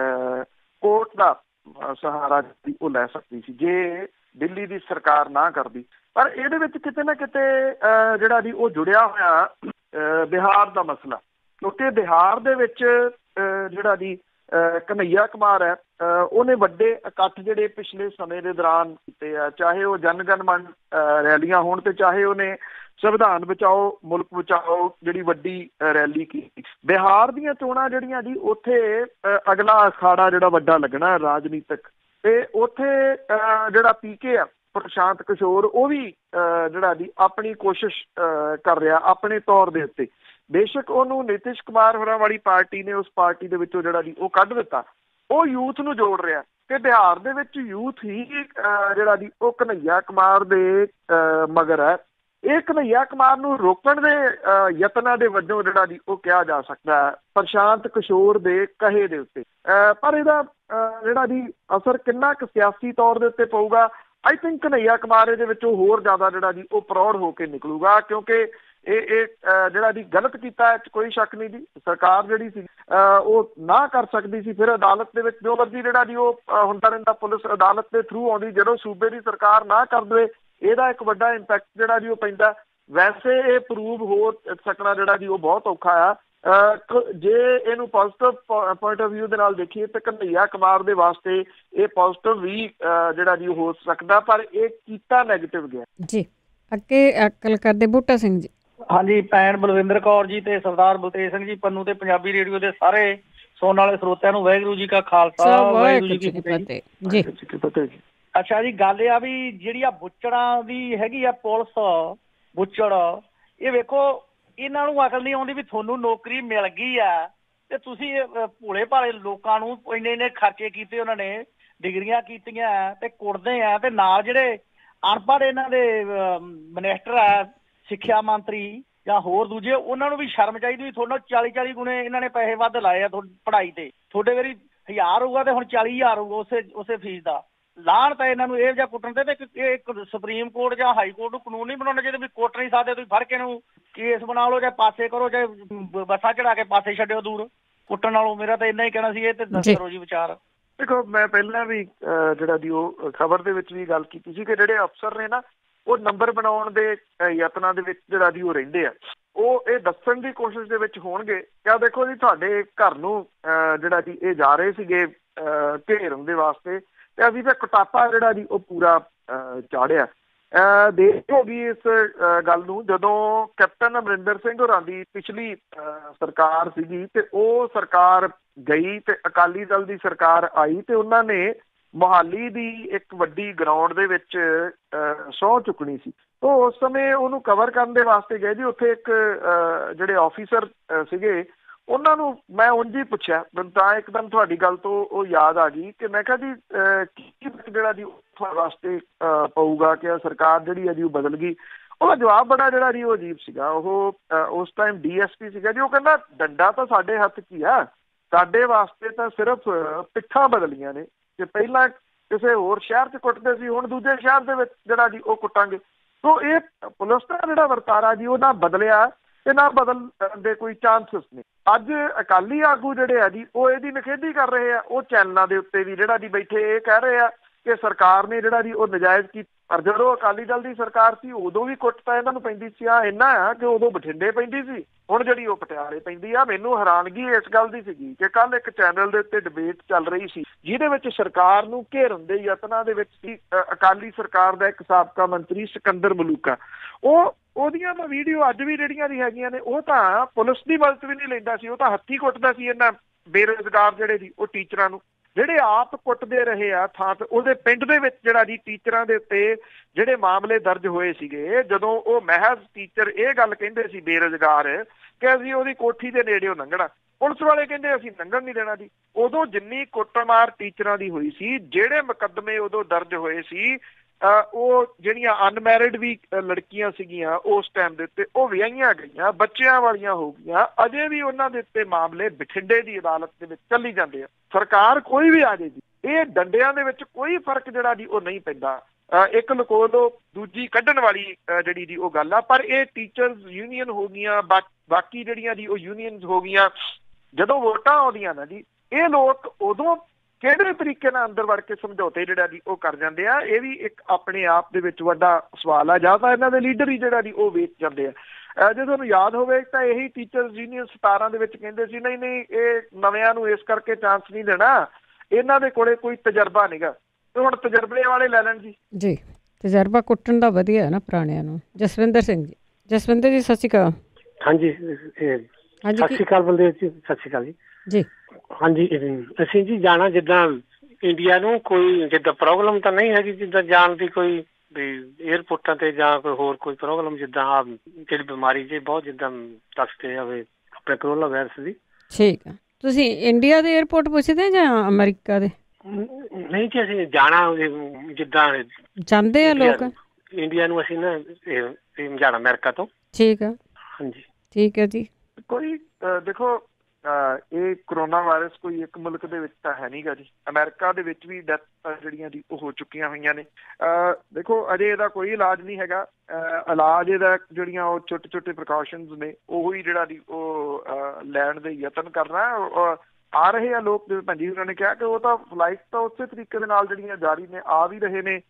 ਕੋਰਟ ਦਾ ਸਹਾਰਾ ਜਿਹੜੀ ਉਹ ਲੈ ਸਕਦੀ ਸੀ ਜੇ ਦਿੱਲੀ ਦੀ ਸਰਕਾਰ ਨਾ ਕਰਦੀ। ਪਰ ਇਹਦੇ ਵਿੱਚ ਕਿਤੇ ਨਾ ਕਿਤੇ ਜਿਹੜਾ ਜੀ ਉਹ ਜੁੜਿਆ ਹੋਇਆ ਬਿਹਾਰ ਦਾ ਮਸਲਾ, ਕਿਉਂਕਿ ਬਿਹਾਰ ਦੇ ਵਿੱਚ ਜਿਹੜਾ ਜੀ ਘਨੱਈਆ ਕੁਮਾਰ ਹੈ, ਉਹਨੇ ਵੱਡੇ ਇਕੱਠ ਜਿਹੜੇ ਪਿਛਲੇ ਸਮੇਂ ਦੇ ਦੌਰਾਨ ਕੀਤੇ ਆ, ਚਾਹੇ ਉਹ ਜਨ ਗਣ ਮਨ ਰੈਲੀਆਂ ਹੋਣ ਤੇ ਚਾਹੇ ਉਹਨੇ ਸੰਵਿਧਾਨ ਬਚਾਓ ਮੁਲਕ ਬਚਾਓ ਜਿਹੜੀ ਵੱਡੀ ਰੈਲੀ ਕੀਤੀ। ਬਿਹਾਰ ਦੀਆਂ ਚੋਣਾਂ ਜਿਹੜੀਆਂ ਜੀ ਉੱਥੇ ਅਗਲਾ ਅਖਾੜਾ ਜਿਹੜਾ ਵੱਡਾ ਲੱਗਣਾ ਰਾਜਨੀਤਿਕ, ਤੇ ਉੱਥੇ ਜਿਹੜਾ ਪੀਕੇ ਆ ਪ੍ਰਸ਼ਾਂਤ ਕਿਸ਼ੋਰ, ਉਹ ਵੀ ਜਿਹੜਾ ਜੀ ਆਪਣੀ ਕੋਸ਼ਿਸ਼ ਕਰ ਰਿਹਾ ਆਪਣੇ ਤੌਰ ਦੇ ਉੱਤੇ। ਬੇਸ਼ੱਕ ਉਹਨੂੰ ਨਿਤਿਸ਼ ਕੁਮਾਰ ਹੋਰਾਂ ਵਾਲੀ ਪਾਰਟੀ ਨੇ ਉਸ ਪਾਰਟੀ ਦੇ ਵਿੱਚੋਂ ਜਿਹੜਾ ਜੀ ਉਹ ਕੱਢ ਦਿੱਤਾ, ਉਹ ਯੂਥ ਨੂੰ ਜੋੜ ਰਿਹਾ ਤੇ ਬਿਹਾਰ ਦੇ ਵਿੱਚ ਯੂਥ ਹੀ ਜਿਹੜਾ ਜੀ ਉਹ ਘਨੱਈਆ ਕੁਮਾਰ ਦੇ ਮਗਰ ਹੈ। ਇਹ ਘਨੱਈਆ ਕੁਮਾਰ ਨੂੰ ਰੋਕਣ ਦੇ ਯਤਨਾਂ ਦੇ ਵਜੋਂ ਜਿਹੜਾ ਜੀ ਉਹ ਕਿਹਾ ਜਾ ਸਕਦਾ ਹੈ ਪ੍ਰਸ਼ਾਂਤ ਕਿਸ਼ੋਰ ਦੇ ਕਹੇ ਦੇ ਉੱਤੇ। ਪਰ ਇਹਦਾ ਜਿਹੜਾ ਜੀ ਅਸਰ ਕਿੰਨਾ ਕੁ ਸਿਆਸੀ ਤੌਰ ਦੇ ਉੱਤੇ ਪਊਗਾ, ਆਈ ਥਿੰਕ ਘਨੱਈਆ ਕੁਮਾਰ ਇਹਦੇ ਵਿੱਚੋਂ ਹੋਰ ਜ਼ਿਆਦਾ ਜਿਹੜਾ ਜੀ ਉਹ ਪ੍ਰੌੜ ਹੋ ਕੇ ਨਿਕਲੂਗਾ, ਕਿਉਂਕਿ ਇਹ ਇਹ ਜਿਹੜਾ ਜੀ ਗਲਤ ਕੀਤਾ ਹੈ ਕੋਈ ਸ਼ੱਕ ਨਹੀਂ ਜੀ। ਸਰਕਾਰ ਜਿਹੜੀ ਸੀ ਉਹ ਨਾ ਕਰ ਸਕਦੀ ਸੀ, ਫਿਰ ਅਦਾਲਤ ਦੇ ਵਿੱਚ ਜੋ ਮਰਜ਼ੀ ਜਿਹੜਾ ਜੀ ਉਹ ਹੁੰਦਾ ਰਹਿੰਦਾ, ਪੁਲਿਸ ਅਦਾਲਤ ਦੇ ਥਰੂ ਆਉਂਦੀ। ਜਦੋਂ ਸੂਬੇ ਦੀ ਸਰਕਾਰ ਨਾ ਕਰ ਦੇਵੇ ਇਹਦਾ ਇੱਕ ਵੱਡਾ ਇੰਪੈਕਟ ਜਿਹੜਾ ਜੀ ਉਹ ਪੈਂਦਾ। ਵੈਸੇ ਇਹ ਪ੍ਰੂਵ ਹੋ ਸਕਣਾ ਜਿਹੜਾ ਜੀ ਉਹ ਬਹੁਤ ਔਖਾ ਆ। ਜੇ ਇਹਨੂੰ ਪੋਜ਼ਿਟਿਵ ਪੁਆਇੰਟ ਆਫ ਵਿਊ ਦੇ ਨਾਲ ਦੇਖੀਏ ਤਾਂ ਘਨੱਈਆ ਕੁਮਾਰ ਦੇ ਵਾਸਤੇ ਇਹ ਪੋਜ਼ਿਟਿਵ ਵੀ ਜਿਹੜਾ ਜੀ ਹੋ ਸਕਦਾ, ਪਰ ਇਹ ਕੀਤਾ ਨੈਗੇਟਿਵ ਗਿਆ ਜੀ। ਅੱਗੇ ਗੱਲ ਕਰਦੇ ਬੂਟਾ ਸਿੰਘ ਜੀ। ਹਾਂਜੀ, ਭੈਣ ਬਲਵਿੰਦਰ ਕੌਰ ਜੀ ਤੇ ਸਰਦਾਰ ਬਲਤੇਜ ਸਿੰਘ ਜੀ ਪੰਨੂ ਤੇ ਪੰਜਾਬੀ ਰੇਡੀਓ ਦੇ ਸਾਰੇ ਸੁਣਨ ਵਾਲੇ ਸਰੋਤਿਆਂ ਨੂੰ ਵਾਹਿਗੁਰੂ ਜੀ ਕਾ ਖਾਲਸਾ ਵਾਹਿਗੁਰੂ ਜੀ ਕੀ ਫਤਿਹ ਜੀ। ਅੱਛਾ ਜੀ, ਗੱਲ ਇਹ ਆ ਵੀ ਜਿਹੜੀ ਆ ਬੁੱਚੜਾਂ ਦੀ ਹੈਗੀ ਆ ਪੁਲਿਸ ਬੁੱਚੜ, ਇਹ ਵੇਖੋ ਇਹਨਾਂ ਨੂੰ ਅਕਲ ਨਹੀਂ ਆਉਂਦੀ ਵੀ ਤੁਹਾਨੂੰ ਨੌਕਰੀ ਮਿਲ ਗਈ ਆ ਤੇ ਤੁਸੀਂ ਭੋਲੇ ਭਾਲੇ ਲੋਕਾਂ ਨੂੰ ਇੰਨੇ ਇੰਨੇ ਖਰਚੇ ਕੀਤੇ, ਉਹਨਾਂ ਨੇ ਡਿਗਰੀਆਂ ਕੀਤੀਆਂ ਤੇ ਕੁੜਦੇ ਆ, ਤੇ ਨਾਲ ਜਿਹੜੇ ਅਨਪੜ੍ਹ ਇਹਨਾਂ ਦੇ ਮਨਿਸਟਰ ਆ, ਸਿੱਖਿਆ ਮੰਤਰੀ ਜਾਂ ਹੋਰ ਦੂਜੇ, ਉਹਨਾਂ ਨੂੰ ਵੀ ਸ਼ਰਮ ਚਾਹੀਦੀ ਵੀ ਤੁਹਾਨੂੰ ਚਾਲੀ ਚਾਲੀ ਗੁਣੇ ਇਹਨਾਂ ਨੇ ਪੈਸੇ ਵੱਧ ਲਾਏ ਆ ਪੜ੍ਹਾਈ ਤੇ। ਤੁਹਾਡੇ ਵਾਰੀ ਹਜ਼ਾਰ ਹੋਊਗਾ ਤੇ ਹੁਣ ਚਾਲੀ ਹਜ਼ਾਰ ਹੋਊਗਾ ਉਸੇ ਉਸੇ ਫੀਸ ਦਾ। ਲਾਹਣ ਤਾਂ ਇਹਨਾਂ ਨੂੰ ਇਹ ਜਿਹਾ ਕੁੱਟਣ ਤੇ ਤੇ ਇੱਕ ਸੁਪਰੀਮ ਕੋਰਟ ਜਾਂ ਹਾਈ ਕੋਰਟ ਨੂੰ ਕਾਨੂੰਨ ਨਹੀਂ ਬਣਾਉਣਾ ਚਾਹੀਦਾ ਵੀ ਕੁੱਟ ਨਹੀਂ ਸਕਦੇ, ਤੁਸੀਂ ਫੜ ਕੇ ਇਹਨੂੰ ਕੇਸ ਬਣਾ ਲਓ, ਜਾਂ ਪਾਸੇ ਕਰੋ, ਜਾਂ ਬੱਸਾਂ ਚੜਾ ਕੇ ਪਾਸੇ ਛੱਡਿਓ ਦੂਰ ਕੁੱਟਣ ਨਾਲੋਂ। ਮੇਰਾ ਤਾਂ ਇੰਨਾ ਹੀ ਕਹਿਣਾ ਸੀ। ਇਹ ਤੇ ਦੱਸ ਕਰੋ ਜੀ ਵਿਚਾਰ। ਦੇਖੋ, ਮੈਂ ਪਹਿਲਾਂ ਵੀ ਜਿਹੜਾ ਦੀ ਉਹ ਖਬਰ ਦੇ ਵਿੱਚ ਵੀ ਗੱਲ ਕੀਤੀ ਸੀ ਕਿ ਜਿਹੜੇ ਅਫਸਰ ਨੇ ਨਾ ਉਹ ਨੰਬਰ ਬਣਾਉਣ ਦੇ ਯਤਨਾਂ ਦੇ ਵਿੱਚ ਜਿਹੜਾ ਜੀ ਉਹ ਰਹਿੰਦੇ ਆ। ਉਹ ਇਹ ਦੱਸਣ ਦੀ ਕੋਸ਼ਿਸ਼ ਦੇ ਵਿੱਚ ਹੋਣਗੇ ਕਿ ਆ ਦੇਖੋ ਜੀ ਤੁਹਾਡੇ ਘਰ ਨੂੰ ਜਿਹੜਾ ਜੀ ਇਹ ਜਾ ਰਹੇ ਸੀਗੇ ਘੇਰਨ ਦੇ ਵਾਸਤੇ, ਤੇ ਅਸੀਂ ਫਿਰ ਕੁਟਾਪਾ ਜਿਹੜਾ ਜੀ ਉਹ ਪੂਰਾ ਚਾੜਿਆ। ਦੇਖ ਹੋ ਗਈ ਇਸ ਗੱਲ ਨੂੰ ਜਦੋਂ ਕੈਪਟਨ ਅਮਰਿੰਦਰ ਸਿੰਘ ਹੋਰਾਂ ਦੀ ਪਿਛਲੀ ਸਰਕਾਰ ਸੀਗੀ ਤੇ ਉਹ ਸਰਕਾਰ ਗਈ ਤੇ ਅਕਾਲੀ ਦਲ ਦੀ ਸਰਕਾਰ ਆਈ ਤੇ ਉਹਨਾਂ ਨੇ ਮੋਹਾਲੀ ਦੀ ਇੱਕ ਵੱਡੀ ਗਰਾਊਂਡ ਦੇ ਵਿੱਚ ਸਹੁੰ ਚੁੱਕਣੀ ਸੀ। ਉਹ ਉਸ ਸਮੇਂ ਉਹਨੂੰ ਕਵਰ ਕਰਨ ਦੇ ਵਾਸਤੇ ਗਏ ਜੀ। ਉੱਥੇ ਇੱਕ ਜਿਹੜੇ ਆਫੀਸਰ ਸੀਗੇ ਉਹਨਾਂ ਨੂੰ ਮੈਂ ਉਂਝ ਹੀ ਪੁੱਛਿਆ, ਮੈਨੂੰ ਤਾਂ ਇੱਕਦਮ ਤੁਹਾਡੀ ਗੱਲ ਤੋਂ ਉਹ ਯਾਦ ਆ ਗਈ ਕਿ ਮੈਂ ਕਿਹਾ ਜੀ ਕੀ ਜਿਹੜਾ ਜੀ ਤੁਹਾਡੇ ਵਾਸਤੇ ਪਊਗਾ ਕਿ ਸਰਕਾਰ ਜਿਹੜੀ ਹੈ ਜੀ ਉਹ ਬਦਲ ਗਈ। ਉਹਦਾ ਜਵਾਬ ਬੜਾ ਜਿਹੜਾ ਜੀ ਉਹ ਅਜੀਬ ਸੀਗਾ। ਉਹ ਉਸ ਟਾਈਮ ਡੀ ਐਸ ਪੀ ਸੀਗਾ ਜੀ। ਉਹ ਕਹਿੰਦਾ ਡੰਡਾ ਤਾਂ ਸਾਡੇ ਹੱਥ 'ਚ ਹੀ ਆ, ਸਾਡੇ ਵਾਸਤੇ ਤਾਂ ਸਿਰਫ ਪਿੱਠਾਂ ਬਦਲੀਆਂ ਨੇ ਕਿ ਪਹਿਲਾਂ ਕਿਸੇ ਹੋਰ ਸ਼ਹਿਰ 'ਚ ਕੁੱਟਦੇ ਸੀ, ਹੁਣ ਦੂਜੇ ਸ਼ਹਿਰ ਦੇ ਵਿੱਚ ਜਿਹੜਾ ਜੀ ਉਹ ਕੁੱਟਾਂਗੇ। ਸੋ ਇਹ ਪੁਲਿਸ ਦਾ ਜਿਹੜਾ ਵਰਤਾਰਾ ਜੀ ਉਹ ਨਾ ਬਦਲਿਆ ਤੇ ਨਾ ਬਦਲਣ ਦੇ ਕੋਈ ਚਾਂਸਸ ਨੇ। ਅੱਜ ਅਕਾਲੀ ਆਗੂ ਜਿਹੜੇ ਆ ਜੀ ਉਹ ਇਹਦੀ ਨਿਖੇਧੀ ਕਰ ਰਹੇ ਆ। ਉਹ ਚੈਨਲਾਂ ਦੇ ਉੱਤੇ ਵੀ ਜਿਹੜਾ ਜੀ ਬੈਠੇ ਇਹ ਕਹਿ ਰਹੇ ਆ ਕਿ ਸਰਕਾਰ ਨੇ ਜਿਹੜਾ ਜੀ ਉਹ ਨਜਾਇਜ਼ ਕੀ। ਪਰ ਜਦੋਂ ਅਕਾਲੀ ਦਲ ਦੀ ਸਰਕਾਰ ਸੀ ਉਦੋਂ ਵੀ ਕੁੱਟ ਤਾਂ ਇਹਨਾਂ ਨੂੰ ਪੈਂਦੀ ਸੀ। ਆ ਇੰਨਾ ਆ ਕਿ ਉਦੋਂ ਬਠਿੰਡੇ ਪੈਂਦੀ ਸੀ, ਹੁਣ ਜਿਹੜੀ ਉਹ ਪਟਿਆਲੇ ਪੈਂਦੀ ਆ। ਮੈਨੂੰ ਹੈਰਾਨਗੀ ਇਸ ਗੱਲ ਦੀ ਸੀਗੀ ਕਿ ਕੱਲ ਇੱਕ ਚੈਨਲ ਦੇ ਉੱਤੇ ਡਿਬੇਟ ਚੱਲ ਰਹੀ ਸੀ ਜਿਹਦੇ ਵਿੱਚ ਸਰਕਾਰ ਨੂੰ ਘੇਰਨ ਦੇ ਯਤਨਾਂ ਦੇ ਵਿੱਚ ਸੀ ਅਕਾਲੀ ਸਰਕਾਰ ਦਾ ਇੱਕ ਸਾਬਕਾ ਮੰਤਰੀ ਸਿਕੰਦਰ ਮਲੂਕਾ। ਉਹ ਉਹਦੀਆਂ ਮੈਂ ਵੀਡੀਓ ਅੱਜ ਵੀ ਜਿਹੜੀਆਂ ਦੀ ਹੈਗੀਆਂ ਨੇ ਉਹ ਤਾਂ ਪੁਲਿਸ ਦੀ ਮਦਦ ਵੀ ਨਹੀਂ ਲੈਂਦਾ ਸੀ, ਉਹ ਤਾਂ ਹੱਥੀਂ ਕੁੱਟਦਾ ਸੀ ਇਹਨਾਂ ਬੇਰੁਜ਼ਗਾਰ ਜਿਹੜੇ ਸੀ ਉਹ ਟੀਚਰਾਂ ਨੂੰ, ਜਿਹੜੇ ਆਪ ਕੁੱਟਦੇ ਰਹੇ ਆ ਥਾਂ ਤੇ। ਉਹਦੇ ਪਿੰਡ ਦੇ ਵਿੱਚ ਜਿਹੜਾ ਜੀ ਟੀਚਰਾਂ ਦੇ ਉੱਤੇ ਜਿਹੜੇ ਮਾਮਲੇ ਦਰਜ ਹੋਏ ਸੀਗੇ ਜਦੋਂ ਉਹ ਮਹਿਜ਼ ਟੀਚਰ ਇਹ ਗੱਲ ਕਹਿੰਦੇ ਸੀ ਬੇਰੁਜ਼ਗਾਰ ਕਿ ਅਸੀਂ ਉਹਦੀ ਕੋਠੀ ਦੇ ਨੇੜਿਓਂ ਲੰਘਣਾ, ਪੁਲਿਸ ਵਾਲੇ ਕਹਿੰਦੇ ਅਸੀਂ ਲੰਘਣ ਨਹੀਂ ਦੇਣਾ ਜੀ। ਉਦੋਂ ਜਿੰਨੀ ਕੁੱਟਮਾਰ ਟੀਚਰਾਂ ਦੀ ਹੋਈ ਸੀ, ਜਿਹੜੇ ਮੁਕੱਦਮੇ ਉਦੋਂ ਦਰਜ ਹੋਏ ਸੀ, ਉਹ ਜਿਹੜੀਆਂ ਅਨਮੈਰਿਡ ਵੀ ਲੜਕੀਆਂ ਸੀਗੀਆਂ ਉਸ ਟਾਈਮ ਦੇ ਉੱਤੇ ਉਹ ਵਿਆਹੀਆਂ ਗਈਆਂ, ਬੱਚਿਆਂ ਵਾਲੀਆਂ ਹੋ ਗਈਆਂ, ਅਜੇ ਵੀ ਉਹਨਾਂ ਦੇ ਉੱਤੇ ਮਾਮਲੇ ਬਠਿੰਡੇ ਦੀ ਅਦਾਲਤ ਦੇ ਵਿੱਚ ਚੱਲੀ ਜਾਂਦੇ ਆ। ਸਰਕਾਰ ਕੋਈ ਵੀ ਆ ਜਾਏ ਜੀ, ਇਹ ਡੰਡਿਆਂ ਦੇ ਵਿੱਚ ਕੋਈ ਫਰਕ ਜਿਹੜਾ ਜੀ ਉਹ ਨਹੀਂ ਪੈਂਦਾ। ਇੱਕ ਲੁਕੋ ਲੋ ਦੂਜੀ ਕੱਢਣ ਵਾਲੀ ਜਿਹੜੀ ਜੀ ਉਹ ਗੱਲ ਆ। ਪਰ ਇਹ ਟੀਚਰਸ ਯੂਨੀਅਨ ਹੋ ਗਈਆਂ, ਬਾਕੀ ਜਿਹੜੀਆਂ ਜੀ ਉਹ ਯੂਨੀਅਨਸ ਹੋ ਗਈਆਂ, ਜਦੋਂ ਵੋਟਾਂ ਆਉਂਦੀਆਂ ਨਾ ਜੀ ਇਹ ਲੋਕ ਉਦੋਂ ਕਿਹੜੇ ਤਰੀਕੇ ਨਾਲ ਅੰਦਰ ਵੜ ਕੇ ਸਮਝੌਤੇ ਜਿਹੜਾ ਜੀ ਉਹ ਕਰ ਜਾਂਦੇ ਆ। ਇਹ ਵੀ ਇੱਕ ਆਪਣੇ ਆਪ ਦੇ ਵਿੱਚ ਵੱਡਾ ਸਵਾਲ ਆ। ਜਾਂ ਤਾਂ ਇਹਨਾਂ ਦੇ ਲੀਡਰ ਹੀ ਜਿਹੜਾ ਜੀ ਉਹ ਵੇਚ ਜਾਂਦੇ ਆ। ਜੇ ਤੁਹਾਨੂੰ ਯਾਦ ਹੋਵੇ ਤਾਂ ਇਹੀ ਟੀਚਰਸ ਯੂਨੀਅਨ ਸਤਾਰਾਂ ਦੇ ਵਿੱਚ ਕਹਿੰਦੇ ਸੀ ਨਹੀਂ ਨਹੀਂ ਇਹ ਨਵਿਆਂ ਨੂੰ ਇਸ ਕਰਕੇ ਚਾਂਸ ਨਹੀਂ ਦੇਣਾ, ਇਹਨਾਂ ਦੇ ਕੋਲੇ ਕੋਈ ਤਜਰਬਾ ਨਹੀਂਗਾ, ਤੇ ਹੁਣ ਤਜਰਬੇ ਵਾਲੇ ਲੈ ਲੈਣ ਜੀ। ਜੀ ਤਜਰਬਾ ਕੁੱਟਣ ਦਾ ਵਧੀਆ ਹੈ ਨਾ ਪੁਰਾਣਿਆਂ ਨੂੰ। ਜਸਵਿੰਦਰ ਸਿੰਘ ਜੀ। ਜਸਵਿੰਦਰ ਜੀ ਸਤਿ ਸ਼੍ਰੀ ਅਕਾਲ। ਹਾਂਜੀ ਸਤਿ ਸ਼੍ਰੀ ਅਕਾਲ ਬਲਦੇਵ ਜੀ। ਸਤਿ ਸ਼੍ਰੀ ਅਕਾਲ ਜੀ। ਜੀ ਹਾਂਜੀ ਅਸੀਂ ਜੀ ਜਾਣਾ ਜਿੱਦਾਂ ਇੰਡੀਆ ਨੂੰ ਕੋਈ ਜਿੱਦਾਂ ਪ੍ਰੋਬਲਮ ਤਾਂ ਨਹੀਂ ਹੈਗੀ ਜਿੱਦਾਂ ਜਾਣ ਦੀ ਕੋਈ ਵੀ ਏਅਰਪੋਰਟਾਂ ਤੇ ਜਾਂ ਕੋਈ ਹੋਰ ਕੋਈ ਪ੍ਰੋਬਲਮ ਜਿੱਦਾਂ ਆ ਜਿਹੜੀ ਬਿਮਾਰੀ ਜੇ ਬਹੁਤ ਜਿੱਦਾਂ ਦੱਸਦੇ ਆ ਵੀ ਆਪਣੇ ਕਰੋਨਾ ਵਾਇਰਸ ਦੀ। ਠੀਕ ਆ। ਤੁਸੀਂ ਇੰਡੀਆ ਦੇ ਏਅਰਪੋਰਟ ਪੁੱਛਦੇ ਜਾਂ ਅਮਰੀਕਾ ਦੇ? ਨਹੀਂ ਜੀ ਅਸੀਂ ਜਾਣਾ ਜਿੱਦਾਂ ਜਾਂਦੇ ਆ ਲੋਕ ਇੰਡੀਆ ਨੂੰ ਅਸੀਂ ਨਾ ਜਾਣਾ ਅਮਰੀਕਾ ਤੋਂ। ਠੀਕ ਆ। ਹਾਂਜੀ ਠੀਕ ਹੈ ਜੀ। ਕੋਈ ਦੇਖੋ ਇਹ ਕਰੋਨਾ ਵਾਇਰਸ ਕੋਈ ਇੱਕ ਮੁਲਕ ਦੇ ਵਿੱਚ ਤਾਂ ਹੈ ਨੀ ਗਾ ਜੀ। ਅਮਰੀਕਾ ਦੇ ਵਿੱਚ ਵੀ ਡੈਥ ਜਿਹੜੀਆਂ ਦੀ ਉਹ ਹੋ ਚੁੱਕੀਆਂ ਹੋਈਆਂ ਨੇ। ਦੇਖੋ ਅਜੇ ਇਹਦਾ ਕੋਈ ਇਲਾਜ ਨਹੀਂ ਹੈਗਾ। ਇਲਾਜ ਇਹਦਾ ਜਿਹੜੀਆਂ ਉਹ ਛੋਟੇ ਛੋਟੇ ਪ੍ਰੀਕਾਸ਼ਨਸ ਨੇ ਉਹੀ ਜਿਹੜਾ ਦੀ ਉਹ ਲੈਣ ਦੇ ਯਤਨ ਕਰਨਾ। ਆ ਰਹੇ ਆ ਲੋਕ, ਜਿਵੇਂ ਭੰਜੀ ਉਹਨਾਂ ਨੇ ਕਿਹਾ ਕਿ ਉਹ ਤਾਂ ਫਲਾਈਟ ਤਾਂ ਉਸੇ ਤਰੀਕੇ ਦੇ ਨਾਲ ਜਿਹੜੀਆਂ ਜਾਰੀ ਨੇ, ਆ ਵੀ ਰਹੇ ਨੇ,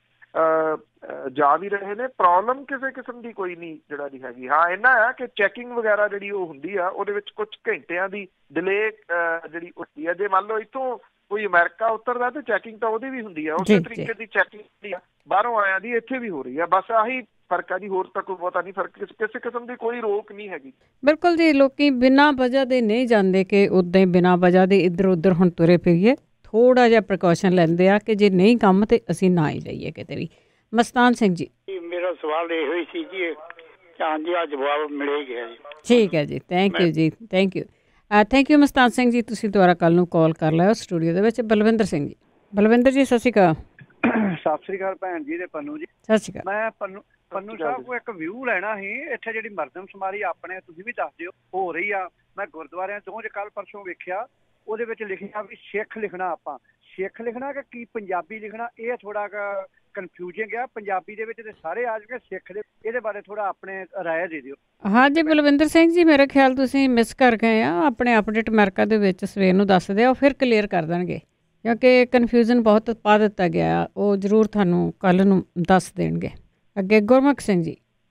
ਜਾ ਵੀ ਰਹੇ ਨੇ। ਪ੍ਰੋਬਲਮ ਕਿਸੇ ਕਿਸਮ ਦੀ ਕੋਈ ਨਹੀਂ ਜਿਹੜਾ ਦੀ ਹੈਗੀ। ਹਾਂ ਇੰਨਾ ਆ ਕਿ ਚੈਕਿੰਗ ਵਗੈਰਾ ਜਿਹੜੀ ਉਹ ਹੁੰਦੀ ਆ ਉਹਦੇ ਵਿੱਚ ਕੁਛ ਘੰਟਿਆਂ ਦੀ ਡਿਲੇ ਜਿਹੜੀ ਹੁੰਦੀ ਆ। ਜੇ ਮੰਨ ਲਓ ਇੱਥੋਂ ਕੋਈ ਅਮਰੀਕਾ ਉਤਰਦਾ ਤੇ ਚੈਕਿੰਗ ਤਾਂ ਉਹਦੀ ਵੀ ਹੁੰਦੀ ਆ, ਉਸੇ ਤਰੀਕੇ ਦੀ ਚੈਕਿੰਗ ਬਾਹਰੋਂ ਆਇਆ ਦੀ ਇੱਥੇ ਵੀ ਹੋ ਰਹੀ ਆ। ਬਸ ਆਹੀ ਫਰਕ ਆ ਜੀ, ਹੋਰ ਤਾਂ ਕੋਈ ਬਹੁਤਾ ਨਹੀਂ ਫਰਕ। ਕਿਸੇ ਕਿਸਮ ਦੀ ਕੋਈ ਰੋਕ ਨਹੀਂ ਹੈਗੀ। ਬਿਲਕੁਲ ਜੀ। ਲੋਕੀ ਬਿਨਾਂ ਵਜ੍ਹਾ ਦੇ ਨਹੀਂ ਜਾਂਦੇ ਕਿ ਉਦਾਂ ਹੀ ਬਿਨਾਂ ਵਜ੍ਹਾ ਦੇ ਇੱਧਰ ਉੱਧਰ ਹੁਣ ਤੁਰੇ ਪਈਏ। ਥੋੜ੍ਹਾ ਜਿਹਾ ਪ੍ਰੀਕਾਸ਼ਨ ਲੈਂਦੇ ਆ ਕਿ ਜੇ ਨਹੀਂ ਕੰਮ ਤੇ ਅਸੀਂ ਨਾ ਹੀ ਜਾਈਏ ਕਿਤੇ ਵੀ। ਮਸਤਾਨ ਸਿੰਘ ਜੀ। ਮੇਰਾ ਸਵਾਲ ਇਹੋ ਹੀ ਸੀ ਜੀ, ਹਾਂਜੀ ਆ ਜਵਾਬ ਮਿਲ ਗਿਆ ਜੀ। ਠੀਕ ਹੈ ਜੀ, ਥੈਂਕ ਯੂ ਜੀ, thank you thank you Mastan Singh ji. ਤੁਸੀਂ ਦੁਬਾਰਾ ਕੱਲ੍ਹ ਨੂੰ ਕਾਲ ਕਰ ਲਿਓ ਸਟੂਡੀਓ ਦੇ ਵਿੱਚ। ਬਲਵਿੰਦਰ ਸਿੰਘ ਜੀ। ਬਲਵਿੰਦਰ ਜੀ ਸਤਿ ਸ਼੍ਰੀ ਅਕਾਲ। ਸਤਿ ਸ਼੍ਰੀ ਅਕਾਲ ਭੈਣ ਜੀ ਤੇ ਪੰਨੂ ਜੀ। ਸਤਿ ਸ਼੍ਰੀ ਅਕਾਲ। ਮੈਂ ਪੰਨੂ ਪੰਨੂ ਸਾਹਿਬ ਕੋਲ ਇੱਕ ਵਿਊ ਲੈਣਾ ਸੀ। ਇੱਥੇ ਜਿਹੜੀ ਮਰਦਮਸ਼ੁਮਾਰੀ ਆਪਣੇ ਤੁਸੀਂ ਵੀ ਦੱਸ ਦਿਓ ਹੋ ਰਹੀ ਆ। ਮੈਂ ਗੁਰਦੁਆਰਿਆਂ ਤੋਂ ਜੇ ਕੱਲ੍ਹ ਪਰਸੋਂ ਵੇਖਿਆ ਉਹਦੇ ਵਿੱਚ ਲਿਖਿਆ ਵੀ ਸਿੱਖ ਲਿਖਣਾ, ਆਪਾਂ ਸਿੱਖ ਲਿਖਣਾ ਕਿ ਕੀ ਪੰਜਾਬੀ ਲਿਖਣਾ, ਇਹ ਥੋੜਾ ਕਨਫਿਊਜ਼ਿੰਗ ਆ। ਪੰਜਾਬੀ ਦੇ ਵਿੱਚ ਤੇ ਸਾਰੇ ਆ ਜਾਣਗੇ, ਸਿੱਖ ਦੇ ਇਹਦੇ ਬਾਰੇ ਥੋੜਾ ਆਪਣੇ ਰਾਏ ਦੇ ਦਿਓ। ਹਾਂਜੀ ਬਲਵਿੰਦਰ ਸਿੰਘ ਜੀ, ਮੇਰੇ ਖਿਆਲ ਤੁਸੀਂ ਮਿਸ ਕਰ ਗਏ ਆ। ਆਪਣੇ ਅਪਡੇਟ ਅਮਰੀਕਾ ਦੇ ਵਿੱਚ ਸਵੇਰ ਨੂੰ ਦੱਸ ਦਿਓ, ਫਿਰ ਕਲੀਅਰ ਕਰ ਦੇਣਗੇ ਕਿਉਂਕਿ ਕਨਫਿਊਜ਼ਨ ਬਹੁਤ ਪਾ ਦਿੱਤਾ ਗਿਆ। ਉਹ ਜ਼ਰੂਰ ਤੁਹਾਨੂੰ ਕੱਲ੍ਹ ਨੂੰ ਦੱਸ ਦੇਣਗੇ। ਅੱਗੇ ਗੁਰਮੁਖ ਸਿੰਘ ਜੀ।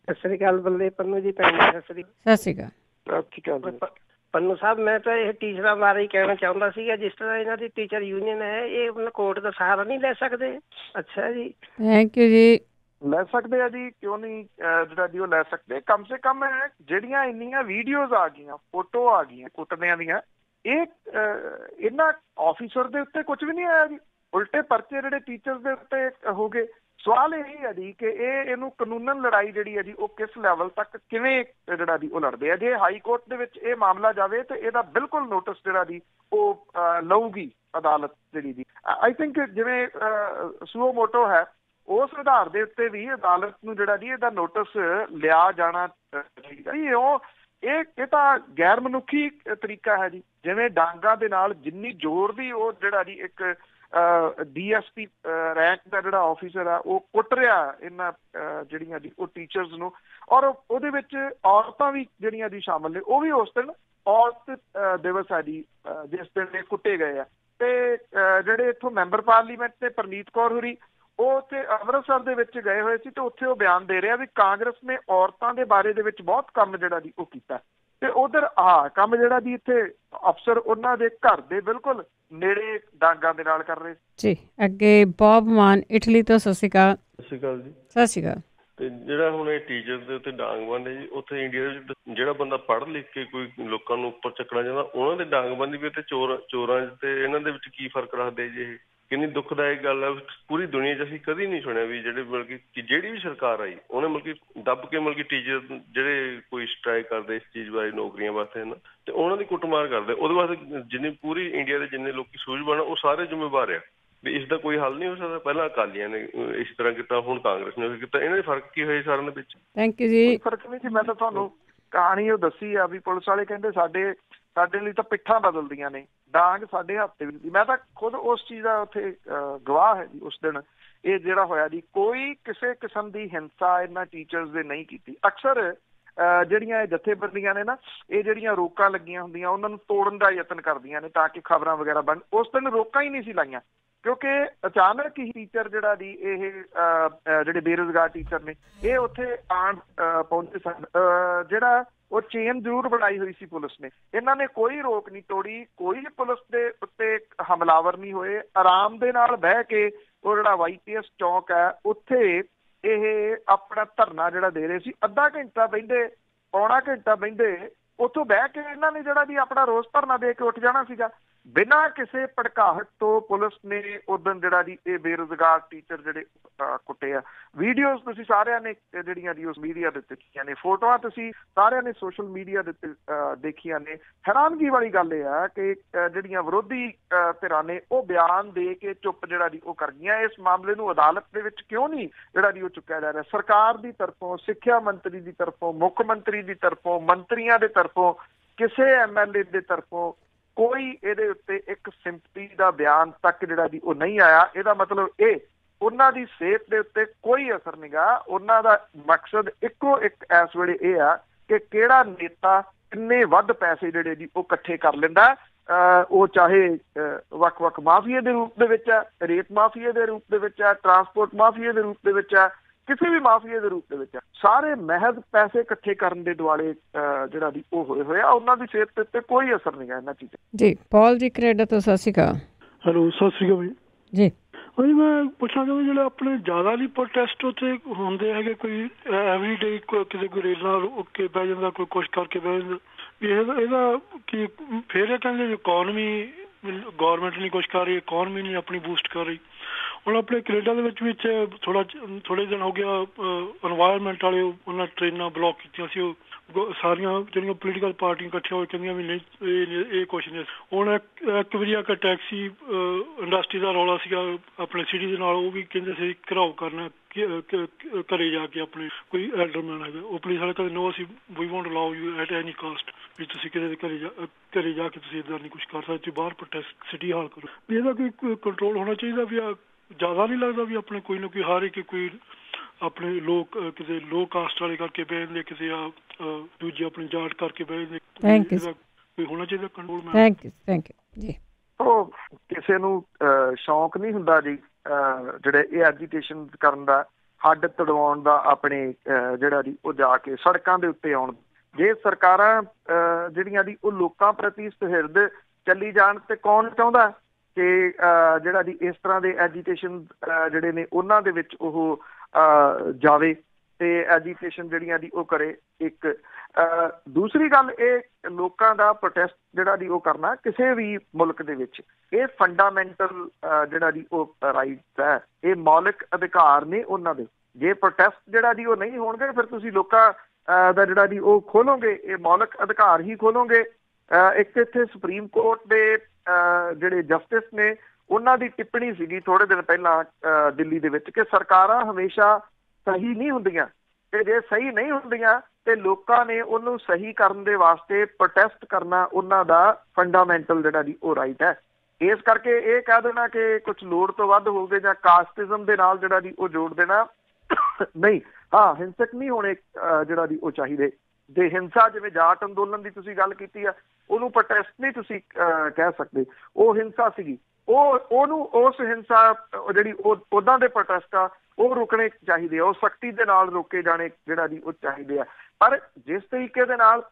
ਸਤਿ ਸ੍ਰੀ ਅਕਾਲ ਬਲਦੇਵ ਪੰਨੂ ਜੀ। ਭੈਣ ਸਤਿ ਸ੍ਰੀ ਸਤਿ ਸ਼੍ਰੀ ਅਕਾਲ। ਸਤਿ ਸ਼੍ਰੀ ਅਕਾਲ ਪੰਨੂ ਸਾਹਿਬ, ਮੈਂ ਤਾਂ ਇਹ ਟੀਚਰਾਂ ਬਾਰੇ ਹੀ ਕਹਿਣਾ ਚਾਹੁੰਦਾ ਸੀਗਾ, ਜਿਸ ਤਰ੍ਹਾਂ ਇਹਨਾਂ ਦੀ ਟੀਚਰ ਯੂਨੀਅਨ ਹੈ, ਇਹ ਆਪਣਾ ਕੋਰਟ ਦਾ ਸਹਾਰਾ ਨਹੀਂ ਲੈ ਸਕਦੇ? ਅੱਛਾ ਜੀ, ਥੈਂਕ ਯੂ ਜੀ। ਲੈ ਸਕਦੇ ਆ ਜੀ, ਕਿਉਂ ਨਹੀਂ ਜਿਹੜਾ ਜੀ ਉਹ ਲੈ ਸਕਦੇ। ਕਮ ਸੇ ਕਮ ਜਿਹੜੀਆਂ ਇੰਨੀਆਂ ਵੀਡੀਓਜ਼ ਆ ਗਈਆਂ, ਫੋਟੋ ਆ ਗਈਆਂ ਕੁੱਟਦਿਆਂ ਦੀਆਂ, ਇਹ ਇਹਨਾਂ ਆਫਿਸਰ ਦੇ ਉੱਤੇ ਕੁਝ ਵੀ ਨਹੀਂ ਆਇਆ ਜੀ। ਉਲਟੇ ਪਰਚੇ ਜਿਹੜੇ ਟੀਚਰ ਦੇ ਉੱਤੇ ਹੋ ਗਏ। ਸਵਾਲ ਇਹ ਹੈ ਜੀ ਕਿ ਇਹ ਇਹਨੂੰ ਕਾਨੂੰਨ ਲੜਾਈ ਜਿਹੜੀ ਹੈ ਜੀ ਉਹ ਕਿਸ ਲੈਵਲ ਤੱਕ ਕਿਵੇਂ ਜਿਹੜਾ ਜੀ ਉਹ ਲੜਦੇ ਆ। ਜੇ ਹਾਈ ਕੋਰਟ ਦੇ ਵਿੱਚ ਇਹ ਮਾਮਲਾ ਜਾਵੇ ਤੇ ਇਹਦਾ ਬਿਲਕੁਲ ਨੋਟਿਸ ਜਿਹੜਾ ਜੀ ਉਹ ਲਊਗੀ ਅਦਾਲਤ ਜਿਹੜੀ ਜੀ। ਆਈ ਥਿੰਕ ਜਿਵੇਂ ਸੁਓ ਮੋਟੋ ਹੈ, ਉਸ ਆਧਾਰ ਦੇ ਉੱਤੇ ਵੀ ਅਦਾਲਤ ਨੂੰ ਜਿਹੜਾ ਜੀ ਇਹਦਾ ਨੋਟਿਸ ਲਿਆ ਜਾਣਾ ਚਾਹੀਦਾ ਜੀ। ਉਹ ਇਹ ਇਹ ਤਾਂ ਗੈਰ ਮਨੁੱਖੀ ਤਰੀਕਾ ਹੈ ਜੀ। ਜਿਵੇਂ ਡਾਂਗਾਂ ਦੇ ਨਾਲ ਜਿੰਨੀ ਜ਼ੋਰ ਦੀ ਉਹ ਜਿਹੜਾ ਜੀ ਇੱਕ ਡੀ ਐਸ ਪੀ ਰੈਂਕ ਦਾ ਜਿਹੜਾ ਆਫਿਸਰ ਆ ਉਹ ਕੁੱਟ ਰਿਹਾ ਇਹਨਾਂ ਜਿਹੜੀਆਂ ਜੀ ਉਹ ਟੀਚਰਸ ਨੂੰ, ਔਰ ਉਹਦੇ ਵਿੱਚ ਔਰਤਾਂ ਵੀ ਜਿਹੜੀਆਂ ਜੀ ਸ਼ਾਮਲ ਨੇ। ਉਹ ਵੀ ਉਸ ਦਿਨ ਔਰਤ ਦਿਵਸ ਆ ਜੀ ਜਿਸ ਦਿਨ ਇਹ ਕੁੱਟੇ ਗਏ ਆ। ਤੇ ਜਿਹੜੇ ਇੱਥੋਂ ਮੈਂਬਰ ਪਾਰਲੀਮੈਂਟ ਤੇ ਪਰਨੀਤ ਕੌਰ ਹੋਰੀ, ਉਹ ਉੱਥੇ ਅੰਮ੍ਰਿਤਸਰ ਦੇ ਵਿੱਚ ਗਏ ਹੋਏ ਸੀ ਤੇ ਉੱਥੇ ਉਹ ਬਿਆਨ ਦੇ ਰਿਹਾ ਵੀ ਕਾਂਗਰਸ ਨੇ ਔਰਤਾਂ ਦੇ ਬਾਰੇ ਦੇ ਵਿੱਚ ਬਹੁਤ ਕੰਮ ਜਿਹੜਾ ਜੀ ਉਹ ਕੀਤਾ। ਤੇ ਉਧਰ ਆਹ ਕੰਮ ਜਿਹੜਾ ਜੀ ਇੱਥੇ ਅਫਸਰ ਉਹਨਾਂ ਦੇ ਘਰ ਦੇ ਬਿਲਕੁਲ ਨੇੜੇ ਡਾਂਗਾਂ ਦੇ ਨਾਲ ਕਰ ਰਹੇ ਜੀ। ਅੱਗੇ ਬੌਬ ਮਾਨ ਇਟਲੀ ਤੋਂ। ਸਤਿ ਸ਼੍ਰੀ ਅਕਾਲ। ਸਤਿ ਸ਼੍ਰੀ ਅਕਾਲ ਜੀ। ਸਤਿ ਸ਼੍ਰੀ ਅਕਾਲ। ਤੇ ਜਿਹੜਾ ਹੁਣ ਇਹ ਟੀਚਰ ਦੇ ਉੱਤੇ ਡਾਂਗ ਬੰਨ੍ਹਦੇ ਜੀ, ਉੱਥੇ ਇੰਡੀਆ ਦੇ ਵਿੱਚ ਜਿਹੜਾ ਬੰਦਾ ਪੜ੍ਹ ਲਿਖ ਕੇ ਕੋਈ ਲੋਕਾਂ ਨੂੰ ਉੱਪਰ ਚੱਕਣਾ ਚਾਹੁੰਦਾ, ਉਹਨਾਂ ਦੇ ਡਾਂਗ ਬੰਨ੍ਹਦੀ ਵੀ ਤੇ ਚੋਰ ਚੋਰਾਂ ਤੇ ਇਹਨਾਂ ਦੇ ਵਿੱਚ ਕੀ ਫਰਕ ਰੱਖਦੇ ਜੀ? ਇਹ ਕਿੰਨੀ ਦੁਖਦਾਇਕ ਗੱਲ ਹੈ। ਪੂਰੀ ਦੁਨੀਆ 'ਚ ਅਸੀਂ ਕਦੀ ਨਹੀਂ ਸੁਣਿਆ ਵੀ ਜਿਹੜੇ ਮਤਲਬ ਕਿ ਜਿਹੜੀ ਵੀ ਸਰਕਾਰ ਆਈ ਉਹਨੇ ਮਤਲਬ ਕਿ ਦੱਬ ਕੇ ਮਤਲਬ ਕਿ ਟੀਚਰ ਜਿਹੜੇ ਕੋਈ ਸਟ੍ਰਾਈਕ ਕਰਦੇ ਇਸ ਚੀਜ਼ ਬਾਰੇ ਨੌਕਰੀਆਂ ਵਾਸਤੇ ਨਾ, ਤੇ ਉਹਨਾਂ ਦੀ ਕੁੱਟਮਾਰ ਕਰਦੇ। ਉਹਦੇ ਵਾਸਤੇ ਜਿੰਨੀ ਪੂਰੀ ਇੰਡੀਆ ਦੇ ਜਿੰਨੇ ਲੋਕੀ ਸੂਝਵਾਨ ਉਹ ਸਾਰੇ ਜ਼ਿੰਮੇਵਾਰ ਆ ਵੀ ਇਸ ਦਾ ਕੋਈ ਹੱਲ ਨਹੀਂ ਹੋ ਸਕਦਾ। ਪਹਿਲਾਂ ਅਕਾਲੀਆਂ ਨੇ ਇਸ ਤਰ੍ਹਾਂ ਕੀਤਾ, ਹੁਣ ਕਾਂਗਰਸ ਨੇ ਕੀਤਾ। ਇਹਨਾਂ ਦੇ ਫਰਕ ਕੀ ਹੋਏ ਸਾਰਿਆਂ ਦੇ ਵਿੱਚ? ਥੈਂਕ ਯੂ ਜੀ। ਫਰਕ ਨਹੀਂ ਜੀ, ਮੈਂ ਤਾਂ ਤੁਹਾਨੂੰ ਕਹਾਣੀ ਉਹ ਦੱਸੀ ਆ ਵੀ ਪੁਲਿਸ ਵਾਲੇ ਕਹਿੰਦੇ ਸਾਡੇ ਸਾਡੇ ਲਈ ਤਾਂ ਪਿੱਠਾਂ ਬਦਲਦੀਆਂ ਨੇ, ਡਾਂਗ ਸਾਡੇ ਹੱਥ ਤੇ ਵੀ। ਮੈਂ ਤਾਂ ਖੁਦ ਉਸ ਚੀਜ਼ ਦਾ ਉੱਥੇ ਗਵਾਹ ਹੈ ਜੀ। ਉਸ ਦਿਨ ਇਹ ਜਿਹੜਾ ਹੋਇਆ ਜੀ, ਕੋਈ ਕਿਸੇ ਕਿਸਮ ਦੀ ਹਿੰਸਾ ਇਹਨਾਂ ਟੀਚਰਸ ਦੇ ਨਹੀਂ ਕੀਤੀ। ਅਕਸਰ ਜਿਹੜੀਆਂ ਇਹ ਜਥੇਬੰਦੀਆਂ ਨੇ ਨਾ, ਇਹ ਜਿਹੜੀਆਂ ਰੋਕਾਂ ਲੱਗੀਆਂ ਹੁੰਦੀਆਂ ਉਹਨਾਂ ਨੂੰ ਤੋੜਨ ਦਾ ਯਤਨ ਕਰਦੀਆਂ ਨੇ ਤਾਂ ਕਿ ਖਬਰਾਂ ਵਗੈਰਾ ਬਣ। ਉਸ ਦਿਨ ਰੋਕਾਂ ਹੀ ਨਹੀਂ ਸੀ ਲਾਈਆਂ ਕਿਉਂਕਿ ਅਚਾਨਕ ਹੀ ਟੀਚਰ ਜਿਹੜਾ ਦੀ ਇਹ ਜਿਹੜੇ ਬੇਰੁਜ਼ਗਾਰ ਟੀਚਰ ਨੇ ਇਹ ਉੱਥੇ ਆਣ ਪਹੁੰਚੇ ਸਨ। ਜਿਹੜਾ ਉਹ ਚੇਨ ਜ਼ਰੂਰ ਬਣਾਈ ਹੋਈ ਸੀ ਪੁਲਿਸ ਨੇ। ਇਹਨਾਂ ਨੇ ਕੋਈ ਰੋਕ ਨਹੀਂ ਤੋੜੀ, ਕੋਈ ਪੁਲਿਸ ਦੇ ਉੱਤੇ ਹਮਲਾਵਰ ਨਹੀਂ ਹੋਏ। ਆਰਾਮ ਦੇ ਨਾਲ ਬਹਿ ਕੇ ਉਹ ਜਿਹੜਾ ਵਾਈ ਪੀ ਐਸ ਚੌਂਕ ਹੈ ਉੱਥੇ ਇਹ ਆਪਣਾ ਧਰਨਾ ਜਿਹੜਾ ਦੇ ਰਹੇ ਸੀ। ਅੱਧਾ ਘੰਟਾ ਬਹਿੰਦੇ, ਪੌਣਾ ਘੰਟਾ ਬਹਿੰਦੇ, ਉੱਥੋਂ ਬਹਿ ਕੇ ਇਹਨਾਂ ਨੇ ਜਿਹੜਾ ਜੀ ਆਪਣਾ ਰੋਸ ਧਰਨਾ ਦੇ ਕੇ ਉੱਠ ਜਾਣਾ ਸੀਗਾ। ਬਿਨਾਂ ਕਿਸੇ ਭੜਕਾਹਟ ਤੋਂ ਪੁਲਿਸ ਨੇ ਉਦਣ ਜਿਹੜਾ ਜੀ ਇਹ ਬੇਰੁਜ਼ਗਾਰ ਟੀਚਰ ਜਿਹੜੇ ਕੁੱਟੇ ਆ। ਵੀਡੀਓਜ਼ ਤੁਸੀਂ ਸਾਰਿਆਂ ਨੇ ਜਿਹੜੀਆਂ ਜੀ ਉਸ ਮੀਡੀਆ ਦੇ ਉੱਤੇ ਦੇਖੀਆਂ ਨੇ, ਫੋਟੋਆਂ ਤੁਸੀਂ ਸਾਰਿਆਂ ਨੇ ਸੋਸ਼ਲ ਮੀਡੀਆ ਦੇ ਉੱਤੇ ਦੇਖੀਆਂ ਨੇ। ਹੈਰਾਨਗੀ ਵਾਲੀ ਗੱਲ ਇਹ ਆ ਕਿ ਜਿਹੜੀਆਂ ਵਿਰੋਧੀ ਧਿਰਾਂ ਨੇ ਉਹ ਬਿਆਨ ਦੇ ਕੇ ਚੁੱਪ ਜਿਹੜਾ ਜੀ ਉਹ ਕਰ ਗਈਆਂ। ਇਸ ਮਾਮਲੇ ਨੂੰ ਅਦਾਲਤ ਦੇ ਵਿੱਚ ਕਿਉਂ ਨਹੀਂ ਜਿਹੜਾ ਜੀ ਉਹ ਚੁੱਕਿਆ ਜਾ ਰਿਹਾ? ਸਰਕਾਰ ਦੀ ਤਰਫੋਂ, ਸਿੱਖਿਆ ਮੰਤਰੀ ਦੀ ਤਰਫੋਂ, ਮੁੱਖ ਮੰਤਰੀ ਦੀ ਤਰਫੋਂ, ਮੰਤਰੀਆਂ ਦੇ ਤਰਫੋਂ, ਕਿਸੇ ਐਮ ਐਲ ਏ ਦੇ ਤਰਫੋਂ ਕੋਈ ਇਹਦੇ ਉੱਤੇ ਇੱਕ ਸਿੰਪਤੀ ਦਾ ਬਿਆਨ ਤੱਕ ਜਿਹੜਾ ਜੀ ਉਹ ਨਹੀਂ ਆਇਆ। ਇਹਦਾ ਮਤਲਬ ਇਹ ਉਹਨਾਂ ਦੀ ਸਿਹਤ ਦੇ ਉੱਤੇ ਕੋਈ ਅਸਰ ਨਹੀਂ ਗਾ। ਉਹਨਾਂ ਦਾ ਮਕਸਦ ਇੱਕੋ ਇੱਕ ਇਸ ਵੇਲੇ ਇਹ ਆ ਕਿ ਕਿਹੜਾ ਨੇਤਾ ਕਿੰਨੇ ਵੱਧ ਪੈਸੇ ਜਿਹੜੇ ਜੀ ਉਹ ਇਕੱਠੇ ਕਰ ਲੈਂਦਾ। ਉਹ ਚਾਹੇ ਵੱਖ ਵੱਖ ਮਾਫੀਏ ਦੇ ਰੂਪ ਦੇ ਵਿੱਚ ਆ, ਰੇਤ ਮਾਫੀਏ ਦੇ ਰੂਪ ਦੇ ਵਿੱਚ ਆ, ਟਰਾਂਸਪੋਰਟ ਮਾਫੀਏ ਦੇ ਰੂਪ ਦੇ ਵਿੱਚ ਆ, ਕਿਸੇ ਵੀ ਮਾਫੀਏ ਦੇ ਰੂਪ ਦੇ ਵਿੱਚ। ਸਾਰੇ ਮਹਿਜ਼ ਪੈਸੇ ਇਕੱਠੇ ਕਰਨ ਦੇ ਦੁਆਲੇ ਜਿਹੜਾ ਦੀ ਉਹ ਹੋਏ ਹੋਏ ਆ। ਉਹਨਾਂ ਦੀ ਸਿਹਤ ਉੱਤੇ ਕੋਈ ਅਸਰ ਨਹੀਂ ਗਾ ਇਹਨਾਂ ਚੀਜ਼ਾਂ ਜੀ। ਪਾਲ ਜੀ ਕੈਨੇਡਾ ਤੋਂ। ਸਤਿ ਸ਼੍ਰੀ ਅਕਾਲ। ਹੈਲੋ, ਸਤਿ ਸ਼੍ਰੀ ਅਕਾਲ ਜੀ। ਹਾਂਜੀ, ਮੈਂ ਪੁੱਛਣਾ ਚਾਹੁੰਦਾ ਜਿਹੜੇ ਆਪਣੇ ਜ਼ਿਆਦਾ ਨਹੀਂ ਪ੍ਰੋਟੈਸਟ ਉੱਥੇ ਹੁੰਦੇ ਹੈਗੇ, ਕੋਈ ਐਵਰੀ ਡੇ ਕਿਸੇ ਕੋਈ ਰੇਲ ਨਾਲ ਉੱਕ ਕੇ ਬਹਿ ਜਾਂਦਾ, ਕੋਈ ਕੁਛ ਕਰਕੇ ਬਹਿ ਜਾਂਦਾ, ਵੀ ਇਹਦਾ ਇਹਦਾ ਕੀ ਫਿਰ ਇਹ ਕਹਿੰਦੇ ਇਕੋਨਮੀ ਗੌਰਮੈਂਟ ਨਹੀਂ ਕੁਛ ਕਰ ਰਹੀ, ਇਕੋਨਮੀ ਨਹੀਂ ਆਪਣੀ ਬੂਸਟ ਕਰ ਰਹੀ। ਹੁਣ ਆਪਣੇ ਕੈਨੇਡਾ ਦੇ ਵਿੱਚ ਵਿੱਚ ਥੋੜ੍ਹਾ ਥੋੜ੍ਹੇ ਦਿਨ ਹੋ ਗਿਆ ਇਨਵਾਇਰਮੈਂਟ ਵਾਲੇ ਉਹਨਾਂ ਟ੍ਰੇਨਾਂ ਬਲੋਕ ਕੀਤੀਆਂ ਸੀ। ਉਹ ਸਾਰੀਆਂ ਜਿਹੜੀਆਂ ਪੋਲੀਟੀਕਲ ਪਾਰਟੀਆਂ ਇਕੱਠੀਆਂ ਹੋ ਕਹਿੰਦੀਆਂ ਵੀ ਨਹੀਂ ਇਹ ਇਹ ਕੁਛ ਨਹੀਂ। ਹੁਣ ਇੱਕ ਵਾਰੀ ਆ ਕੇ ਟੈਕਸੀ ਇੰਡਸਟਰੀ ਦਾ ਰੌਲਾ ਸੀਗਾ ਆਪਣੇ ਸਿਟੀ ਦੇ ਨਾਲ, ਉਹ ਵੀ ਕਹਿੰਦੇ ਸੀ ਘਿਰਾਓ ਕਰਨਾ ਘਰੇ ਜਾ ਕੇ ਆਪਣੇ ਕੋਈ ਐਲਡਰਮੈਨ ਹੈਗਾ। ਉਹ ਪੁਲਿਸ ਵਾਲੇ ਕਹਿੰਦੇ ਨੋ ਅਸੀਂ ਵੀ won't allow you at any cost, ਵੀ ਤੁਸੀਂ ਕਿਤੇ ਦੇ ਘਰੇ ਜਾ ਘਰੇ ਜਾ ਕੇ ਤੁਸੀਂ ਇੱਦਾਂ ਨਹੀਂ ਕੁਛ ਕਰ ਸਕਦੇ, ਤੁਸੀਂ ਬਾਹਰ ਪ੍ਰੋਟੈਸਟ ਸਿਟੀ ਹਾਲ ਕਰੋ। ਵੀ ਇਹਦਾ ਕੋਈ ਕੰਟਰੋਲ ਹੋਣਾ ਚਾਹੀਦਾ। ਵੀ ਜ਼ਿਆਦਾ ਨਹੀਂ ਲੱਗਦਾ ਵੀ ਆਪਣੇ ਕੋਈ ਨਾ ਕੋਈ ਹਰ ਇੱਕ ਕੋਈ ਆਪਣੇ ਲੋਕ ਕਿਸੇ ਲੋ ਕਾਸਟ ਵਾਲੇ ਕਰਕੇ ਬਹਿ ਜਾਂਦੇ, ਕਿਸੇ ਆ ਦੂਜੇ ਆਪਣੇ ਜਾਟ ਕਰਕੇ ਬਹਿ ਜਾਂਦੇ। ਕੋਈ ਹੋਣਾ ਚਾਹੀਦਾ control. Thank you thank you ਜੀ। ਉਹ ਕਿਸੇ ਨੂੰ ਸ਼ੌਂਕ ਨਹੀਂ ਹੁੰਦਾ ਜੀ ਜਿਹੜੇ ਇਹ ਐਜੀਟੇਸ਼ਨ ਕਰਨ ਦਾ। ਹੱਡ ਤੜਵਾਉਣ ਦਾ, ਆਪਣੇ ਜਿਹੜਾ ਜੀ ਉਹ ਜਾ ਕੇ ਸੜਕਾਂ ਦੇ ਉੱਤੇ ਆਉਣ। ਜੇ ਸਰਕਾਰਾਂ ਜਿਹੜੀਆਂ ਦੀ ਉਹ ਲੋਕਾਂ ਪ੍ਰਤੀ ਸੁਹਿਰਦ ਚੱਲੀ ਜਾਣ ਤੇ ਕੌਣ ਚਾਹੁੰਦਾ ਕਿ ਜਿਹੜਾ ਜੀ ਇਸ ਤਰ੍ਹਾਂ ਦੇ ਐਜੀਟੇਸ਼ਨ ਜਿਹੜੇ ਨੇ ਉਹਨਾਂ ਦੇ ਵਿੱਚ ਉਹ ਜਾਵੇ ਤੇ ਐਜੀਟੇਸ਼ਨ ਜਿਹੜੀਆਂ ਦੀ ਉਹ ਕਰੇ। ਇੱਕ ਦੂਸਰੀ ਗੱਲ, ਇਹ ਲੋਕਾਂ ਦਾ ਪ੍ਰੋਟੈਸਟ ਜਿਹੜਾ ਦੀ ਉਹ ਕਰਨਾ ਕਿਸੇ ਵੀ ਮੁਲਕ ਦੇ ਵਿੱਚ ਇਹ ਫੰਡਾਮੈਂਟਲ ਜਿਹੜਾ ਦੀ ਉਹ ਰਾਈਟ ਹੈ, ਇਹ ਮੌਲਿਕ ਅਧਿਕਾਰ ਨੇ ਉਹਨਾਂ ਦੇ। ਜੇ ਪ੍ਰੋਟੈਸਟ ਜਿਹੜਾ ਦੀ ਉਹ ਨਹੀਂ ਹੋਣਗੇ ਫਿਰ ਤੁਸੀਂ ਲੋਕਾਂ ਦਾ ਜਿਹੜਾ ਦੀ ਉਹ ਖੋਲੋਗੇ, ਇਹ ਮੌਲਿਕ ਅਧਿਕਾਰ ਹੀ ਖੋਲੋਗੇ। ਇੱਕ ਇੱਥੇ ਸੁਪਰੀਮ ਕੋਰਟ ਦੇ ਜਿਹੜੇ ਜਸਟਿਸ ਨੇ ਉਹਨਾਂ ਦੀ ਟਿੱਪਣੀ ਸੀਗੀ ਥੋੜੇ ਦਿਨ ਪਹਿਲਾਂ ਦਿੱਲੀ ਦੇ ਵਿੱਚ ਕਿ ਸਰਕਾਰਾਂ ਹਮੇਸ਼ਾ ਸਹੀ ਨਹੀਂ ਹੁੰਦੀਆਂ ਤੇ ਜੇ ਸਹੀ ਨਹੀਂ ਹੁੰਦੀਆਂ ਤੇ ਲੋਕਾਂ ਨੇ ਉਹਨੂੰ ਸਹੀ ਕਰਨ ਦੇ ਵਾਸਤੇ ਪ੍ਰੋਟੈਸਟ ਕਰਨਾ ਉਹਨਾਂ ਦਾ ਫੰਡਾਮੈਂਟਲ ਜਿਹੜਾ ਦੀ ਉਹ ਰਾਈਟ ਹੈ। ਇਸ ਕਰਕੇ ਇਹ ਕਹਿ ਦੇਣਾ ਕਿ ਕੁਛ ਲੋੜ ਤੋਂ ਵੱਧ ਹੋ ਗਏ ਜਾਂ ਕਾਸਟਿਜ਼ਮ ਦੇ ਨਾਲ ਜਿਹੜਾ ਦੀ ਉਹ ਜੋੜ ਦੇਣਾ ਨਹੀਂ। ਹਾਂ, ਹਿੰਸਕ ਨਹੀਂ ਹੋਣੇ ਜਿਹੜਾ ਦੀ ਉਹ ਚਾਹੀਦੇ। ਜੇ ਹਿੰਸਾ, ਜਿਵੇਂ ਜਾਟ ਅੰਦੋਲਨ ਦੀ ਤੁਸੀਂ ਗੱਲ ਕੀਤੀ ਆ, ਉਹਨੂੰ ਪ੍ਰੋਟੈਸਟ ਨਹੀਂ ਤੁਸੀਂ ਕਹਿ ਸਕਦੇ, ਉਹ ਹਿੰਸਾ ਸੀਗੀ। ਉਹ ਉਹਨੂੰ ਉਸ ਹਿੰਸਾ ਜਿਹੜੀ ਉਹ ਉੱਦਾਂ ਦੇ ਪ੍ਰੋਟੈਸਟ ਆ ਉਹ ਰੁਕਣੇ ਚਾਹੀਦੇ ਆ, ਉਹ ਸਖਤੀ ਦੇ ਨਾਲ ਰੋਕੇ ਜਾਣੇ ਜਿਹੜਾ ਦੀ ਉਹ ਚਾਹੀਦੇ ਆ। ਪਰ ਜਿਸ ਤਰੀਕੇ ਦੇ ਨਾਲ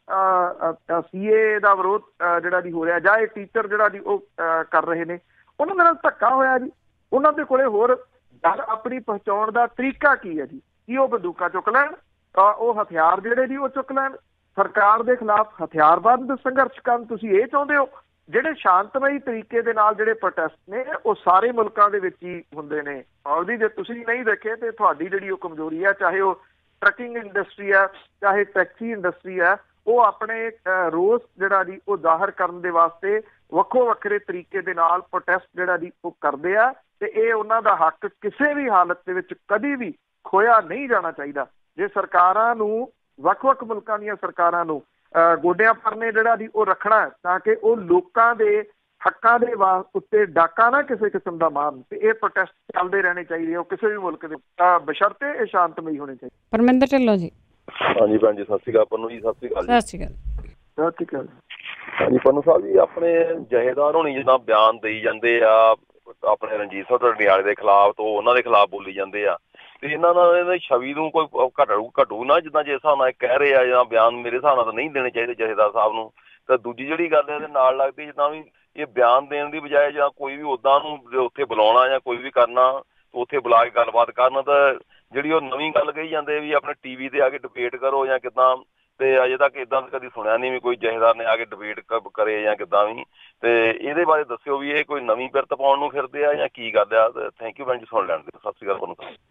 ਸੀ ਏ ਦਾ ਵਿਰੋਧ ਜਿਹੜਾ ਦੀ ਹੋ ਰਿਹਾ ਜਾਂ ਇਹ ਟੀਚਰ ਜਿਹੜਾ ਦੀ ਉਹ ਕਰ ਰਹੇ ਨੇ, ਉਹਨਾਂ ਦੇ ਨਾਲ ਧੱਕਾ ਹੋਇਆ ਜੀ। ਉਹਨਾਂ ਦੇ ਕੋਲੇ ਹੋਰ ਡਰ ਆਪਣੀ ਪਹੁੰਚਾਉਣ ਦਾ ਤਰੀਕਾ ਕੀ ਹੈ ਜੀ? ਕੀ ਉਹ ਬੰਦੂਕਾਂ ਚੁੱਕ ਲੈਣ, ਉਹ ਹਥਿਆਰ ਜਿਹੜੇ ਜੀ ਉਹ ਚੁੱਕ ਲੈਣ, ਸਰਕਾਰ ਦੇ ਖਿਲਾਫ ਹਥਿਆਰਬੰਦ ਸੰਘਰਸ਼ ਕਰਨ? ਤੁਸੀਂ ਇਹ ਚਾਹੁੰਦੇ ਹੋ? ਜਿਹੜੇ ਸ਼ਾਂਤਮਈ ਤਰੀਕੇ ਦੇ ਨਾਲ ਜਿਹੜੇ ਪ੍ਰੋਟੈਸਟ ਨੇ ਉਹ ਸਾਰੇ ਮੁਲਕਾਂ ਦੇ ਵਿੱਚ ਹੀ ਹੁੰਦੇ ਨੇ। ਉਹਦੀ ਜੇ ਤੁਸੀਂ ਨਹੀਂ ਦੇਖੇ ਤੇ ਤੁਹਾਡੀ ਜਿਹੜੀ ਉਹ ਕਮਜ਼ੋਰੀ ਹੈ, ਚਾਹੇ ਉਹ ਟਰੱਕਿੰਗ ਇੰਡਸਟਰੀ ਹੈ, ਚਾਹੇ ਟੈਕਸੀ ਇੰਡਸਟਰੀ ਹੈ, ਉਹ ਆਪਣੇ ਰੋਸ ਜਿਹੜਾ ਦੀ ਉਹ ਜ਼ਾਹਰ ਕਰਨ ਦੇ ਵਾਸਤੇ ਵੱਖੋ ਵੱਖਰੇ ਤਰੀਕੇ ਦੇ ਨਾਲ ਪ੍ਰੋਟੈਸਟ ਜਿਹੜਾ ਦੀ ਉਹ ਕਰਦੇ ਆ ਤੇ ਇਹ ਉਹਨਾਂ ਦਾ ਹੱਕ ਕਿਸੇ ਵੀ ਹਾਲਤ ਦੇ ਵਿੱਚ ਕਦੀ ਵੀ ਖੋਇਆ ਨਹੀਂ ਜਾਣਾ ਚਾਹੀਦਾ। ਜੇ ਸਰਕਾਰਾਂ ਨੂੰ, ਵੱਖ-ਵੱਖ ਮੁਲਕਾਂ ਦੀਆਂ ਸਰਕਾਰਾਂ ਨੂੰ ਗੋਡਿਆਂ ਪਰਨੇ ਜਿਹੜਾ ਦੀ ਉਹ ਰੱਖਣਾ ਤਾਂ ਕਿ ਉਹ ਲੋਕਾਂ ਦੇ ਹੱਕਾਂ ਦੇ ਉੱਤੇ ਡਾਕਾ ਨਾ ਕਿਸੇ ਕਿਸਮ ਦਾ ਮਾਰਨ, ਤੇ ਇਹ ਪ੍ਰੋਟੈਸਟ ਚੱਲਦੇ ਰਹਿਣੇ ਚਾਹੀਦੇ ਉਹ ਕਿਸੇ ਵੀ ਮੁਲਕ ਦੇ, ਬਸ਼ਰਤੇ ਇਹ ਸ਼ਾਂਤਮਈ ਹੋਣੇ ਚਾਹੀਦੇ। ਪਰਮਿੰਦਰ ਢਿੱਲੋਂ ਜੀ। ਹਾਂਜੀ ਭੈਣ ਜੀ, ਸਤਿ ਸ਼੍ਰੀ ਅਕਾਲ। ਪੰਨੂ ਜੀ, ਸਤਿ ਸ਼੍ਰੀ ਅਕਾਲ। ਸਤਿ ਸ਼੍ਰੀ ਅਕਾਲ। ਸਤਿ ਸ਼੍ਰੀ ਅਕਾਲ। ਹਾਂਜੀ ਪੰਨੂ ਸਾਹਿਬ ਜੀ, ਆਪਣੇ ਜਹੇਦਾਰ ਹੋਣੀ ਜਿੱਦਾਂ ਬਿਆਨ ਦੇਈ ਜਾਂਦੇ ਆ ਆਪਣੇ ਰਣਜੀਤ ਸਿੰਘ ਢੱਡਰੀਆਲੇ ਦੇ ਖਿਲਾਫ, ਤੋਂ ਉਹਨਾਂ ਦੇ ਖਿਲਾਫ ਬੋਲੀ ਜਾਂਦੇ ਆ ਤੇ ਇਹਨਾਂ ਨਾਲ ਇਹਨਾਂ ਦੀ ਛਵੀ ਨੂੰ ਕੋਈ ਘਟੂ ਘਟੂ ਨਾ, ਜਿੱਦਾਂ ਜਿਸ ਹਿਸਾਬ ਨਾਲ ਕਹਿ ਰਹੇ ਆ ਜਾਂ ਬਿਆਨ ਮੇਰੇ ਹਿਸਾਬ ਨਾਲ ਤਾਂ ਨਹੀਂ ਦੇਣੇ ਚਾਹੀਦੇ ਜਹੇਦਾਰ ਸਾਹਿਬ ਨੂੰ। ਤਾਂ ਦੂਜੀ ਜਿਹੜੀ ਗੱਲ ਇਹਦੇ ਨਾਲ ਲੱਗਦੀ, ਜਿੱਦਾਂ ਵੀ ਇਹ ਬਿਆਨ ਦੇਣ ਦੀ ਬਜਾਏ ਜਾਂ ਕੋਈ ਵੀ ਉੱਦਾਂ ਨੂੰ ਉੱਥੇ ਬੁਲਾਉਣਾ ਜਾਂ ਕੋਈ ਵੀ ਕਰਨਾ, ਉੱਥੇ ਬੁਲਾ ਕੇ ਗੱਲਬਾਤ ਕਰਨ, ਤਾਂ ਜਿਹੜੀ ਉਹ ਨਵੀਂ ਗੱਲ ਕਹੀ ਜਾਂਦੇ ਵੀ ਆਪਣੇ ਟੀ ਵੀ 'ਤੇ ਆ ਕੇ ਡਿਬੇਟ ਕਰੋ ਜਾਂ ਕਿੱਦਾਂ, ਤੇ ਅਜੇ ਤੱਕ ਇੱਦਾਂ ਕਦੀ ਸੁਣਿਆ ਨਹੀਂ ਵੀ ਕੋਈ ਜਹੇਦਾਰ ਨੇ ਆ ਕੇ ਡਿਬੇਟ ਕਰੇ ਜਾਂ ਕਿੱਦਾਂ ਵੀ। ਤੇ ਇਹਦੇ ਬਾਰੇ ਦੱਸਿਓ ਵੀ ਇਹ ਕੋਈ ਨਵੀਂ ਪਿਰਤ ਪਾਉਣ ਨੂੰ ਫਿਰਦੇ ਆ ਜਾਂ ਕੀ ਕਰਦੇ ਆ। ਥੈਂਕ ਯੂ ਭੈਣ ਜੀ, ਸੁਣ ਲੈਣ ਦੇ। ਸਤਿ ਸ਼੍ਰੀ ਅਕਾਲ ਪੰਨੂ ਸਾਹਿਬ।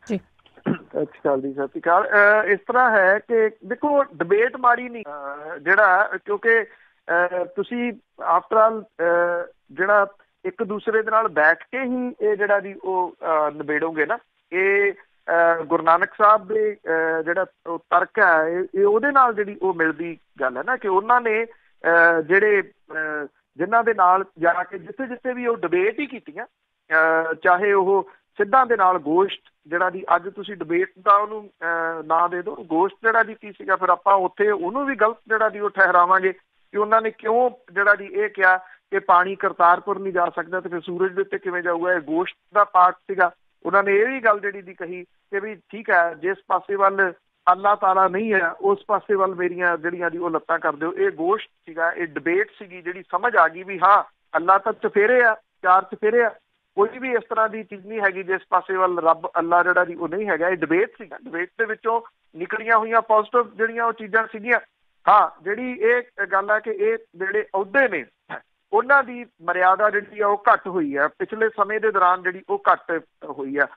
ਸਤਿ ਸ਼੍ਰੀ ਅਕਾਲ ਜੀ। ਸਤਿ ਸ਼੍ਰੀ ਅਕਾਲ। ਇਸ ਤਰ੍ਹਾਂ ਹੈ ਕਿ ਦੇਖੋ, ਡਿਬੇਟ ਮਾੜੀ ਨਹੀਂ ਜਿਹੜਾ, ਕਿਉਂਕਿ ਤੁਸੀਂ ਆਫਟਰ ਆਲ ਜਿਹੜਾ ਇੱਕ ਦੂਸਰੇ ਦੇ ਨਾਲ ਬੈਠ ਕੇ ਹੀ ਇਹ ਜਿਹੜਾ ਦੀ ਉਹ ਨਿਬੇੜੋਗੇ ਨਾ। ਇਹ ਗੁਰੂ ਨਾਨਕ ਸਾਹਿਬ ਦੇ ਜਿਹੜਾ ਉਹ ਤਰਕ ਹੈ, ਇਹ ਉਹਦੇ ਨਾਲ ਜਿਹੜੀ ਉਹ ਮਿਲਦੀ ਗੱਲ ਹੈ ਨਾ ਕਿ ਉਹਨਾਂ ਨੇ ਜਿਹੜੇ ਜਿਨ੍ਹਾਂ ਦੇ ਨਾਲ ਜਾ ਕੇ ਜਿੱਥੇ ਜਿੱਥੇ ਵੀ ਉਹ ਡਿਬੇਟ ਹੀ ਕੀਤੀਆਂ, ਚਾਹੇ ਉਹ ਸਿੱਧਾਂ ਦੇ ਨਾਲ ਗੋਸ਼ਟ ਜਿਹੜਾ ਦੀ ਅੱਜ ਤੁਸੀਂ ਡਿਬੇਟ ਦਾ ਉਹਨੂੰ ਨਾਂ ਦੇ ਦਿਓ, ਗੋਸ਼ਟ ਜਿਹੜਾ ਦੀ ਕੀ ਸੀਗਾ, ਫਿਰ ਆਪਾਂ ਉੱਥੇ ਉਹਨੂੰ ਵੀ ਗਲਤ ਜਿਹੜਾ ਦੀ ਉਹ ਠਹਿਰਾਵਾਂਗੇ ਕਿ ਉਹਨਾਂ ਨੇ ਕਿਉਂ ਜਿਹੜਾ ਦੀ ਇਹ ਕਿਹਾ ਕਿ ਪਾਣੀ ਕਰਤਾਰਪੁਰ ਨਹੀਂ ਜਾ ਸਕਦਾ ਤੇ ਫਿਰ ਸੂਰਜ ਦੇ ਉੱਤੇ ਕਿਵੇਂ ਜਾਊਗਾ। ਇਹ ਗੋਸ਼ਟ ਦਾ ਪਾਰਟ ਸੀਗਾ। ਉਹਨਾਂ ਨੇ ਇਹ ਵੀ ਗੱਲ ਜਿਹੜੀ ਦੀ ਕਹੀ ਕਿ ਵੀ ਠੀਕ ਹੈ, ਜਿਸ ਪਾਸੇ ਵੱਲ ਅੱਲਾਹ ਤਾਲਾ ਨਹੀਂ ਹੈ ਉਸ ਪਾਸੇ ਵੱਲ ਮੇਰੀਆਂ ਜਿਹੜੀਆਂ ਦੀ ਉਹ ਲੱਤਾਂ ਕਰ ਦਿਓ। ਇਹ ਗੋਸ਼ਟ ਸੀਗਾ, ਇਹ ਡਿਬੇਟ ਸੀਗੀ ਜਿਹੜੀ ਸਮਝ ਆ ਗਈ ਵੀ ਹਾਂ ਅੱਲਾਹ ਤਾਂ ਚਫੇਰੇ ਆ, ਚਾਰ ਚਫੇਰੇ ਆ, ਕੋਈ ਵੀ ਇਸ ਤਰ੍ਹਾਂ ਦੀ ਚੀਜ਼ ਨਹੀਂ ਹੈਗੀ ਜਿਸ ਪਾਸੇ ਵੱਲ ਰੱਬ ਅੱਲਾਹ ਜਿਹੜਾ ਦੀ ਉਹ ਨਹੀਂ ਹੈਗਾ। ਇਹ ਡਿਬੇਟ ਸੀਗਾ। ਡਿਬੇਟ ਦੇ ਵਿੱਚੋਂ ਨਿਕਲੀਆਂ ਹੋਈਆਂ ਪੋਜ਼ਿਟਿਵ ਜਿਹੜੀਆਂ ਉਹ ਚੀਜ਼ਾਂ ਸੀਗੀਆਂ। ਹਾਂ, ਜਿਹੜੀ ਇਹ ਗੱਲ ਹੈ ਕਿ ਇਹ ਜਿਹੜੇ ਅਹੁਦੇ ਨੇ ਉਹਨਾਂ ਦੀ ਮਰਿਆਦਾ ਜਿਹੜੀ ਆ ਉਹ ਘੱਟ ਹੋਈ ਹੈ ਪਿਛਲੇ ਸਮੇਂ ਦੇ ਦੌਰਾਨ, ਜਿਹੜੀ ਉਹ ਘੱਟ ਹੋਈ ਆ।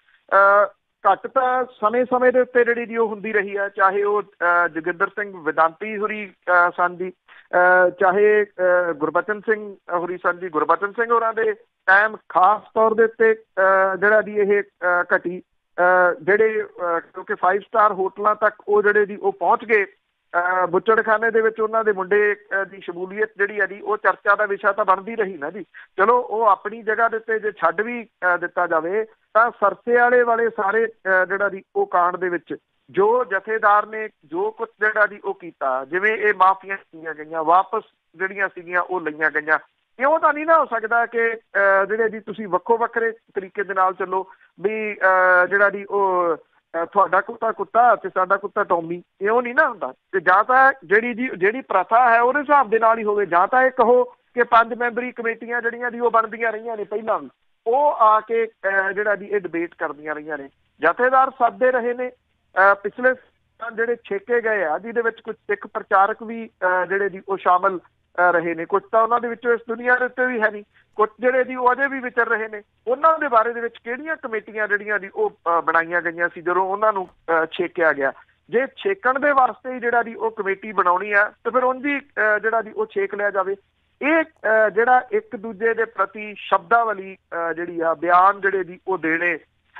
ਘੱਟ ਤਾਂ ਸਮੇਂ ਸਮੇਂ ਦੇ ਉੱਤੇ ਜਿਹੜੀ ਦੀ ਉਹ ਹੁੰਦੀ ਰਹੀ ਹੈ, ਚਾਹੇ ਉਹ ਜੋਗਿੰਦਰ ਸਿੰਘ ਵਿਦਾਂਤੀ ਹੋਰੀ ਸਨ ਜੀ, ਚਾਹੇ ਗੁਰਬਚਨ ਸਿੰਘ ਹੋਰੀ ਸਨ ਜੀ। ਗੁਰਬਚਨ ਸਿੰਘ ਹੋਰਾਂ ਦੇ ਟਾਈਮ ਖਾਸ ਤੌਰ ਦੇ ਉੱਤੇ ਜਿਹੜਾ ਦੀ ਇਹ ਘਟੀ, ਜਿਹੜੇ ਕਿਉਂਕਿ ਫਾਈਵ ਸਟਾਰ ਹੋਟਲਾਂ ਤੱਕ ਉਹ ਜਿਹੜੇ ਦੀ ਉਹ ਪਹੁੰਚ ਗਏ। ਬੁੱਚੜਖਾਨੇ ਦੇ ਵਿੱਚ ਉਹਨਾਂ ਦੇ ਮੁੰਡੇ ਦੀ ਸ਼ਮੂਲੀਅਤ ਜਿਹੜੀ ਹੈ ਜੀ ਉਹ ਚਰਚਾ ਦਾ ਵਿਸ਼ਾ ਤਾਂ ਬਣਦੀ ਰਹੀ ਨਾ ਜੀ। ਚਲੋ ਉਹ ਆਪਣੀ ਜਗ੍ਹਾ ਦੇ ਉੱਤੇ ਜੇ ਛੱਡ ਵੀ ਦਿੱਤਾ ਜਾਵੇ ਤਾਂ ਸਰਸੇ ਵਾਲੇ ਵਾਲੇ ਸਾਰੇ ਜਿਹੜਾ ਦੀ ਉਹ ਕਾਂਡ ਦੇ ਵਿੱਚ ਜੋ ਜਥੇਦਾਰ ਨੇ ਜੋ ਕੁਛ ਜਿਹੜਾ ਦੀ ਉਹ ਕੀਤਾ, ਜਿਵੇਂ ਇਹ ਮਾਫੀਆਂ ਕੀਤੀਆਂ ਗਈਆਂ, ਵਾਪਸ ਜਿਹੜੀਆਂ ਸੀਗੀਆਂ ਉਹ ਲਈਆਂ ਗਈਆਂ, ਇਉਂ ਤਾਂ ਨਹੀਂ ਨਾ ਹੋ ਸਕਦਾ ਕਿ ਜਿਹੜੇ ਜੀ ਤੁਸੀਂ ਵੱਖੋ ਵੱਖਰੇ ਤਰੀਕੇ ਦੇ ਨਾਲ ਚੱਲੋ ਵੀ ਜਿਹੜਾ ਦੀ ਉਹ ਤੁਹਾਡਾ ਕੁੱਤਾ ਕੁੱਤਾ ਤੇ ਸਾਡਾ ਕੁੱਤਾ ਟੌਮੀ, ਇਉਂ ਨਹੀਂ ਨਾ ਹੁੰਦਾ। ਤੇ ਜਾਂ ਤਾਂ ਜਿਹੜੀ ਜੀ ਜਿਹੜੀ ਪ੍ਰਥਾ ਹੈ ਉਹਦੇ ਹਿਸਾਬ ਦੇ ਨਾਲ ਹੀ ਹੋਵੇ, ਜਾਂ ਤਾਂ ਇਹ ਕਹੋ ਕਿ ਪੰਜ ਮੈਂਬਰੀ ਕਮੇਟੀਆਂ ਜਿਹੜੀਆਂ ਦੀ ਉਹ ਬਣਦੀਆਂ ਰਹੀਆਂ ਨੇ ਪਹਿਲਾਂ ਵੀ, ਉਹ ਆ ਕੇ ਜਿਹੜਾ ਦੀ ਇਹ ਡਿਬੇਟ ਕਰਦੀਆਂ ਰਹੀਆਂ ਨੇ। ਜਥੇਦਾਰ ਸੱਦਦੇ ਰਹੇ ਨੇ ਪਿਛਲੇ ਜਿਹੜੇ ਛੇਕੇ ਗਏ ਆ, ਜਿਹਦੇ ਵਿੱਚ ਕੁਝ ਸਿੱਖ ਪ੍ਰਚਾਰਕ ਵੀ ਜਿਹੜੇ ਦੀ ਉਹ ਸ਼ਾਮਲ ਰਹੇ ਨੇ। ਕੁਝ ਤਾਂ ਉਹਨਾਂ ਦੇ ਵਿੱਚੋਂ ਇਸ ਦੁਨੀਆ ਦੇ ਉੱਤੇ ਵੀ ਹੈ ਨਹੀਂ, ਕੁਝ ਜਿਹੜੇ ਦੀ ਉਹ ਅਜੇ ਵੀ ਵਿਚਰ ਰਹੇ ਨੇ। ਉਹਨਾਂ ਦੇ ਬਾਰੇ ਦੇ ਵਿੱਚ ਕਿਹੜੀਆਂ ਕਮੇਟੀਆਂ ਜਿਹੜੀਆਂ ਦੀ ਉਹ ਬਣਾਈਆਂ ਗਈਆਂ ਸੀ ਜਦੋਂ ਉਹਨਾਂ ਨੂੰ ਛੇਕਿਆ ਗਿਆ। ਜੇ ਛੇਕਣ ਦੇ ਵਾਸਤੇ ਹੀ ਜਿਹੜਾ ਦੀ ਉਹ ਕਮੇਟੀ ਬਣਾਉਣੀ ਆ ਤੇ ਫਿਰ ਉਹਦੀ ਜਿਹੜਾ ਦੀ ਉਹ ਛੇਕ ਲਿਆ ਜਾਵੇ। ਇਹ ਜਿਹੜਾ ਇੱਕ ਦੂਜੇ ਦੇ ਪ੍ਰਤੀ ਸ਼ਬਦਾਵਲੀ ਜਿਹੜੀ ਆ, ਬਿਆਨ ਜਿਹੜੇ ਦੀ ਉਹ ਦੇਣੇ,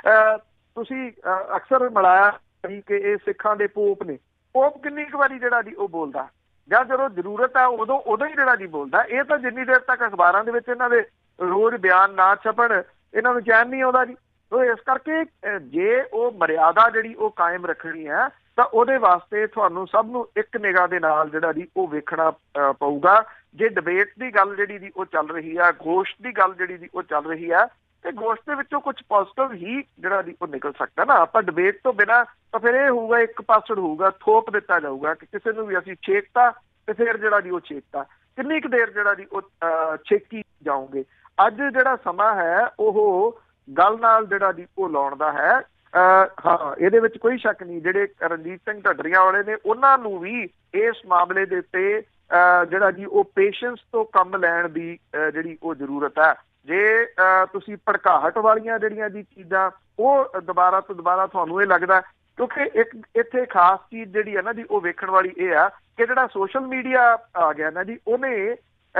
ਤੁਸੀਂ ਅਕਸਰ ਮਿਲਾਇਆ ਕਿ ਇਹ ਸਿੱਖਾਂ ਦੇ ਪੋਪ ਨੇ। ਪੋਪ ਕਿੰਨੀ ਕੁ ਵਾਰੀ ਜਿਹੜਾ ਦੀ ਉਹ ਬੋਲਦਾ, ਜਾਂ ਜਦੋਂ ਜ਼ਰੂਰਤ ਹੈ ਉਦੋਂ ਉਦੋਂ ਹੀ ਜਿਹੜਾ ਦੀ ਬੋਲਦਾ। ਇਹ ਤਾਂ ਜਿੰਨੀ ਦੇਰ ਤੱਕ ਅਖਬਾਰਾਂ ਦੇ ਵਿੱਚ ਇਹਨਾਂ ਦੇ ਰੋਜ਼ ਬਿਆਨ ਨਾ ਛਪਣ ਇਹਨਾਂ ਨੂੰ ਚੈਨ ਨਹੀਂ ਆਉਂਦਾ ਜੀ। ਸੋ ਇਸ ਕਰਕੇ ਜੇ ਉਹ ਮਰਿਆਦਾ ਜਿਹੜੀ ਉਹ ਕਾਇਮ ਰੱਖਣੀ ਹੈ ਤਾਂ ਉਹਦੇ ਵਾਸਤੇ ਤੁਹਾਨੂੰ ਸਭ ਨੂੰ ਇੱਕ ਨਿਗਾਹ ਦੇ ਨਾਲ ਜਿਹੜਾ ਦੀ ਉਹ ਵੇਖਣਾ ਪਊਗਾ। ਜੇ ਡਿਬੇਟ ਦੀ ਗੱਲ ਜਿਹੜੀ ਦੀ ਉਹ ਚੱਲ ਰਹੀ ਆ, ਗੋਸ਼ਟ ਦੀ ਗੱਲ ਜਿਹੜੀ ਦੀ ਉਹ ਚੱਲ ਰਹੀ ਆ, ਤੇ ਗੋਸ਼ਟ ਦੇ ਵਿੱਚੋਂ ਕੁਝ ਪੋਜ਼ਿਟਿਵ ਹੀ ਜਿਹੜਾ ਦੀ ਉਹ ਨਿਕਲ ਸਕਦਾ ਨਾ। ਆਪਾਂ ਡਿਬੇਟ ਤੋਂ ਬਿਨਾਂ ਤਾਂ ਫਿਰ ਇਹ ਹੋਊਗਾ ਇੱਕ ਪਾਸੜ ਹੋਊਗਾ, ਥੋਪ ਦਿੱਤਾ ਜਾਊਗਾ ਕਿ ਕਿਸੇ ਨੂੰ ਵੀ ਅਸੀਂ ਛੇਕਤਾ ਤੇ ਫਿਰ ਜਿਹੜਾ ਦੀ ਉਹ ਛੇਕਤਾ। ਕਿੰਨੀ ਕੁ ਦੇਰ ਜਿਹੜਾ ਦੀ ਉਹ ਛੇਕੀ ਜਾਓਗੇ। ਅੱਜ ਜਿਹੜਾ ਸਮਾਂ ਹੈ ਉਹ ਗੱਲ ਨਾਲ ਜਿਹੜਾ ਦੀ ਉਹ ਲਾਉਣ ਦਾ ਹੈ। ਹਾਂ, ਇਹਦੇ ਵਿੱਚ ਕੋਈ ਸ਼ੱਕ ਨਹੀਂ, ਜਿਹੜੇ ਰਣਜੀਤ ਸਿੰਘ ਢੱਡਰੀਆਂ ਵਾਲੇ ਨੇ ਉਹਨਾਂ ਨੂੰ ਵੀ ਇਸ ਮਾਮਲੇ ਦੇ ਉੱਤੇ ਜਿਹੜਾ ਜੀ ਉਹ ਪੇਸ਼ੈਂਸ ਤੋਂ ਕੰਮ ਲੈਣ ਦੀ ਜਿਹੜੀ ਉਹ ਜ਼ਰੂਰਤ ਹੈ। ਜੇ ਤੁਸੀਂ ਭੜਕਾਹਟ ਵਾਲੀਆਂ ਜਿਹੜੀਆਂ ਦੀ ਚੀਜ਼ਾਂ ਉਹ ਦੁਬਾਰਾ ਤੋਂ ਦੁਬਾਰਾ ਤੁਹਾਨੂੰ ਇਹ ਲੱਗਦਾ, ਕਿਉਂਕਿ ਇੱਕ ਇੱਥੇ ਖਾਸ ਚੀਜ਼ ਜਿਹੜੀ ਹੈ ਨਾ ਜੀ ਉਹ ਵੇਖਣ ਵਾਲੀ ਇਹ ਆ ਕਿ ਜਿਹੜਾ ਸੋਸ਼ਲ ਮੀਡੀਆ ਆ ਗਿਆ ਨਾ ਜੀ, ਉਹਨੇ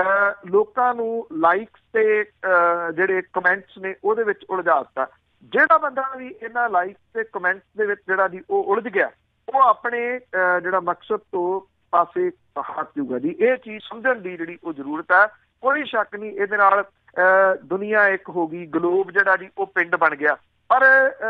ਲੋਕਾਂ ਨੂੰ ਲਾਈਕਸ ਤੇ ਜਿਹੜੇ ਕਮੈਂਟਸ ਨੇ ਉਹਦੇ ਵਿੱਚ ਉਲਝਾ ਦਿੱਤਾ। ਜਿਹੜਾ ਬੰਦਾ ਵੀ ਇਹਨਾਂ ਲਾਈਕਸ ਤੇ ਕਮੈਂਟਸ ਦੇ ਵਿੱਚ ਜਿਹੜਾ ਜੀ ਉਹ ਉਲਝ ਗਿਆ, ਉਹ ਆਪਣੇ ਜਿਹੜਾ ਮਕਸਦ ਤੋਂ ਪਾਸੇ ਹਟ ਜੂਗਾ ਜੀ। ਇਹ ਚੀਜ਼ ਸਮਝਣ ਦੀ ਜਿਹੜੀ ਉਹ ਜ਼ਰੂਰਤ ਹੈ। ਕੋਈ ਸ਼ੱਕ ਨਹੀਂ ਇਹਦੇ ਨਾਲ ਦੁਨੀਆ ਇੱਕ ਹੋ ਗਈ, ਗਲੋਬ ਜਿਹੜਾ ਜੀ ਉਹ ਪਿੰਡ ਬਣ ਗਿਆ। ਪਰ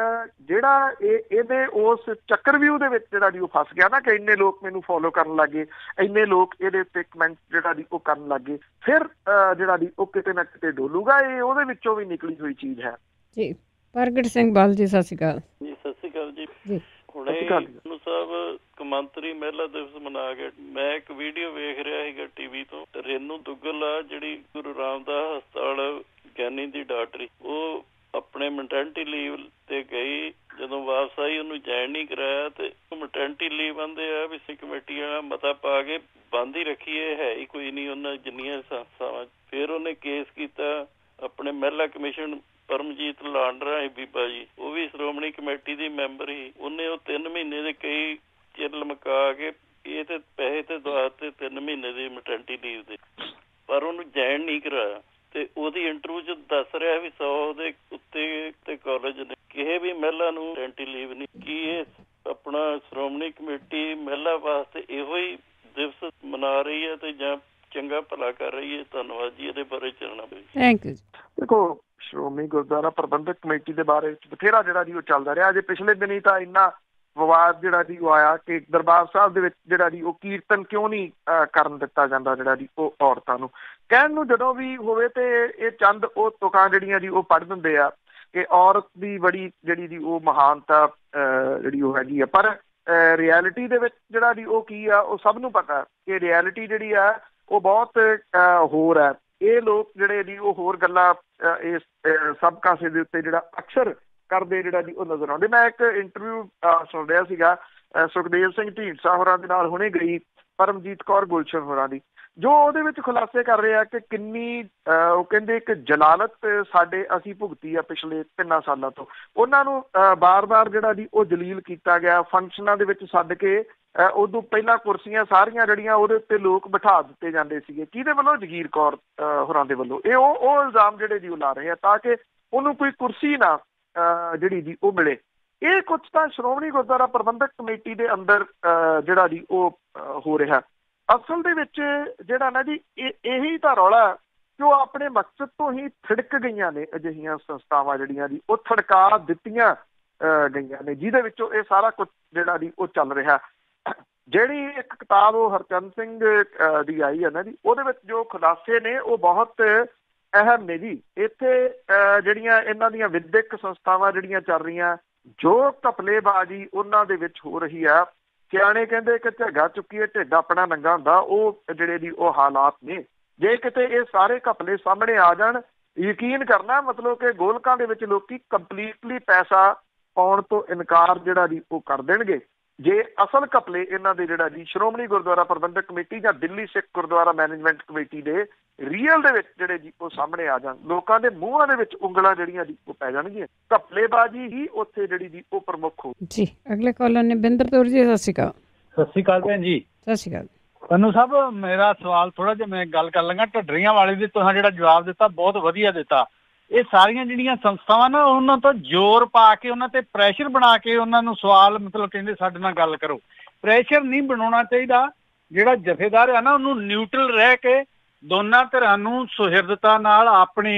ਜਿਹੜਾ ਇਹ ਇਹਦੇ ਉਸ ਚੱਕਰਵਿਊਹ ਦੇ ਵਿੱਚ ਜਿਹੜਾ ਜੀ ਉਹ ਫਸ ਗਿਆ ਨਾ ਕਿ ਇੰਨੇ ਲੋਕ ਮੈਨੂੰ ਫੋਲੋ ਕਰਨ ਲੱਗੇ, ਇੰਨੇ ਲੋਕ ਇਹਦੇ ਉੱਤੇ ਕਮੈਂਟ ਜਿਹੜਾ ਦੀ ਉਹ ਕਰਨ ਲੱਗੇ, ਫਿਰ ਜਿਹੜਾ ਦੀ ਉਹ ਕਿਤੇ ਨਾ ਕਿਤੇ ਡੋਲੂਗਾ। ਇਹ ਉਹਦੇ ਵਿੱਚੋਂ ਵੀ ਨਿਕਲੀ ਹੋਈ ਚੀਜ਼ ਹੈ ਜੀ। ਪ੍ਰਗਟ ਸਿੰਘ ਬਾਲ ਜੀ, ਸਤਿ ਸ਼੍ਰੀ ਅਕਾਲ ਜੀ। ਸਤਿ ਸ਼੍ਰੀ ਅਕਾਲ ਜੀ। ਜੀ ਹੁਣੇ ਸਾਹਿਬ ਕੌਮਾਂਤਰੀ ਮਹਿਲਾ ਦਿਵਸ ਮਨਾ ਕੇ ਮੈਂ ਇੱਕ ਵੀਡੀਓ ਵੇਖ ਰਿਹਾ ਸੀਗਾ ਟੀਵੀ ਤੋਂ। ਰੇਨੂ ਦੁੱਗਲ ਆ ਜਿਹੜੀ ਗੁਰੂ ਰਾਮਦਾਸ ਹਸਪਤਾਲ ਗਿਆਨੀ ਦੀ ਡਾਕਟਰੀ, ਉਹ ਆਪਣੇ ਮੈਟਰਨਿਟੀ ਲੀਵ ਤੇ ਗਈ, ਜਦੋਂ ਵਾਪਸ ਆਈ ਉਹਨੂੰ ਜੁਆਇਨ ਨਹੀਂ ਕਰਾਇਆ ਤੇ ਮੈਟਰਨਿਟੀ ਲੀਵ ਆਂਦੇ ਆ ਵੀ ਸੀ ਕਮੇਟੀਆਂ ਮਤਾ ਪਾ ਕੇ ਬੰਦ ਹੀ ਰੱਖੀ, ਇਹ ਹੈ ਹੀ ਕੋਈ ਨਹੀਂ ਉਹਨਾਂ ਜਿੰਨੀਆਂ ਸੰਸਥਾਵਾਂ। ਫਿਰ ਉਹਨੇ ਕੇਸ ਕੀਤਾ ਆਪਣੇ ਮਹਿਲਾ ਕਮਿਸ਼ਨ, ਪਰਮਜੀਤ ਲਾਂਡਰਾ ਸੀ ਬੀਬਾ ਜੀ, ਉਹ ਵੀ ਸ਼੍ਰੋਮਣੀ ਕਮੇਟੀ ਦੀ ਮੈਂਬਰ ਸੀ। ਉਹਨੇ ਉਹ ਤਿੰਨ ਮਹੀਨੇ ਦੇ ਕਈ ਚਿਰ ਲਮਕਾ ਕੇ ਇਹ ਤੇ ਪੈਸੇ ਤੇ ਦਵਾ ਤੇ ਤਿੰਨ ਮਹੀਨੇ ਦੀ ਮੈਟਰਨਿਟੀ ਲੀਵ ਦੇ, ਪਰ ਉਹਨੂੰ ਜੁਆਇਨ ਨਹੀਂ ਕਰਾਇਆ। ਤੇ ਉਹਦੀ ਇੰਟਰਵਿਊ ਚ ਦੱਸ ਰਿਹਾ ਵੀ ਸੌ ਦੇ ਉੱਤੇ ਤੇ ਕਾਲਜ ਨੇ ਕਿਸੇ ਵੀ ਮਹਿਲਾ ਨੂੰ ਮੈਟਰਨਿਟੀ ਲੀਵ ਨਹੀਂ। ਕੀ ਇਹ ਆਪਣਾ ਸ਼੍ਰੋਮਣੀ ਕਮੇਟੀ ਮਹਿਲਾ ਵਾਸਤੇ ਇਹੋ ਹੀ ਦਿਵਸ ਮਨਾ ਰਹੀ ਹੈ ਤੇ ਜਾਂ ਚੰਗਾ ਭਲਾ ਕਰ ਰਹੀ ਹੈ? ਧੰਨਵਾਦ ਜੀ। ਇਹਦੇ ਬਾਰੇ ਚੱਲਣਾ ਪਈ। Thank you. ਦੇਖੋ, ਸ਼੍ਰੋਮਣੀ ਗੁਰਦੁਆਰਾ ਪ੍ਰਬੰਧਕ ਕਮੇਟੀ ਦੇ ਬਾਰੇ ਵਿੱਚ ਬਥੇਰਾ ਜਿਹੜਾ ਜੀ ਉਹ ਚੱਲਦਾ ਰਿਹਾ। ਅਜੇ ਪਿਛਲੇ ਦਿਨੀ ਤਾਂ ਇੰਨਾ ਵਿਵਾਦ ਜਿਹੜਾ ਜੀ ਉਹ ਆਇਆ ਕਿ ਦਰਬਾਰ ਸਾਹਿਬ ਦੇ ਵਿੱਚ ਜਿਹੜਾ ਜੀ ਉਹ ਕੀਰਤਨ ਕਿਉਂ ਨਹੀਂ ਕਰਨ ਦਿੱਤਾ ਜਾਂਦਾ ਜਿਹੜਾ ਜੀ ਉਹ ਔਰਤਾਂ ਨੂੰ। ਕਹਿਣ ਨੂੰ ਜਦੋਂ ਵੀ ਹੋਵੇ ਤੇ ਇਹ ਚੰਦ ਉਹ ਤੁਕਾਂ ਜਿਹੜੀਆਂ ਜੀ ਉਹ ਪੜ੍ਹ ਦਿੰਦੇ ਆ ਕਿ ਔਰਤ ਦੀ ਬੜੀ ਜਿਹੜੀ ਦੀ ਉਹ ਮਹਾਨਤਾ ਜਿਹੜੀ ਉਹ ਹੈਗੀ ਆ, ਪਰ ਰਿਐਲਿਟੀ ਦੇ ਵਿੱਚ ਜਿਹੜਾ ਜੀ ਉਹ ਕੀ ਆ ਉਹ ਸਭ ਨੂੰ ਪਤਾ ਕਿ ਰਿਐਲਿਟੀ ਜਿਹੜੀ ਆ ਉਹ ਬਹੁਤ ਹੋਰ ਹੈ। ਇਹ ਲੋਕ ਜਿਹੜੇ ਜੀ ਉਹ ਹੋਰ ਗੱਲਾਂ ਇਸ ਸਭ ਕਾਸੇ ਦੇ ਉੱਤੇ ਜਿਹੜਾ ਅਕਸਰ ਕਰਦੇ ਜਿਹੜਾ ਜੀ ਉਹ ਨਜ਼ਰ ਆਉਂਦੇ। ਮੈਂ ਇੱਕ ਇੰਟਰਵਿਊ ਸੁਣ ਰਿਹਾ ਸੀਗਾ ਸੁਖਦੇਵ ਸਿੰਘ ਢੀਂਡਸਾ ਹੋਰਾਂ ਦੇ ਨਾਲ ਹੁਣੇ ਗਈ ਪਰਮਜੀਤ ਕੌਰ ਗੁਲਸ਼ਨ ਹੋਰਾਂ ਦੀ, ਜੋ ਉਹਦੇ ਵਿੱਚ ਖੁਲਾਸੇ ਕਰ ਰਹੇ ਆ ਕਿ ਕਿੰਨੀ ਉਹ ਕਹਿੰਦੇ ਇੱਕ ਜਲਾਲਤ ਸਾਡੇ ਅਸੀਂ ਭੁਗਤੀ ਆ ਪਿਛਲੇ ਤਿੰਨਾਂ ਸਾਲਾਂ ਤੋਂ। ਉਹਨਾਂ ਨੂੰ ਬਾਰ-ਬਾਰ ਜਿਹੜਾ ਜੀ ਉਹ ਜਲੀਲ ਕੀਤਾ ਗਿਆ, ਫੰਕਸ਼ਨਾਂ ਦੇ ਵਿੱਚ ਸੱਦ ਕੇ ਉਦੋਂ ਪਹਿਲਾਂ ਕੁਰਸੀਆਂ ਸਾਰੀਆਂ ਜਿਹੜੀਆਂ ਉਹਦੇ ਉੱਤੇ ਲੋਕ ਬਿਠਾ ਦਿੱਤੇ ਜਾਂਦੇ ਸੀਗੇ। ਕਿਹਦੇ ਵੱਲੋਂ? ਜਗੀਰ ਕੌਰ ਹੋਰਾਂ ਦੇ ਵੱਲੋਂ। ਇਹ ਉਹ ਉਹ ਇਲਜ਼ਾਮ ਜਿਹੜੇ ਜੀ ਉਹ ਲਾ ਰਹੇ ਆ ਤਾਂ ਕਿ ਉਹਨੂੰ ਕੋਈ ਕੁਰਸੀ ਨਾ ਜਿਹੜੀ ਜੀ ਉਹ ਮਿਲੇ। ਇਹ ਕੁਛ ਤਾਂ ਸ਼੍ਰੋਮਣੀ ਗੁਰਦੁਆਰਾ ਪ੍ਰਬੰਧਕ ਕਮੇਟੀ ਦੇ ਅੰਦਰ ਜਿਹੜਾ ਜੀ ਉਹ ਹੋ ਰਿਹਾ। ਅਸਲ ਦੇ ਵਿੱਚ ਜਿਹੜਾ ਨਾ ਜੀ ਇਹ ਇਹੀ ਤਾਂ ਰੌਲਾ ਕਿ ਉਹ ਆਪਣੇ ਮਕਸਦ ਤੋਂ ਹੀ ਥਿੜਕ ਗਈਆਂ ਨੇ। ਅਜਿਹੀਆਂ ਸੰਸਥਾਵਾਂ ਜਿਹੜੀਆਂ ਜੀ ਉਹ ਥੜਕਾ ਦਿੱਤੀਆਂ ਗਈਆਂ ਨੇ, ਜਿਹਦੇ ਵਿੱਚੋਂ ਇਹ ਸਾਰਾ ਕੁਛ ਜਿਹੜਾ ਜੀ ਉਹ ਚੱਲ ਰਿਹਾ। ਜਿਹੜੀ ਇੱਕ ਕਿਤਾਬ ਉਹ ਹਰਚੰਦ ਸਿੰਘ ਦੀ ਆਈ ਹੈ ਨਾ ਜੀ, ਉਹਦੇ ਵਿੱਚ ਜੋ ਖੁਲਾਸੇ ਨੇ ਉਹ ਬਹੁਤ ਅਹਿਮ ਨੇ ਜੀ। ਇੱਥੇ ਜਿਹੜੀਆਂ ਇਹਨਾਂ ਦੀਆਂ ਵਿਦਿਅਕ ਸੰਸਥਾਵਾਂ ਜਿਹੜੀਆਂ ਚੱਲ ਰਹੀਆਂ, ਜੋ ਘਪਲੇਬਾਜ਼ੀ ਉਹਨਾਂ ਦੇ ਵਿੱਚ ਹੋ ਰਹੀ ਆ, ਸਿਆਣੇ ਕਹਿੰਦੇ ਕਿ ਝੱਗਾ ਚੁੱਕੀਏ ਢਿੱਡ ਆਪਣਾ ਨੰਗਾ ਹੁੰਦਾ, ਉਹ ਜਿਹੜੇ ਦੀ ਉਹ ਹਾਲਾਤ ਨੇ। ਜੇ ਕਿਤੇ ਇਹ ਸਾਰੇ ਘਪਲੇ ਸਾਹਮਣੇ ਆ ਜਾਣ, ਯਕੀਨ ਕਰਨਾ ਮਤਲਬ ਕਿ ਗੋਲਕਾਂ ਦੇ ਵਿੱਚ ਲੋਕੀ ਕੰਪਲੀਟਲੀ ਪੈਸਾ ਪਾਉਣ ਤੋਂ ਇਨਕਾਰ ਜਿਹੜਾ ਦੀ ਉਹ ਕਰ ਦੇਣਗੇ। ਜੇ ਅਸਲ ਘਪਲੇ ਇਹਨਾਂ ਦੇ ਜਿਹੜਾ ਜੀ ਸ਼੍ਰੋਮਣੀ ਗੁਰਦੁਆਰਾ ਪ੍ਰਬੰਧਕ ਕਮੇਟੀ ਜਾਂ ਦਿੱਲੀ ਸਿੱਖ ਗੁਰਦੁਆਰਾ ਮੈਨੇਜਮੈਂਟ ਕਮੇਟੀ ਦੇ ਰੀਅਲ ਦੇ ਵਿੱਚ ਜਿਹੜੇ ਜੀ ਉਹ ਸਾਹਮਣੇ ਆ ਜਾਣ, ਲੋਕਾਂ ਦੇ ਮੂੰਹਾਂ ਦੇ ਵਿੱਚ ਉਂਗਲਾਂ ਜਿਹੜੀਆਂ ਜੀ ਉਹ ਪੈ ਜਾਣਗੀਆਂ, ਘਪਲੇਬਾਜ਼ੀ ਹੀ ਉੱਥੇ ਜਿਹੜੀ ਜੀ ਉਹ ਪ੍ਰਮੁੱਖ ਹੋ ਜੀ। ਅਗਲੇ ਕਾਲਰ ਨੇ ਬਿੰਦਰ ਤੌਰ ਜੀ, ਸਤਿ ਸ਼੍ਰੀ ਅਕਾਲ। ਸਤਿ ਸ਼੍ਰੀ ਅਕਾਲ ਭੈਣ ਜੀ। ਸਤਿ ਸ਼੍ਰੀ ਅਕਾਲ ਪੰਨੂ ਸਾਹਿਬ। ਮੇਰਾ ਸਵਾਲ ਥੋੜਾ ਜਿਹਾ ਮੈਂ ਗੱਲ ਕਰ ਲਾਂਗਾ। ਢੱਡਰੀਆਂ ਵਾਲੇ ਦੀ ਤੁਸੀਂ ਜਿਹੜਾ ਜਵਾਬ ਦਿੱਤਾ ਬਹੁਤ ਵਧੀਆ ਦਿੱਤਾ। ਇਹ ਸਾਰੀਆਂ ਜਿਹੜੀਆਂ ਸੰਸਥਾਵਾਂ ਨਾ ਉਹਨਾਂ ਤੋਂ ਜ਼ੋਰ ਪਾ ਕੇ ਉਹਨਾਂ ਤੇ ਪ੍ਰੈਸ਼ਰ ਬਣਾ ਕੇ ਉਹਨਾਂ ਨੂੰ ਸਵਾਲ ਮਤਲਬ ਕਹਿੰਦੇ ਸਾਡੇ ਨਾਲ ਗੱਲ ਕਰੋ। ਪ੍ਰੈਸ਼ਰ ਨਹੀਂ ਬਣਾਉਣਾ ਚਾਹੀਦਾ। ਜਿਹੜਾ ਜਥੇਦਾਰ ਆ ਨਾ ਉਹਨੂੰ ਨਿਊਟਰਲ ਰਹਿ ਕੇ ਦੋਨਾਂ ਧਿਰਾਂ ਨੂੰ ਸੁਹਿਰਦਤਾ ਨਾਲ ਆਪਣੇ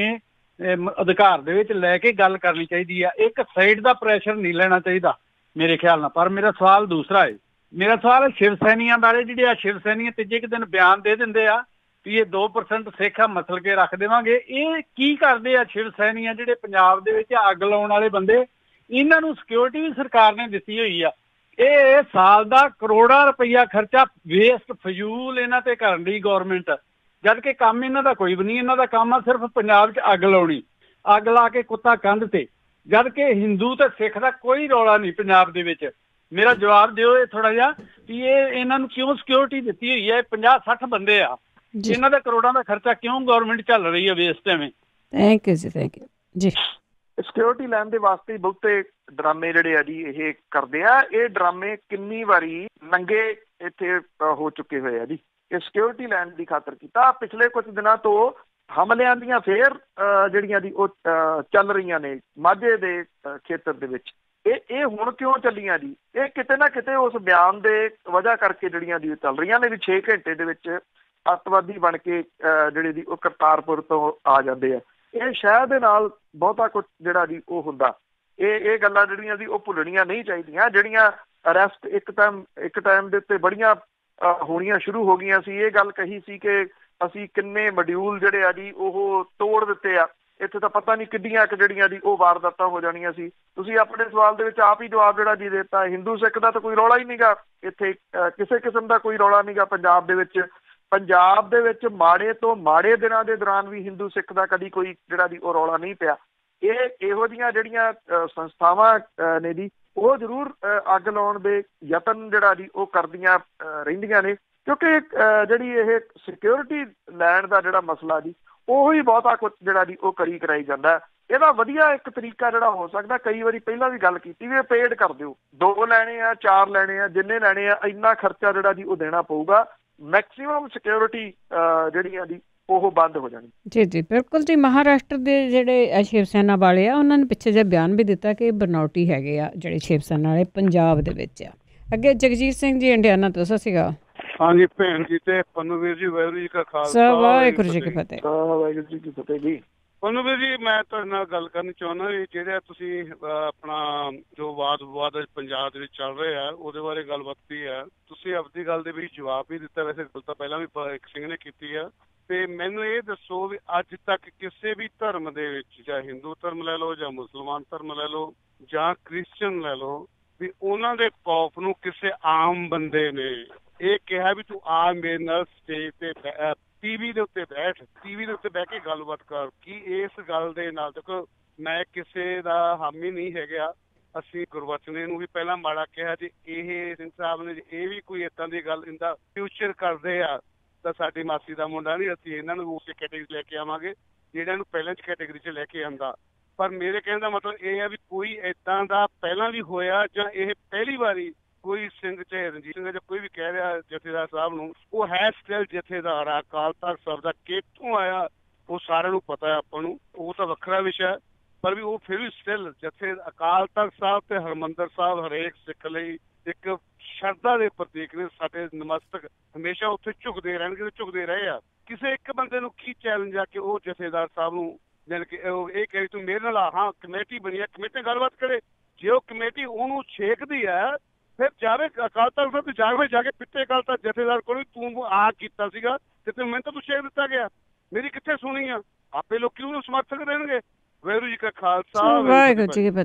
ਅਧਿਕਾਰ ਦੇ ਵਿੱਚ ਲੈ ਕੇ ਗੱਲ ਕਰਨੀ ਚਾਹੀਦੀ ਆ। ਇੱਕ ਸਾਈਡ ਦਾ ਪ੍ਰੈਸ਼ਰ ਨਹੀਂ ਲੈਣਾ ਚਾਹੀਦਾ ਮੇਰੇ ਖਿਆਲ ਨਾਲ। ਪਰ ਮੇਰਾ ਸਵਾਲ ਦੂਸਰਾ ਹੈ। ਮੇਰਾ ਸਵਾਲ ਹੈ ਸ਼ਿਵ ਸੈਨੀਆਂ ਬਾਰੇ। ਜਿਹੜੇ ਆ ਸ਼ਿਵ ਸੈਨੀਆਂ ਤੀਜੇ ਕੁ ਦਿਨ ਬਿਆਨ ਦੇ ਦਿੰਦੇ ਆ ਵੀ ਇਹ ਦੋ ਪਰਸੈਂਟ ਸਿੱਖ ਆ ਮਸਲ ਕੇ ਰੱਖ ਦੇਵਾਂਗੇ। ਇਹ ਕੀ ਕਰਦੇ ਆ ਸ਼ਿਵ ਸੈਨੀਆਂ ਜਿਹੜੇ ਪੰਜਾਬ ਦੇ ਵਿੱਚ ਅੱਗ ਲਾਉਣ ਵਾਲੇ ਬੰਦੇ? ਇਹਨਾਂ ਨੂੰ ਸਿਕਿਉਰਿਟੀ ਵੀ ਸਰਕਾਰ ਨੇ ਦਿੱਤੀ ਹੋਈ ਆ। ਇਹ ਸਾਲ ਦਾ ਕਰੋੜਾਂ ਰੁਪਈਆ ਖਰਚਾ ਵੇਸਟ ਫਜ਼ੂਲ ਇਹਨਾਂ ਤੇ ਕਰਨ ਦੀ ਗੌਰਮੈਂਟ, ਜਦ ਕਿ ਕੰਮ ਇਹਨਾਂ ਦਾ ਕੋਈ ਵੀ ਨਹੀਂ। ਇਹਨਾਂ ਦਾ ਕੰਮ ਆ ਸਿਰਫ ਪੰਜਾਬ 'ਚ ਅੱਗ ਲਾਉਣੀ, ਅੱਗ ਲਾ ਕੇ ਕੁੱਤਾ ਕੰਧ ਤੇ, ਜਦ ਕਿ ਹਿੰਦੂ ਤੇ ਸਿੱਖ ਦਾ ਕੋਈ ਰੌਲਾ ਨਹੀਂ ਪੰਜਾਬ ਦੇ ਵਿੱਚ। ਮੇਰਾ ਜਵਾਬ ਦਿਓ ਇਹ ਥੋੜਾ ਜਿਹਾ ਵੀ ਇਹ ਇਹਨਾਂ ਨੂੰ ਕਿਉਂ ਸਿਕਿਉਰਿਟੀ ਦਿੱਤੀ ਹੋਈ ਹੈ? ਪੰਜਾਹ ਸੱਠ ਬੰਦੇ ਆ, ਇਹਨਾਂ ਦਾ ਕਰੋੜਾਂ ਦਾ ਖਰਚਾ ਕਿਉਂ ਗਵਰਨਮੈਂਟ ਚੱਲ ਰਹੀ ਹੈ ਵੇਸਟ ਐਵੇਂ? ਥੈਂਕ ਯੂ ਜੀ, ਥੈਂਕ ਯੂ ਜੀ। ਸਿਕਿਉਰਿਟੀ ਲੈਣ ਦੇ ਵਾਸਤੇ ਬਹੁਤੇ ਡਰਾਮੇ ਜਿਹੜੇ ਆ ਜੀ ਇਹ ਕਰਦੇ ਆ। ਇਹ ਡਰਾਮੇ ਕਿੰਨੀ ਵਾਰੀ ਨੰਗੇ ਇੱਥੇ ਹੋ ਚੁੱਕੇ ਹੋਏ ਆ ਜੀ। ਇਹ ਸਿਕਿਉਰਿਟੀ ਲੈਣ ਦੀ ਖਾਤਰ ਕੀਤਾ। ਪਿਛਲੇ ਕੁਝ ਦਿਨਾਂ ਤੋਂ ਹਮਲਿਆਂ ਦੀਆਂ ਫੇਰ ਜਿਹੜੀਆਂ ਦੀ ਉਹ ਚੱਲ ਰਹੀਆਂ ਨੇ ਮਾਝੇ ਦੇ ਖੇਤਰ ਦੇ ਵਿੱਚ। ਇਹ ਇਹ ਹੁਣ ਕਿਉਂ ਚੱਲੀਆਂ ਜੀ? ਇਹ ਕਿਤੇ ਨਾ ਕਿਤੇ ਉਸ ਬਿਆਨ ਦੇ ਵਜ੍ਹਾ ਕਰਕੇ ਜਿਹੜੀਆਂ ਦੀ ਚੱਲ ਰਹੀਆਂ ਨੇ ਵੀ ਛੇ ਘੰਟੇ ਦੇ ਵਿੱਚ ਅੱਤਵਾਦੀ ਬਣ ਕੇ ਜਿਹੜੇ ਦੀ ਉਹ ਕਰਤਾਰਪੁਰ ਤੋਂ ਆ ਜਾਂਦੇ ਆ। ਇਹ ਸ਼ਹਿਰ ਦੇ ਨਾਲ ਬਹੁਤਾ ਕੁਛ ਜਿਹੜਾ ਜੀ ਉਹ ਹੁੰਦਾ। ਇਹ ਇਹ ਗੱਲਾਂ ਜਿਹੜੀਆਂ ਦੀ ਉਹ ਭੁੱਲਣੀਆਂ ਨਹੀਂ ਚਾਹੀਦੀਆਂ। ਜਿਹੜੀਆਂ ਅਰੈਸਟ ਇੱਕ ਟਾਈਮ ਇੱਕ ਟਾਈਮ ਦੇ ਉੱਤੇ ਬੜੀਆਂ ਹੋਣੀਆਂ ਸ਼ੁਰੂ ਹੋ ਗਈਆਂ ਸੀ। ਇਹ ਗੱਲ ਕਹੀ ਸੀ ਕਿ ਅਸੀਂ ਕਿੰਨੇ ਮੋਡਿਊਲ ਜਿਹੜੇ ਆ ਜੀ ਉਹ ਤੋੜ ਦਿੱਤੇ ਆ। ਇੱਥੇ ਤਾਂ ਪਤਾ ਨਹੀਂ ਕਿੱਡੀਆਂ ਕੁ ਜਿਹੜੀਆਂ ਦੀ ਉਹ ਵਾਰਦਾਤਾਂ ਹੋ ਜਾਣੀਆਂ ਸੀ। ਤੁਸੀਂ ਆਪਣੇ ਸਵਾਲ ਦੇ ਵਿੱਚ ਆਪ ਹੀ ਜਵਾਬ ਜਿਹੜਾ ਜੀ ਦਿੱਤਾ। ਹਿੰਦੂ ਸਿੱਖ ਦਾ ਤਾਂ ਕੋਈ ਰੌਲਾ ਹੀ ਨਹੀਂਗਾ ਇੱਥੇ, ਕਿਸੇ ਕਿਸਮ ਦਾ ਕੋਈ ਰੌਲਾ ਨਹੀਂਗਾ ਪੰਜਾਬ ਦੇ ਵਿੱਚ। ਪੰਜਾਬ ਦੇ ਵਿੱਚ ਮਾੜੇ ਤੋਂ ਮਾੜੇ ਦਿਨਾਂ ਦੇ ਦੌਰਾਨ ਵੀ ਹਿੰਦੂ ਸਿੱਖ ਦਾ ਕਦੀ ਕੋਈ ਜਿਹੜਾ ਦੀ ਉਹ ਰੌਲਾ ਨਹੀਂ ਪਿਆ। ਇਹ ਇਹੋ ਜਿਹੀਆਂ ਜਿਹੜੀਆਂ ਸੰਸਥਾਵਾਂ ਨੇ ਜੀ ਉਹ ਜ਼ਰੂਰ ਅੱਗ ਲਾਉਣ ਦੇ ਯਤਨ ਜਿਹੜਾ ਜੀ ਉਹ ਕਰਦੀਆਂ ਰਹਿੰਦੀਆਂ ਨੇ, ਕਿਉਂਕਿ ਜਿਹੜੀ ਇਹ ਸਿਕਿਉਰਿਟੀ ਲੈਣ ਦਾ ਜਿਹੜਾ ਮਸਲਾ ਜੀ ਉਹ ਹੀ ਬਹੁਤਾ ਕੁਛ ਜਿਹੜਾ ਜੀ ਉਹ ਕਰੀ ਕਰਾਈ ਜਾਂਦਾ। ਇਹਦਾ ਵਧੀਆ ਇੱਕ ਤਰੀਕਾ ਜਿਹੜਾ ਹੋ ਸਕਦਾ, ਕਈ ਵਾਰੀ ਪਹਿਲਾਂ ਵੀ ਗੱਲ ਕੀਤੀ ਵੀ ਇਹ ਪੇਡ ਕਰ ਦਿਓ, ਦੋ ਲੈਣੇ ਆ ਚਾਰ ਲੈਣੇ ਆ ਜਿੰਨੇ ਲੈਣੇ ਆ ਇੰਨਾ ਖਰਚਾ ਜਿਹੜਾ ਜੀ ਉਹ ਦੇਣਾ ਪਊਗਾ। ਮੈਕਸੀਮਮ ਸਿਕਿਉਰਿਟੀ ਜਿਹੜੀ ਆ ਜੀ ਉਹ ਬੰਦ ਹੋ ਜਾਣੀ। ਜੀ ਜੀ ਬਿਲਕੁਲ ਜੀ। ਮਹਾਰਾਸ਼ਟਰ ਦੇ ਜਿਹੜੇ ਸ਼ਿਵ ਸੈਨਾ ਵਾਲੇ ਆ ਉਹਨਾਂ ਨੇ ਪਿੱਛੇ ਜਿਹਾ ਬਿਆਨ ਵੀ ਦਿੱਤਾ ਕਿ ਬਰਨੌਟੀ ਹੈਗੇ ਆ ਜਿਹੜੇ ਸ਼ਿਵ ਸੈਨਾ ਵਾਲੇ ਪੰਜਾਬ ਦੇ ਵਿੱਚ ਆ। ਅੱਗੇ ਜਗਜੀਤ ਸਿੰਘ ਜੀ ਇੰਡੀਆਨਾ ਤੋਂ। ਸਤਿ ਸ਼੍ਰੀ ਅਕਾਲ। ਹਾਂਜੀ ਭੈਣ ਜੀ ਤੇ ਪੰਨੂ ਵੀਰ ਜੀ, ਵਾਹਿਗੁਰੂ ਜੀ ਕਾ ਖਾਲਸਾ ਵਾਹਿਗੁਰੂ ਜੀ ਕੀ ਫਤਿਹ। ਵਾਹਿਗੁਰੂ ਜੀ ਕੀ ਫਤਿਹ ਜੀ। ਪੰਨੂ ਵੀਰ ਜੀ ਮੈਂ ਤੁਹਾਡੇ ਨਾਲ ਗੱਲ ਕਰਨੀ ਚਾਹੁੰਦਾ ਵੀ ਜਿਹੜਾ ਤੁਸੀਂ ਆਪਣਾ ਜੋ ਵਾਦ ਵਿਵਾਦ ਪੰਜਾਬ ਦੇ ਵਿੱਚ ਚੱਲ ਰਿਹਾ ਹੈ ਉਹਦੇ ਬਾਰੇ ਗੱਲਬਾਤ ਕੀ ਹੈ। ਤੁਸੀਂ ਆਪਣੀ ਗੱਲ ਦੇ ਵਿੱਚ ਜਵਾਬ ਵੀ ਦਿੱਤਾ, ਵੈਸੇ ਗੱਲ ਤਾਂ ਪਹਿਲਾਂ ਵੀ ਇੱਕ ਸਿੰਘ ਨੇ ਕੀਤੀ ਆ। ਤੇ ਮੈਨੂੰ ਇਹ ਦੱਸੋ ਵੀ ਅੱਜ ਤੱਕ ਕਿਸੇ ਵੀ ਧਰਮ ਦੇ ਵਿੱਚ, ਚਾਹੇ ਹਿੰਦੂ ਧਰਮ ਲੈ ਲਓ ਜਾਂ ਮੁਸਲਮਾਨ ਧਰਮ ਲੈ ਲਓ ਜਾਂ ਕ੍ਰਿਸਚਨ ਲੈ ਲਓ, ਵੀ ਉਹਨਾਂ ਦੇ ਖੌਫ ਨੂੰ ਕਿਸੇ ਆਮ ਬੰਦੇ ਨੇ ਇਹ ਕਿਹਾ ਵੀ ਤੂੰ ਆ ਮੇਰੇ ਨਾਲ ਸਟੇਜ ਤੇ ਟੀਵੀ ਦੇ ਉੱਤੇ ਬੈਠ, ਟੀਵੀ ਦੇ ਉੱਤੇ ਬਹਿ ਕੇ ਗੱਲਬਾਤ ਕਰ। ਕੀ ਇਸ ਗੱਲ ਦੇ ਨਾਲ, ਦੇਖੋ ਮੈਂ ਕਿਸੇ ਦਾ ਹਾਮੀ ਨਹੀਂ ਹੈਗਾ, ਅਸੀਂ ਗੁਰਬਚਨ ਨੂੰ ਵੀ ਪਹਿਲਾਂ ਮਾੜਾ ਕਿਹਾ ਜੀ। ਇਹ ਸਿੰਘ ਸਾਹਿਬ ਨੇ ਇਹ ਵੀ ਕੋਈ ਏਦਾਂ ਦੀ ਗੱਲ ਇਹਦਾ ਫਿਊਚਰ ਕਰਦੇ ਆ ਤਾਂ ਸਾਡੀ ਮਾਸੀ ਦਾ ਮੁੰਡਾ ਨਹੀਂ, ਅਸੀਂ ਇਹਨਾਂ ਨੂੰ ਉਸੇ ਕੈਟੇਗਰੀ ਲੈ ਕੇ ਆਵਾਂਗੇ ਜਿਹੜਾ ਨੂੰ ਪਹਿਲਾਂ ਚ ਕੈਟੇਗਰੀ ਚ ਲੈ ਕੇ ਆਉਂਦਾ। ਪਰ ਮੇਰੇ ਕਹਿਣ ਦਾ ਮਤਲਬ ਇਹ ਹੈ ਵੀ ਕੋਈ ਏਦਾਂ ਦਾ ਪਹਿਲਾਂ ਵੀ ਹੋਇਆ ਜਾਂ ਇਹ ਪਹਿਲੀ ਵਾਰੀ ਕੋਈ ਸਿੰਘ ਚਾਹੇ ਰਣਜੀਤ ਸਿੰਘ ਜਾਂ ਕੋਈ ਵੀ ਕਹਿ ਰਿਹਾ ਜਥੇਦਾਰ ਸਾਹਿਬ ਨੂੰ, ਉਹ ਹੈ ਸਟਿਲ ਜਥੇਦਾਰ ਆ। ਅਕਾਲ ਤਖ਼ਤ ਸਾਹਿਬ ਦਾ ਕਿੱਥੋਂ ਆਇਆ ਉਹ ਸਾਰਿਆਂ ਨੂੰ ਪਤਾ ਹੈ ਆਪਾਂ ਨੂੰ, ਉਹ ਤਾਂ ਵੱਖਰਾ ਵਿਸ਼ਾ, ਪਰ ਵੀ ਉਹ ਫਿਰ ਵੀ ਸਟਿਲ ਜਥੇ ਅਕਾਲ ਤਖ਼ਤ ਸਾਹਿਬ ਤੇ ਹਰਿਮੰਦਰ ਸਾਹਿਬ ਹਰੇਕ ਸਿੱਖ ਲਈ ਇੱਕ ਸ਼ਰਧਾ ਦੇ ਪ੍ਰਤੀਕ ਨੇ। ਸਾਡੇ ਨਮਸਤਕ ਹਮੇਸ਼ਾ ਉੱਥੇ ਝੁਕਦੇ ਰਹਿਣਗੇ, ਝੁਕਦੇ ਰਹੇ ਆ। ਕਿਸੇ ਇੱਕ ਬੰਦੇ ਨੂੰ ਕੀ ਚੈਲੰਜ ਆ ਕਿ ਉਹ ਜਥੇਦਾਰ ਸਾਹਿਬ ਨੂੰ ਜਾਣੀ ਕਿ ਇਹ ਕਹੇ ਤੂੰ ਮੇਰੇ ਨਾਲ ਹਾਂ ਕਮੇਟੀ ਬਣੀ ਹੈ, ਕਮੇਟੀ ਗੱਲਬਾਤ ਕਰੇ। ਜੇ ਉਹ ਕਮੇਟੀ ਉਹਨੂੰ ਛੇਕਦੀ ਹੈ ਫਿਰ ਜਾਵੇ ਅਕਾਲ ਤਖ਼ਤ ਸਾਹਿਬ ਤੇ ਜਾਵੇ ਜਾ ਕੇ ਪਿੱਛੇ ਅਕਾਲ ਤਖ਼ਤ ਜਥੇਦਾਰ ਕੋਲ ਤੂੰ ਆ ਕੀਤਾ ਸੀਗਾ ਤੇ ਤੈਨੂੰ ਮੈਨੂੰ ਤਾਂ ਤੂੰ ਛੇਕ ਦਿੱਤਾ ਗਿਆ, ਮੇਰੀ ਕਿੱਥੇ ਸੁਣੀ ਆ? ਆਪੇ ਲੋਕੀ ਉਹਨੂੰ ਸਮਰਥਕ ਦੇਣਗੇ। ਵਾਹਿਗੁਰੂ ਜੀ ਕਾ ਖਾਲਸਾ ਵਾਹਿਗੁਰੂ ਜੀ ਕੀ ਫਤਿਹ।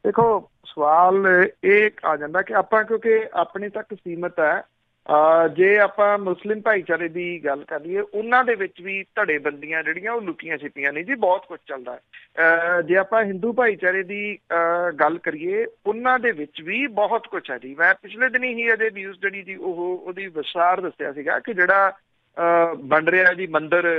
ਦੇਖੋ ਸਵਾਲ ਇਹ ਆ ਜਾਂਦਾ ਕਿ ਆਪਾਂ ਕਿਉਂਕਿ ਆਪਣੇ ਤੱਕ ਸੀਮਤ ਹੈ। ਜੇ ਆਪਾਂ ਮੁਸਲਿਮ ਭਾਈਚਾਰੇ ਦੀ ਗੱਲ ਕਰੀਏ ਉਹਨਾਂ ਦੇ ਵਿੱਚ ਵੀ ਧੜੇਬੰਦੀਆਂ ਜਿਹੜੀਆਂ ਉਹ ਲੁਕੀਆਂ ਛਿਪੀਆਂ ਨਹੀਂ ਜੀ, ਬਹੁਤ ਕੁਝ ਚੱਲਦਾ ਹੈ। ਜੇ ਆਪਾਂ ਹਿੰਦੂ ਭਾਈਚਾਰੇ ਦੀ ਗੱਲ ਕਰੀਏ ਉਹਨਾਂ ਦੇ ਵਿੱਚ ਵੀ ਬਹੁਤ ਕੁਝ ਹੈ ਜੀ। ਮੈਂ ਪਿਛਲੇ ਦਿਨੀ ਹੀ ਅਜੇ ਨਿਊਜ਼ ਜਿਹੜੀ ਜੀ ਉਹ ਉਹਦੀ ਵਿਸਥਾਰ ਦੱਸਿਆ ਸੀਗਾ ਕਿ ਜਿਹੜਾ ਬਣ ਰਿਹਾ ਜੀ ਮੰਦਿਰ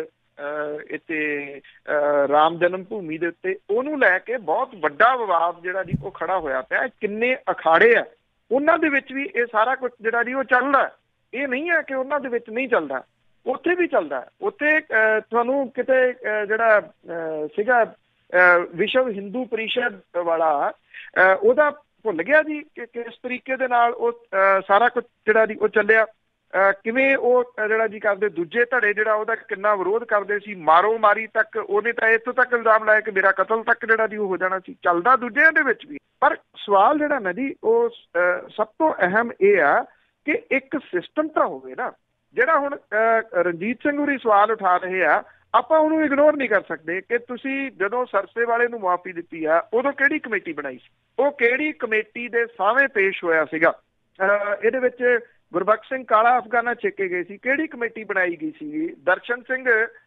ਇੱਥੇ ਰਾਮ ਜਨਮ ਭੂਮੀ ਦੇ ਉੱਤੇ, ਉਹਨੂੰ ਲੈ ਕੇ ਬਹੁਤ ਵੱਡਾ ਵਿਵਾਦ ਜਿਹੜਾ ਜੀ ਉਹ ਖੜਾ ਹੋਇਆ ਪਿਆ। ਕਿੰਨੇ ਅਖਾੜੇ ਆ ਉਹਨਾਂ ਦੇ ਵਿੱਚ ਵੀ ਇਹ ਸਾਰਾ ਕੁਝ ਜਿਹੜਾ ਜੀ ਉਹ ਚੱਲਦਾ। ਇਹ ਨਹੀਂ ਹੈ ਕਿ ਉਹਨਾਂ ਦੇ ਵਿੱਚ ਨਹੀਂ ਚੱਲਦਾ, ਉੱਥੇ ਵੀ ਚੱਲਦਾ। ਉੱਥੇ ਤੁਹਾਨੂੰ ਕਿਤੇ ਜਿਹੜਾ ਸੀਗਾ ਵਿਸ਼ਵ ਹਿੰਦੂ ਪਰਿਸ਼ਦ ਵਾਲਾ ਉਹਦਾ ਭੁੱਲ ਗਿਆ ਜੀ ਕਿ ਕਿਸ ਤਰੀਕੇ ਦੇ ਨਾਲ ਉਹ ਸਾਰਾ ਕੁਝ ਜਿਹੜਾ ਜੀ ਉਹ ਚੱਲਿਆ, ਕਿਵੇਂ ਉਹ ਜਿਹੜਾ ਜੀ ਕਰਦੇ ਦੂਜੇ ਧੜੇ ਜਿਹੜਾ ਉਹਦਾ ਕਿੰਨਾ ਵਿਰੋਧ ਕਰਦੇ ਸੀ, ਮਾਰੋ ਮਾਰੀ ਤੱਕ। ਉਹਨੇ ਤਾਂ ਇੱਥੋਂ ਤੱਕ ਇਲਜ਼ਾਮ ਲਾਇਆ ਕਿ ਮੇਰਾ ਕਤਲ ਤੱਕ ਜਿਹੜਾ ਜੀ ਉਹ ਹੋ ਜਾਣਾ ਸੀ। ਚੱਲਦਾ ਦੂਜਿਆਂ ਦੇ ਵਿੱਚ ਵੀ। ਪਰ ਸਵਾਲ ਜਿਹੜਾ ਨਾ ਜੀ ਉਹ ਸਭ ਤੋਂ ਅਹਿਮ ਇਹ ਆ ਕਿ ਇੱਕ ਸਿਸਟਮ ਤਾਂ ਹੋਵੇ ਨਾ। ਜਿਹੜਾ ਹੁਣ ਰਣਜੀਤ ਸਿੰਘ ਹੋਰੀ ਸਵਾਲ ਉਠਾ ਰਹੇ ਆ, ਆਪਾਂ ਉਹਨੂੰ ਇਗਨੋਰ ਨਹੀਂ ਕਰ ਸਕਦੇ ਕਿ ਤੁਸੀਂ ਜਦੋਂ ਸਰਸੇ ਵਾਲੇ ਨੂੰ ਮੁਆਫੀ ਦਿੱਤੀ ਆ ਉਦੋਂ ਕਿਹੜੀ ਕਮੇਟੀ ਬਣਾਈ ਸੀ, ਉਹ ਕਿਹੜੀ ਕਮੇਟੀ ਦੇ ਸਾਹਮਣੇ ਪੇਸ਼ ਹੋਇਆ ਸੀਗਾ। ਇਹਦੇ ਵਿੱਚ ਗੁਰਬਖਸ਼ ਸਿੰਘ ਕਾਲਾ ਅਫਗਾਨਾ ਛੇਕੇ ਗਏ ਸੀ, ਕਿਹੜੀ ਕਮੇਟੀ ਬਣਾਈ ਗਈ ਸੀ। ਦਰਸ਼ਨ ਸਿੰਘ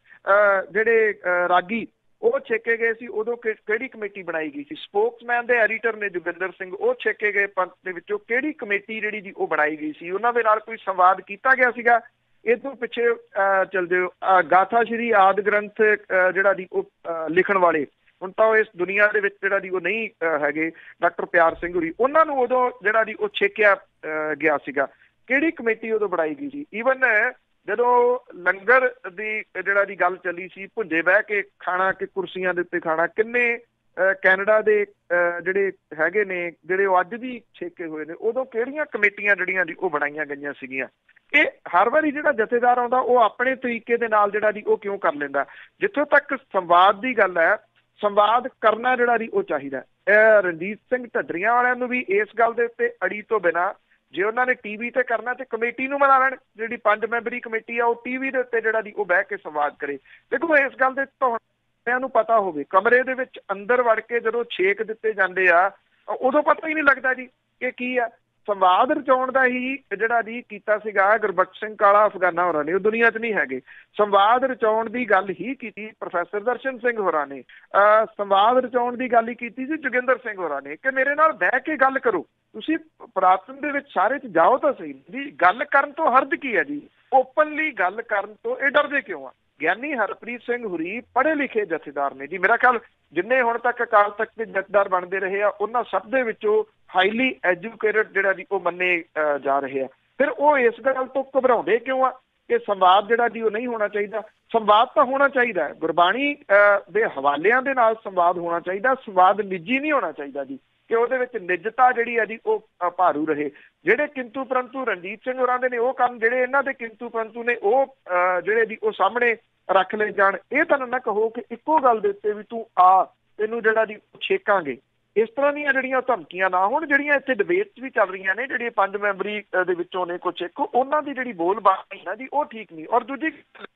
ਜਿਹੜੇ ਰਾਗੀ ਉਹ ਛੇਕੇ ਗਏ ਸੀ, ਉਦੋਂ ਕਿਹੜੀ ਕਮੇਟੀ ਬਣਾਈ ਗਈ ਸੀ। ਸਪੋਕਸਮੈਨ ਦੇ ਐਡੀਟਰ ਨੇ ਜੋਗਿੰਦਰ ਸਿੰਘ, ਉਹ ਛੇਕੇ ਗਏ ਪੰਥ ਦੇ ਵਿੱਚੋਂ, ਕਿਹੜੀ ਕਮੇਟੀ ਜਿਹੜੀ ਜੀ ਉਹ ਬਣਾਈ ਗਈ ਸੀ। ਉਹਨਾਂ ਦੇ ਨਾਲ ਕੋਈ ਸੰਵਾਦ ਕੀਤਾ ਗਿਆ ਸੀਗਾ। ਇਹ ਤੋਂ ਪਿੱਛੇ ਚੱਲ ਜਾਓ ਗਾਥਾ ਸ਼੍ਰੀ ਆਦਿ ਗ੍ਰੰਥ ਜਿਹੜਾ ਜੀ ਉਹ ਲਿਖਣ ਵਾਲੇ, ਹੁਣ ਤਾਂ ਉਹ ਇਸ ਦੁਨੀਆ ਦੇ ਵਿੱਚ ਜਿਹੜਾ ਜੀ ਉਹ ਨਹੀਂ ਹੈਗੇ, ਡਾਕਟਰ ਪਿਆਰ ਸਿੰਘ ਹੋਰੀ, ਉਹਨਾਂ ਨੂੰ ਉਦੋਂ ਜਿਹੜਾ ਜੀ ਉਹ ਛੇਕਿਆ ਗਿਆ ਸੀਗਾ। ਕਿਹੜੀ ਕਮੇਟੀ ਉਦੋਂ ਬਣਾਈ ਗਈ ਸੀ। ਈਵਨ ਜਦੋਂ ਲੰਗਰ ਦੀ ਜਿਹੜਾ ਦੀ ਗੱਲ ਚੱਲੀ ਸੀ, ਭੁੰਜੇ ਬਹਿ ਕੇ ਖਾਣਾ ਕਿ ਕੁਰਸੀਆਂ ਦੇ ਉੱਤੇ ਖਾਣਾ, ਕਿੰਨੇ ਕੈਨੇਡਾ ਦੇ ਜਿਹੜੇ ਹੈਗੇ ਨੇ ਜਿਹੜੇ ਉਹ ਅੱਜ ਵੀ ਛੇਕੇ ਹੋਏ ਨੇ, ਉਦੋਂ ਕਿਹੜੀਆਂ ਕਮੇਟੀਆਂ ਜਿਹੜੀਆਂ ਜੀ ਉਹ ਬਣਾਈਆਂ ਗਈਆਂ ਸੀਗੀਆਂ। ਇਹ ਹਰ ਵਾਰੀ ਜਿਹੜਾ ਜਥੇਦਾਰ ਆਉਂਦਾ ਉਹ ਆਪਣੇ ਤਰੀਕੇ ਦੇ ਨਾਲ ਜਿਹੜਾ ਜੀ ਉਹ ਕਿਉਂ ਕਰ ਲੈਂਦਾ। ਜਿੱਥੋਂ ਤੱਕ ਸੰਵਾਦ ਦੀ ਗੱਲ ਹੈ, ਸੰਵਾਦ ਕਰਨਾ ਜਿਹੜਾ ਜੀ ਉਹ ਚਾਹੀਦਾ। ਰਣਜੀਤ ਸਿੰਘ ਢੱਡਰੀਆਂ ਵਾਲਿਆਂ ਨੂੰ ਵੀ ਇਸ ਗੱਲ ਦੇ ਉੱਤੇ ਅੜੀ ਤੋਂ ਬਿਨਾਂ ਜੇ ਉਹਨਾਂ ਨੇ ਟੀ ਵੀ ਤੇ ਕਰਨਾ ਤੇ ਕਮੇਟੀ ਨੂੰ ਬਣਾ ਲੈਣ। ਜਿਹੜੀ ਪੰਜ ਮੈਂਬਰੀ ਕਮੇਟੀ ਆ ਉਹ ਟੀ ਵੀ ਦੇ ਉੱਤੇ ਜਿਹੜਾ ਜੀ ਉਹ ਬਹਿ ਕੇ ਸੰਵਾਦ ਕਰੇ। ਦੇਖੋ ਇਸ ਗੱਲ ਦੇ ਤੁਹਾਨਿਆਂ ਨੂੰ ਪਤਾ ਹੋਵੇ, ਕਮਰੇ ਦੇ ਵਿੱਚ ਅੰਦਰ ਵੜ ਕੇ ਜਦੋਂ ਛੇਕ ਦਿੱਤੇ ਜਾਂਦੇ ਆ ਉਦੋਂ ਪਤਾ ਹੀ ਨਹੀਂ ਲੱਗਦਾ ਜੀ ਇਹ ਕੀ ਆ। ਸੰਵਾਦ ਰਚਾਉਣ ਦਾ ਹੀ ਜਿਹੜਾ ਜੀ ਕੀਤਾ ਸੀਗਾ ਗੁਰਬਖਸ਼ ਸਿੰਘ ਕਾਲਾ ਅਫਗਾਨਾ ਹੋਰਾਂ ਨੇ, ਉਹ ਦੁਨੀਆ 'ਚ ਨਹੀਂ ਹੈਗੇ। ਸੰਵਾਦ ਰਚਾਉਣ ਦੀ ਗੱਲ ਹੀ ਕੀਤੀ ਪ੍ਰੋਫੈਸਰ ਦਰਸ਼ਨ ਸਿੰਘ ਹੋਰਾਂ ਨੇ, ਸੰਵਾਦ ਰਚਾਉਣ ਦੀ ਗੱਲ ਹੀ ਕੀਤੀ ਸੀ ਜੋਗਿੰਦਰ ਸਿੰਘ ਹੋਰਾਂ ਨੇ ਕਿ ਮੇਰੇ ਨਾਲ ਬਹਿ ਕੇ ਗੱਲ ਕਰੋ। ਤੁਸੀਂ ਪੁਰਾਤਨ ਦੇ ਵਿੱਚ ਸਾਰੇ 'ਚ ਜਾਓ ਤਾਂ ਸਹੀ ਜੀ, ਗੱਲ ਕਰਨ ਤੋਂ ਹਰਜ ਕੀ ਹੈ ਜੀ। ਓਪਨਲੀ ਗੱਲ ਕਰਨ ਤੋਂ ਇਹ ਡਰਦੇ ਕਿਉਂ ਆ। ਗਿਆਨੀ ਹਰਪ੍ਰੀਤ ਸਿੰਘ ਹੁਰੀ ਪੜ੍ਹੇ ਲਿਖੇ ਜਥੇਦਾਰ ਨੇ ਜੀ। ਮੇਰਾ ਖਿਆਲ ਜਿੰਨੇ ਹੁਣ ਤੱਕ ਅਕਾਲ ਤਖਤ ਦੇ ਜਥੇਦਾਰ ਬਣਦੇ ਰਹੇ ਆ ਉਹਨਾਂ ਸਭ ਦੇ ਵਿੱਚੋਂ ਹਾਈਲੀ ਐਜੂਕੇਟਡ ਜਿਹੜਾ ਜੀ ਉਹ ਮੰਨੇ ਜਾ ਰਹੇ ਆ। ਫਿਰ ਉਹ ਇਸ ਗੱਲ ਤੋਂ ਘਬਰਾਉਂਦੇ ਕਿਉਂ ਆ ਕਿ ਸੰਵਾਦ ਜਿਹੜਾ ਜੀ ਉਹ ਨਹੀਂ ਹੋਣਾ ਚਾਹੀਦਾ। ਸੰਵਾਦ ਤਾਂ ਹੋਣਾ ਚਾਹੀਦਾ ਹੈ, ਗੁਰਬਾਣੀ ਦੇ ਹਵਾਲਿਆਂ ਦੇ ਨਾਲ ਸੰਵਾਦ ਹੋਣਾ ਚਾਹੀਦਾ। ਸੰਵਾਦ ਨਿੱਜੀ ਨਹੀਂ ਹੋਣਾ ਚਾਹੀਦਾ ਜੀ ਕਿ ਉਹਦੇ ਵਿੱਚ ਨਿੱਜਤਾ ਜਿਹੜੀ ਹੈ ਜੀ ਉਹ ਭਾਰੂ ਰਹੇ। ਜਿਹੜੇ ਕਿੰਤੂ ਪਰੰਤੂ ਰਣਜੀਤ ਸਿੰਘ ਹੋਰਾਂ ਦੇ ਨੇ ਉਹ ਕੰਮ, ਜਿਹੜੇ ਇਹਨਾਂ ਦੇ ਕਿੰਤੂ ਪਰੰਤੂ ਨੇ ਉਹ ਜਿਹੜੇ ਜੀ ਉਹ ਸਾਹਮਣੇ ਰੱਖ ਲਏ ਜਾਣ। ਇਹ ਤਾਂ ਨਾ ਕਹੋ ਕਿ ਇੱਕੋ ਗੱਲ ਦੇ ਉੱਤੇ ਵੀ ਤੂੰ ਆ ਤੈਨੂੰ ਜਿਹੜਾ ਜੀ ਛੇਕਾਂਗੇ। ਇਸ ਤਰ੍ਹਾਂ ਦੀਆਂ ਜਿਹੜੀਆਂ ਧਮਕੀਆਂ ਨਾ ਹੋਣ। ਜਿਹੜੀਆਂ ਇੱਥੇ ਡਿਬੇਟਸ ਵੀ ਚੱਲ ਰਹੀਆਂ ਨੇ, ਜਿਹੜੀਆਂ ਪੰਜ ਮੈਂਬਰੀ ਦੇ ਵਿੱਚੋਂ ਨੇ ਕੁਛ ਇੱਕ, ਉਹਨਾਂ ਦੀ ਜਿਹੜੀ ਬੋਲਬਾਣੀ ਨਾ ਜੀ ਉਹ ਠੀਕ ਨਹੀਂ। ਔਰ ਦੂਜੀ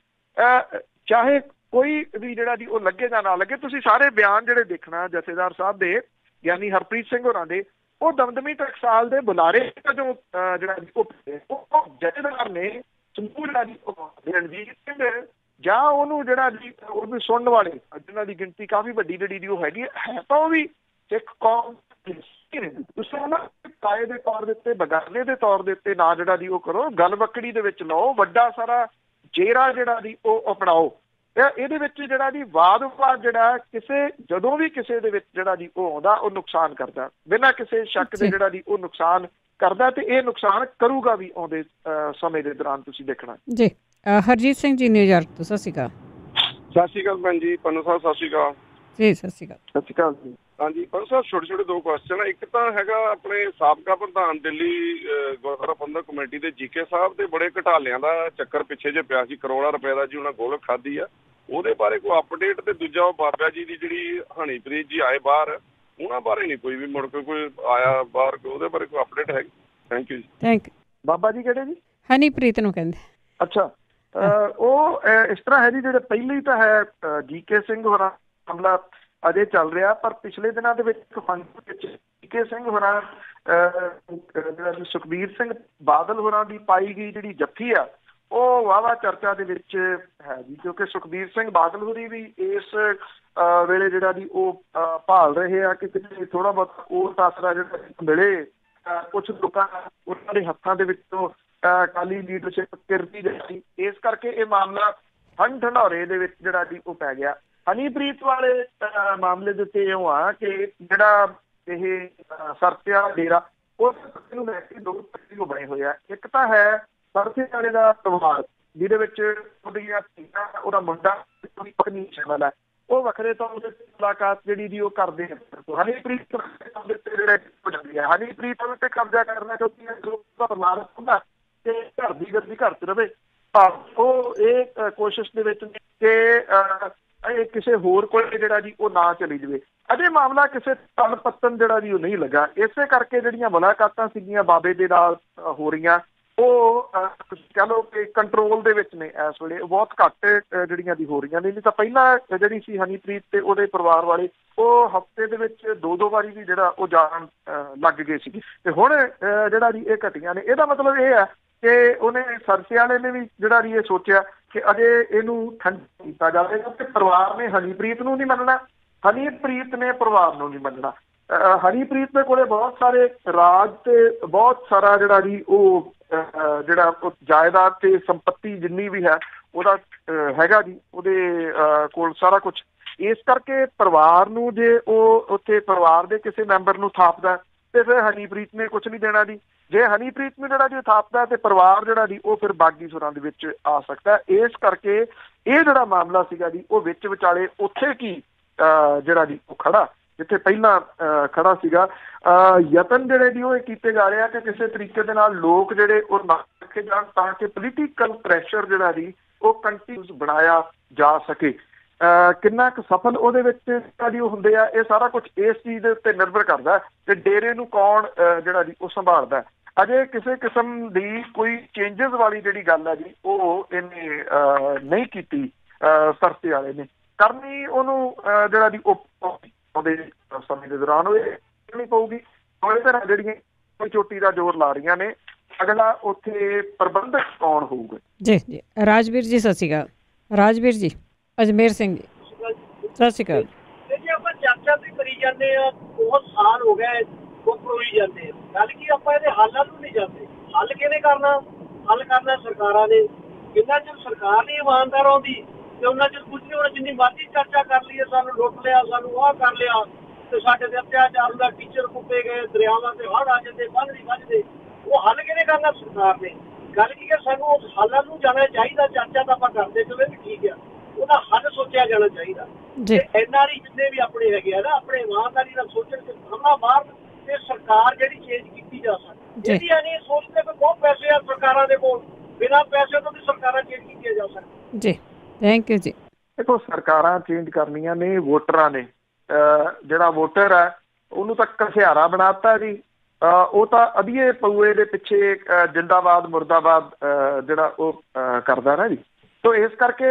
ਚਾਹੇ ਕੋਈ ਵੀ ਜਿਹੜਾ ਜੀ ਉਹ ਲੱਗੇ ਜਾਂ ਨਾ ਲੱਗੇ, ਤੁਸੀਂ ਸਾਰੇ ਬਿਆਨ ਜਿਹੜੇ ਦੇਖਣਾ ਜਥੇਦਾਰ ਸਾਹਿਬ ਦੇ ਗਿਆਨੀ ਹਰਪ੍ਰੀਤ ਸਿੰਘ ਹੋਰਾਂ ਦੇ, ਉਹ ਦਮਦਮੀ ਟਕਸਾਲ ਦੇ ਬੁਲਾਰੇ ਜੋ ਜਿਹੜਾ ਜੀ ਉਹ ਜਥੇਦਾਰ ਨੇ ਸਮੂਹ ਜਿਹੜਾ ਜੀ ਰਣਜੀਤ ਸਿੰਘ ਜਾਂ ਉਹਨੂੰ ਜਿਹੜਾ ਜੀ ਉਹਨੂੰ ਸੁਣਨ ਵਾਲੇ ਜਿਹਨਾਂ ਦੀ ਗਿਣਤੀ ਕਾਫੀ ਵੱਡੀ ਜਿਹੜੀ ਜੀ ਉਹ ਹੈਗੀ ਹੈ ਤਾਂ ਉਹ ਵੀ ਸਿੱਖ ਕੌਮ ਤੁਸੀਂ ਉਹਨਾਂ ਕਾਏ ਦੇ ਤੌਰ ਦੇ ਉੱਤੇ ਬਗਾਨੇ ਦੇ ਤੌਰ ਦੇ ਉੱਤੇ ਨਾ ਜਿਹੜਾ ਜੀ ਉਹ ਕਰੋ, ਗੱਲ ਬੱਕੜੀ ਦੇ ਵਿੱਚ ਲਓ, ਵੱਡਾ ਸਾਰਾ ਜੇਰਾ ਜਿਹੜਾ ਜੀ ਉਹ ਅਪਣਾਓ। ਇਹਦੇ ਵਿੱਚ ਜਿਹੜਾ ਜੀ ਵਾਦ ਵਿਵਾਦ ਜਿਹੜਾ ਕਿਸੇ ਜਦੋਂ ਵੀ ਕਿਸੇ ਦੇ ਵਿੱਚ ਜਿਹੜਾ ਜੀ ਉਹ ਆਉਂਦਾ ਉਹ ਨੁਕਸਾਨ ਕਰਦਾ, ਬਿਨਾਂ ਕਿਸੇ ਸ਼ੱਕ ਦੇ ਜਿਹੜਾ ਜੀ ਉਹ ਨੁਕਸਾਨ ਕਰਦਾ ਤੇ ਇਹ ਨੁਕਸਾਨ ਕਰੂਗਾ ਵੀ ਆਉਂਦੇ ਸਮੇਂ ਦੇ ਦੌਰਾਨ। ਤੁਸੀਂ ਦੇਖਣਾ ਜੀ। ਹਰਜੀਤ ਸਿੰਘ ਜੀ ਨਿਊਯਾਰਕ ਤੋਂ, ਸਤਿ ਸ਼੍ਰੀ ਅਕਾਲ। ਸਤਿ ਸ਼੍ਰੀ ਅਕਾਲ ਭੈਣ ਜੀ। ਪੰਨੂ ਸਾਹਿਬ ਸਤਿ ਸ਼੍ਰੀ ਅਕਾਲ ਜੀ। ਸਤਿ ਸ਼੍ਰੀ ਅਕਾਲ। ਸਤਿ ਸ਼੍ਰੀ ਅਕਾਲ ਜੀ। ਹਾਂਜੀ ਪੰਨੂ ਸਾਹਿਬ, ਛੋਟੇ ਛੋਟੇ ਦੋ ਕੁਐਸਚਨ। ਇੱਕ ਤਾਂ ਹੈਗਾ ਆਪਣੇ ਸਾਬਕਾ ਪ੍ਰਧਾਨ ਦਿੱਲੀ ਗੁਰਦੁਆਰਾ ਪ੍ਰਬੰਧਕ ਕਮੇਟੀ ਦੇ ਜੀਕੇ ਸਾਹਿਬ ਦੇ ਬੜੇ ਘਟਾਲਿਆਂ ਦਾ ਚੱਕਰ ਪਿੱਛੇ ਜੇ ਪਿਆ ਸੀ, ਕਰੋੜਾਂ ਰੁਪਏ ਦਾ ਜੀ ਉਹਨਾਂ ਗੋਲਕ ਖਾਧੀ ਆ, ਉਹਦੇ ਬਾਰੇ ਕੋਈ ਅਪਡੇਟ। ਤੇ ਦੂਜਾ ਉਹ ਬਾਬਾ ਜੀ ਦੀ ਜਿਹੜੀ ਹਨੀਪ੍ਰੀਤ ਜੀ ਆਏ ਬਾਹਰ, ਉਹਨਾਂ ਬਾਰੇ ਨਹੀਂ ਕੋਈ ਵੀ ਮੁੜ ਕੇ ਕੋਈ ਆਇਆ ਬਾਹਰ, ਉਹਦੇ ਬਾਰੇ ਕੋਈ ਅਪਡੇਟ ਹੈਗੀ? ਥੈਂਕ ਯੂ ਜੀ। Thank you. ਬਾਬਾ ਜੀ ਕਿਹੜੇ ਜੀ? ਹਨੀਪ੍ਰੀਤ ਨੂੰ ਕਹਿੰਦੇ। ਅੱਛਾ, ਉਹ ਇਸ ਤਰ੍ਹਾਂ ਹੈ ਜੀ, ਜਿਹੜੇ ਪਹਿਲੀ ਤਾਂ ਹੈ ਜੀਕੇ ਸਿੰਘ ਹੋਰਾਂ ਹਮਲਾ ਅਜੇ ਚੱਲ ਰਿਹਾ, ਪਰ ਪਿਛਲੇ ਦਿਨਾਂ ਦੇ ਵਿੱਚ ਇੱਕ ਫੰਕਸ਼ਨ ਵਿੱਚ ਕੇ ਸਿੰਘ ਹੋਰਾਂ ਜਿਹੜਾ ਸੁਖਬੀਰ ਸਿੰਘ ਬਾਦਲ ਹੋਰਾਂ ਦੀ ਪਾਈ ਗਈ ਜਿਹੜੀ ਜੱਫੀ ਆ ਉਹ ਵਾਹਵਾ ਚਰਚਾ ਦੇ ਵਿੱਚ ਹੈ ਜੀ, ਕਿਉਂਕਿ ਸੁਖਬੀਰ ਸਿੰਘ ਬਾਦਲ ਹੋਰੀ ਵੀ ਇਸ ਵੇਲੇ ਜਿਹੜਾ ਜੀ ਉਹ ਭਾਲ ਰਹੇ ਆ ਕਿ ਕਿਤੇ ਥੋੜਾ ਬਹੁਤ ਉਹ ਆਸਰਾ ਜਿਹੜਾ ਮਿਲੇ। ਕੁਛ ਲੋਕਾਂ ਉਹਨਾਂ ਦੇ ਹੱਥਾਂ ਦੇ ਵਿੱਚੋਂ ਅਕਾਲੀ ਲੀਡਰਸ਼ਿਪ ਕਿਰਦੀ ਜਾਂਦੀ, ਇਸ ਕਰਕੇ ਇਹ ਮਾਮਲਾ ਹੰਢ ਢੰਡੋਰੇ ਦੇ ਵਿੱਚ ਜਿਹੜਾ ਜੀ ਉਹ ਪੈ ਗਿਆ। ਹਨੀਪ੍ਰੀਤ ਵਾਲੇ ਮਾਮਲੇ ਦੇ ਉੱਤੇ ਇਉਂ ਆ ਕਿ ਜਿਹੜਾ ਇਹ ਸਰਸਿਆ ਡੇਰਾ ਉਸ ਨੂੰ ਲੈ ਕੇ ਦੋ ਤਰੀਕੇ ਬਣੇ ਹੋਏ ਆ। ਇੱਕ ਤਾਂ ਹੈ ਸਰਸੇ ਵਾਲੇ ਦਾ ਪਰਿਵਾਰ ਜਿਹਦੇ ਵਿੱਚ ਉਹਦੀਆਂ ਧੀਆਂ, ਉਹਦਾ ਮੁੰਡਾ, ਉਹਦੀ ਪਤਨੀ ਸ਼ਾਮਲ ਹੈ। ਉਹ ਵੱਖਰੇ ਤੌਰ ਤੇ ਮੁਲਾਕਾਤ ਜਿਹੜੀ ਦੀ ਉਹ ਕਰਦੇ ਆ। ਹਨੀਪ੍ਰੀਤ ਜਿਹੜੇ ਹੋ ਜਾਂਦੀ ਹੈ, ਹਨੀਪ੍ਰੀਤ ਉਹਦੇ ਤੇ ਕਬਜ਼ਾ ਕਰਨਾ ਚਾਹੁੰਦੀ ਹੈ, ਉਹਦਾ ਪਰਿਵਾਰ ਹੁੰਦਾ ਤੇ ਘਰ ਦੀ ਗਰਦੀ ਘਰ 'ਚ ਰਵੇ। ਉਹ ਇਹ ਕੋਸ਼ਿਸ਼ ਦੇ ਵਿੱਚ ਕਿ ਇਹ ਕਿਸੇ ਹੋਰ ਕੋਲ ਜਿਹੜਾ ਜੀ ਉਹ ਨਾ ਚਲੀ ਜਾਵੇ। ਅਜੇ ਮਾਮਲਾ ਕਿਸੇ ਤਲ ਪੱਤਨ ਜਿਹੜਾ ਜੀ ਉਹ ਨਹੀਂ ਲੱਗਾ। ਇਸੇ ਕਰਕੇ ਜਿਹੜੀਆਂ ਮੁਲਾਕਾਤਾਂ ਸੀਗੀਆਂ ਬਾਬੇ ਦੇ ਨਾਲ ਹੋ ਰਹੀਆਂ ਉਹ ਕਹਿ ਲਓ ਕਿ ਕੰਟਰੋਲ ਦੇ ਵਿੱਚ ਨੇ ਇਸ ਵੇਲੇ, ਬਹੁਤ ਘੱਟ ਜਿਹੜੀਆਂ ਦੀ ਹੋ ਰਹੀਆਂ ਨੇ। ਨਹੀਂ ਤਾਂ ਪਹਿਲਾਂ ਜਿਹੜੀ ਸੀ ਹਨੀਪ੍ਰੀਤ ਤੇ ਉਹਦੇ ਪਰਿਵਾਰ ਵਾਲੇ ਉਹ ਹਫ਼ਤੇ ਦੇ ਵਿੱਚ ਦੋ ਦੋ ਵਾਰੀ ਵੀ ਜਿਹੜਾ ਉਹ ਜਾਣ ਲੱਗ ਗਏ ਸੀਗੇ ਤੇ ਹੁਣ ਜਿਹੜਾ ਜੀ ਇਹ ਘਟੀਆਂ ਨੇ। ਇਹਦਾ ਮਤਲਬ ਇਹ ਹੈ ਕਿ ਉਹਨੇ ਸਰਸੇ ਵਾਲੇ ਨੇ ਵੀ ਜਿਹੜਾ ਜੀ ਇਹ ਸੋਚਿਆ ਕਿ ਅਜੇ ਇਹਨੂੰ ਠੰਡਾ ਕੀਤਾ ਜਾਵੇਗਾ ਤੇ ਪਰਿਵਾਰ ਨੇ ਹਨੀਪ੍ਰੀਤ ਨੂੰ ਨਹੀਂ ਮੰਨਣਾ, ਹਨੀਪ੍ਰੀਤ ਨੇ ਪਰਿਵਾਰ ਨੂੰ ਨਹੀਂ ਮੰਨਣਾ। ਹਨੀਪ੍ਰੀਤ ਦੇ ਕੋਲੇ ਬਹੁਤ ਸਾਰੇ ਰਾਜ ਤੇ ਬਹੁਤ ਸਾਰਾ ਜਿਹੜਾ ਜੀ ਉਹ ਜਿਹੜਾ ਜਾਇਦਾਦ ਤੇ ਸੰਪੱਤੀ ਜਿੰਨੀ ਵੀ ਹੈ ਉਹਦਾ ਹੈਗਾ ਜੀ ਉਹਦੇ ਕੋਲ ਸਾਰਾ ਕੁਛ। ਇਸ ਕਰਕੇ ਪਰਿਵਾਰ ਨੂੰ ਜੇ ਉਹ ਉੱਥੇ ਪਰਿਵਾਰ ਦੇ ਕਿਸੇ ਮੈਂਬਰ ਨੂੰ ਥਾਪਦਾ ਤੇ ਫਿਰ ਹਨੀਪ੍ਰੀਤ ਨੇ ਕੁਛ ਨਹੀਂ ਦੇਣਾ ਜੀ। ਜੇ ਹਨੀਪ੍ਰੀਤ ਨੂੰ ਜਿਹੜਾ ਜੀ ਥਾਪਦਾ ਤੇ ਪਰਿਵਾਰ ਜਿਹੜਾ ਜੀ ਉਹ ਫਿਰ ਬਾਗੀ ਸੁਰਾਂ ਦੇ ਵਿੱਚ ਆ ਸਕਦਾ। ਇਸ ਕਰਕੇ ਇਹ ਜਿਹੜਾ ਮਾਮਲਾ ਸੀਗਾ ਜੀ ਉਹ ਵਿੱਚ ਵਿਚਾਲੇ ਉੱਥੇ ਕੀ ਜਿਹੜਾ ਜੀ ਉਹ ਖੜਾ ਜਿੱਥੇ ਪਹਿਲਾਂ ਖੜਾ ਸੀਗਾ। ਯਤਨ ਜਿਹੜੇ ਜੀ ਉਹ ਇਹ ਕੀਤੇ ਜਾ ਰਹੇ ਆ ਕਿ ਕਿਸੇ ਤਰੀਕੇ ਦੇ ਨਾਲ ਲੋਕ ਜਿਹੜੇ ਉਹ ਨਾ ਰੱਖੇ ਜਾਣ ਤਾਂ ਕਿ ਪੋਲੀਟੀਕਲ ਪ੍ਰੈਸ਼ਰ ਜਿਹੜਾ ਜੀ ਉਹ ਕੰਟੀਨਿਊਸ ਬਣਾਇਆ ਜਾ ਸਕੇ। ਕਿੰਨਾ ਕੁ ਸਫਲ ਉਹਦੇ ਵਿੱਚ ਜੀ ਉਹ ਹੁੰਦੇ ਆ, ਇਹ ਸਾਰਾ ਕੁਛ ਇਸ ਚੀਜ਼ ਦੇ ਉੱਤੇ ਨਿਰਭਰ ਕਰਦਾ ਕਿ ਡੇਰੇ ਨੂੰ ਕੌਣ ਜਿਹੜਾ ਜੀ ਉਹ ਸੰਭਾਲਦਾ। ਅਜੇ ਕਿਸੇ ਕਿਸਮ ਦੀ ਕੋਈ ਚੇਂਜਸ ਵਾਲੀ ਜਿਹੜੀ ਗੱਲ ਹੈ ਜੀ ਉਹ ਇਹਨੇ ਨਹੀਂ ਕੀਤੀ, ਸਰਸੇ ਵਾਲੇ ਨੇ ਕਰਨੀ ਉਹਨੂੰ ਜਿਹੜਾ ਜੀ ਉਹ ਉਹਦੇ ਸਮੇਂ ਦੇ ਦੌਰਾਨ ਉਹ ਨਹੀਂ ਪਊਗੀ। ਉਹਦੇ ਤਰ੍ਹਾਂ ਜਿਹੜੀਆਂ ਕੋਈ ਚੋਟੀ ਦਾ ਜ਼ੋਰ ਲਾ ਰਹੀਆਂ ਨੇ, ਅਗਲਾ ਉੱਥੇ ਪ੍ਰਬੰਧਕ ਕੌਣ ਹੋਊਗਾ। ਜੀ ਜੀ ਰਾਜਵੀਰ ਜੀ ਸਤਿ ਸ਼੍ਰੀ ਅਕਾਲ। ਰਾਜਵੀਰ ਜੀ ਅਜਮੇਰ ਸਿੰਘ ਜੀ ਸਤਿ ਸ਼੍ਰੀ ਅਕਾਲ। ਜੀ ਆਪਾਂ ਚਰਚਾ ਵੀ ਕਰੀ ਜਾਂਦੇ ਆ, ਬਹੁਤ ਸਾਲ ਹੋ ਗਏ ਉਹ ਪਰੋਈ ਜਾਂਦੇ ਆ, ਗੱਲ ਕੀ ਆਪਾਂ ਇਹਦੇ ਹੱਲਾਂ ਨੂੰ ਨਹੀਂ ਜਾਂਦੇ। ਹੱਲ ਕਿਹਨੇ ਕਰਨਾ? ਹੱਲ ਕਰਨਾ ਸਰਕਾਰਾਂ ਨੇ। ਜਿੰਨਾ ਚਿਰ ਸਰਕਾਰ ਨਹੀਂ ਇਮਾਨਦਾਰ ਆਉਂਦੀ ਤੇ ਉਹਨਾਂ ਚਿਰ ਕੁਝ ਨਹੀਂ ਹੋਣਾ। ਜਿੰਨੀ ਮਰਜ਼ੀ ਚਰਚਾ ਕਰ ਲਈਏ, ਸਾਨੂੰ ਲੁੱਟ ਲਿਆ, ਸਾਨੂੰ ਆਹ ਕਰ ਲਿਆ ਤੇ ਸਾਡੇ ਤੇ ਅਤਿਆਚਾਰ ਦਾ ਟੀਚਰ ਕੁੱਟੇ ਗਏ, ਦਰਿਆਵਾਂ ਤੇ ਹੜ੍ਹ ਆ ਜਾਂਦੇ, ਬੰਦ ਨਹੀਂ ਵੱਜਦੇ। ਉਹ ਹੱਲ ਕਿਹਨੇ ਕਰਨਾ? ਸਰਕਾਰ ਨੇ। ਗੱਲ ਕੀ ਹੈ, ਸਾਨੂੰ ਉਸ ਹੱਲਾਂ ਨੂੰ ਜਾਣਾ ਚਾਹੀਦਾ। ਚਰਚਾ ਤਾਂ ਆਪਾਂ ਕਰਦੇ ਚਲੇ ਵੀ ਠੀਕ ਆ, ਉਹਦਾ ਹੱਲ ਸੋਚਿਆ ਜਾਣਾ ਚਾਹੀਦਾ। ਐਨ ਆਰ ਆਈ ਜਿੰਨੇ ਵੀ ਆਪਣੇ ਹੈਗੇ ਆ ਨਾ, ਆਪਣੇ ਇਮਾਨਦਾਰੀ ਨਾਲ ਸੋਚਣ ਕਿ ਹਮਲਾ ਮਾਰਨ ਤੇ ਸਰਕਾਰ ਜਿਹੜੀ ਚੇਂਜ ਕੀਤੀ ਜਾ ਸਕਦੀ। ਇਹਦੀ ਨਹੀਂ ਸੋਚਦੇ ਕਿ ਬਹੁਤ ਪੈਸੇ ਆ ਸਰਕਾਰਾਂ ਦੇ ਕੋਲ, ਬਿਨਾਂ ਪੈਸੇ ਤੋਂ ਵੀ ਸਰਕਾਰਾਂ ਚੇਂਜ ਕੀਤੀਆਂ ਜਾ ਸਕਦੀਆਂ। ਜੀ ਥੈਂਕ ਯੂ ਜੀ। ਦੇਖੋ ਸਰਕਾਰਾਂ ਚੇਂਜ ਕਰਨੀਆਂ ਨੇ, ਵੋਟਰਾਂ ਨੇ। ਜਿਹੜਾ ਵੋਟਰ ਹੈ ਉਹਨੂੰ ਤਾਂ ਘਸਿਆਰਾ ਬਣਾਤਾ ਜੀ। ਉਹ ਤਾਂ ਅਧੀਏ ਪਊਏ ਦੇ ਪਿੱਛੇ ਜਿੰਦਾਬਾਦ ਮੁਰਦਾਬਾਦ ਜਿਹੜਾ ਉਹ ਕਰਦਾ ਨਾ ਜੀ। ਤੋ ਇਸ ਕਰਕੇ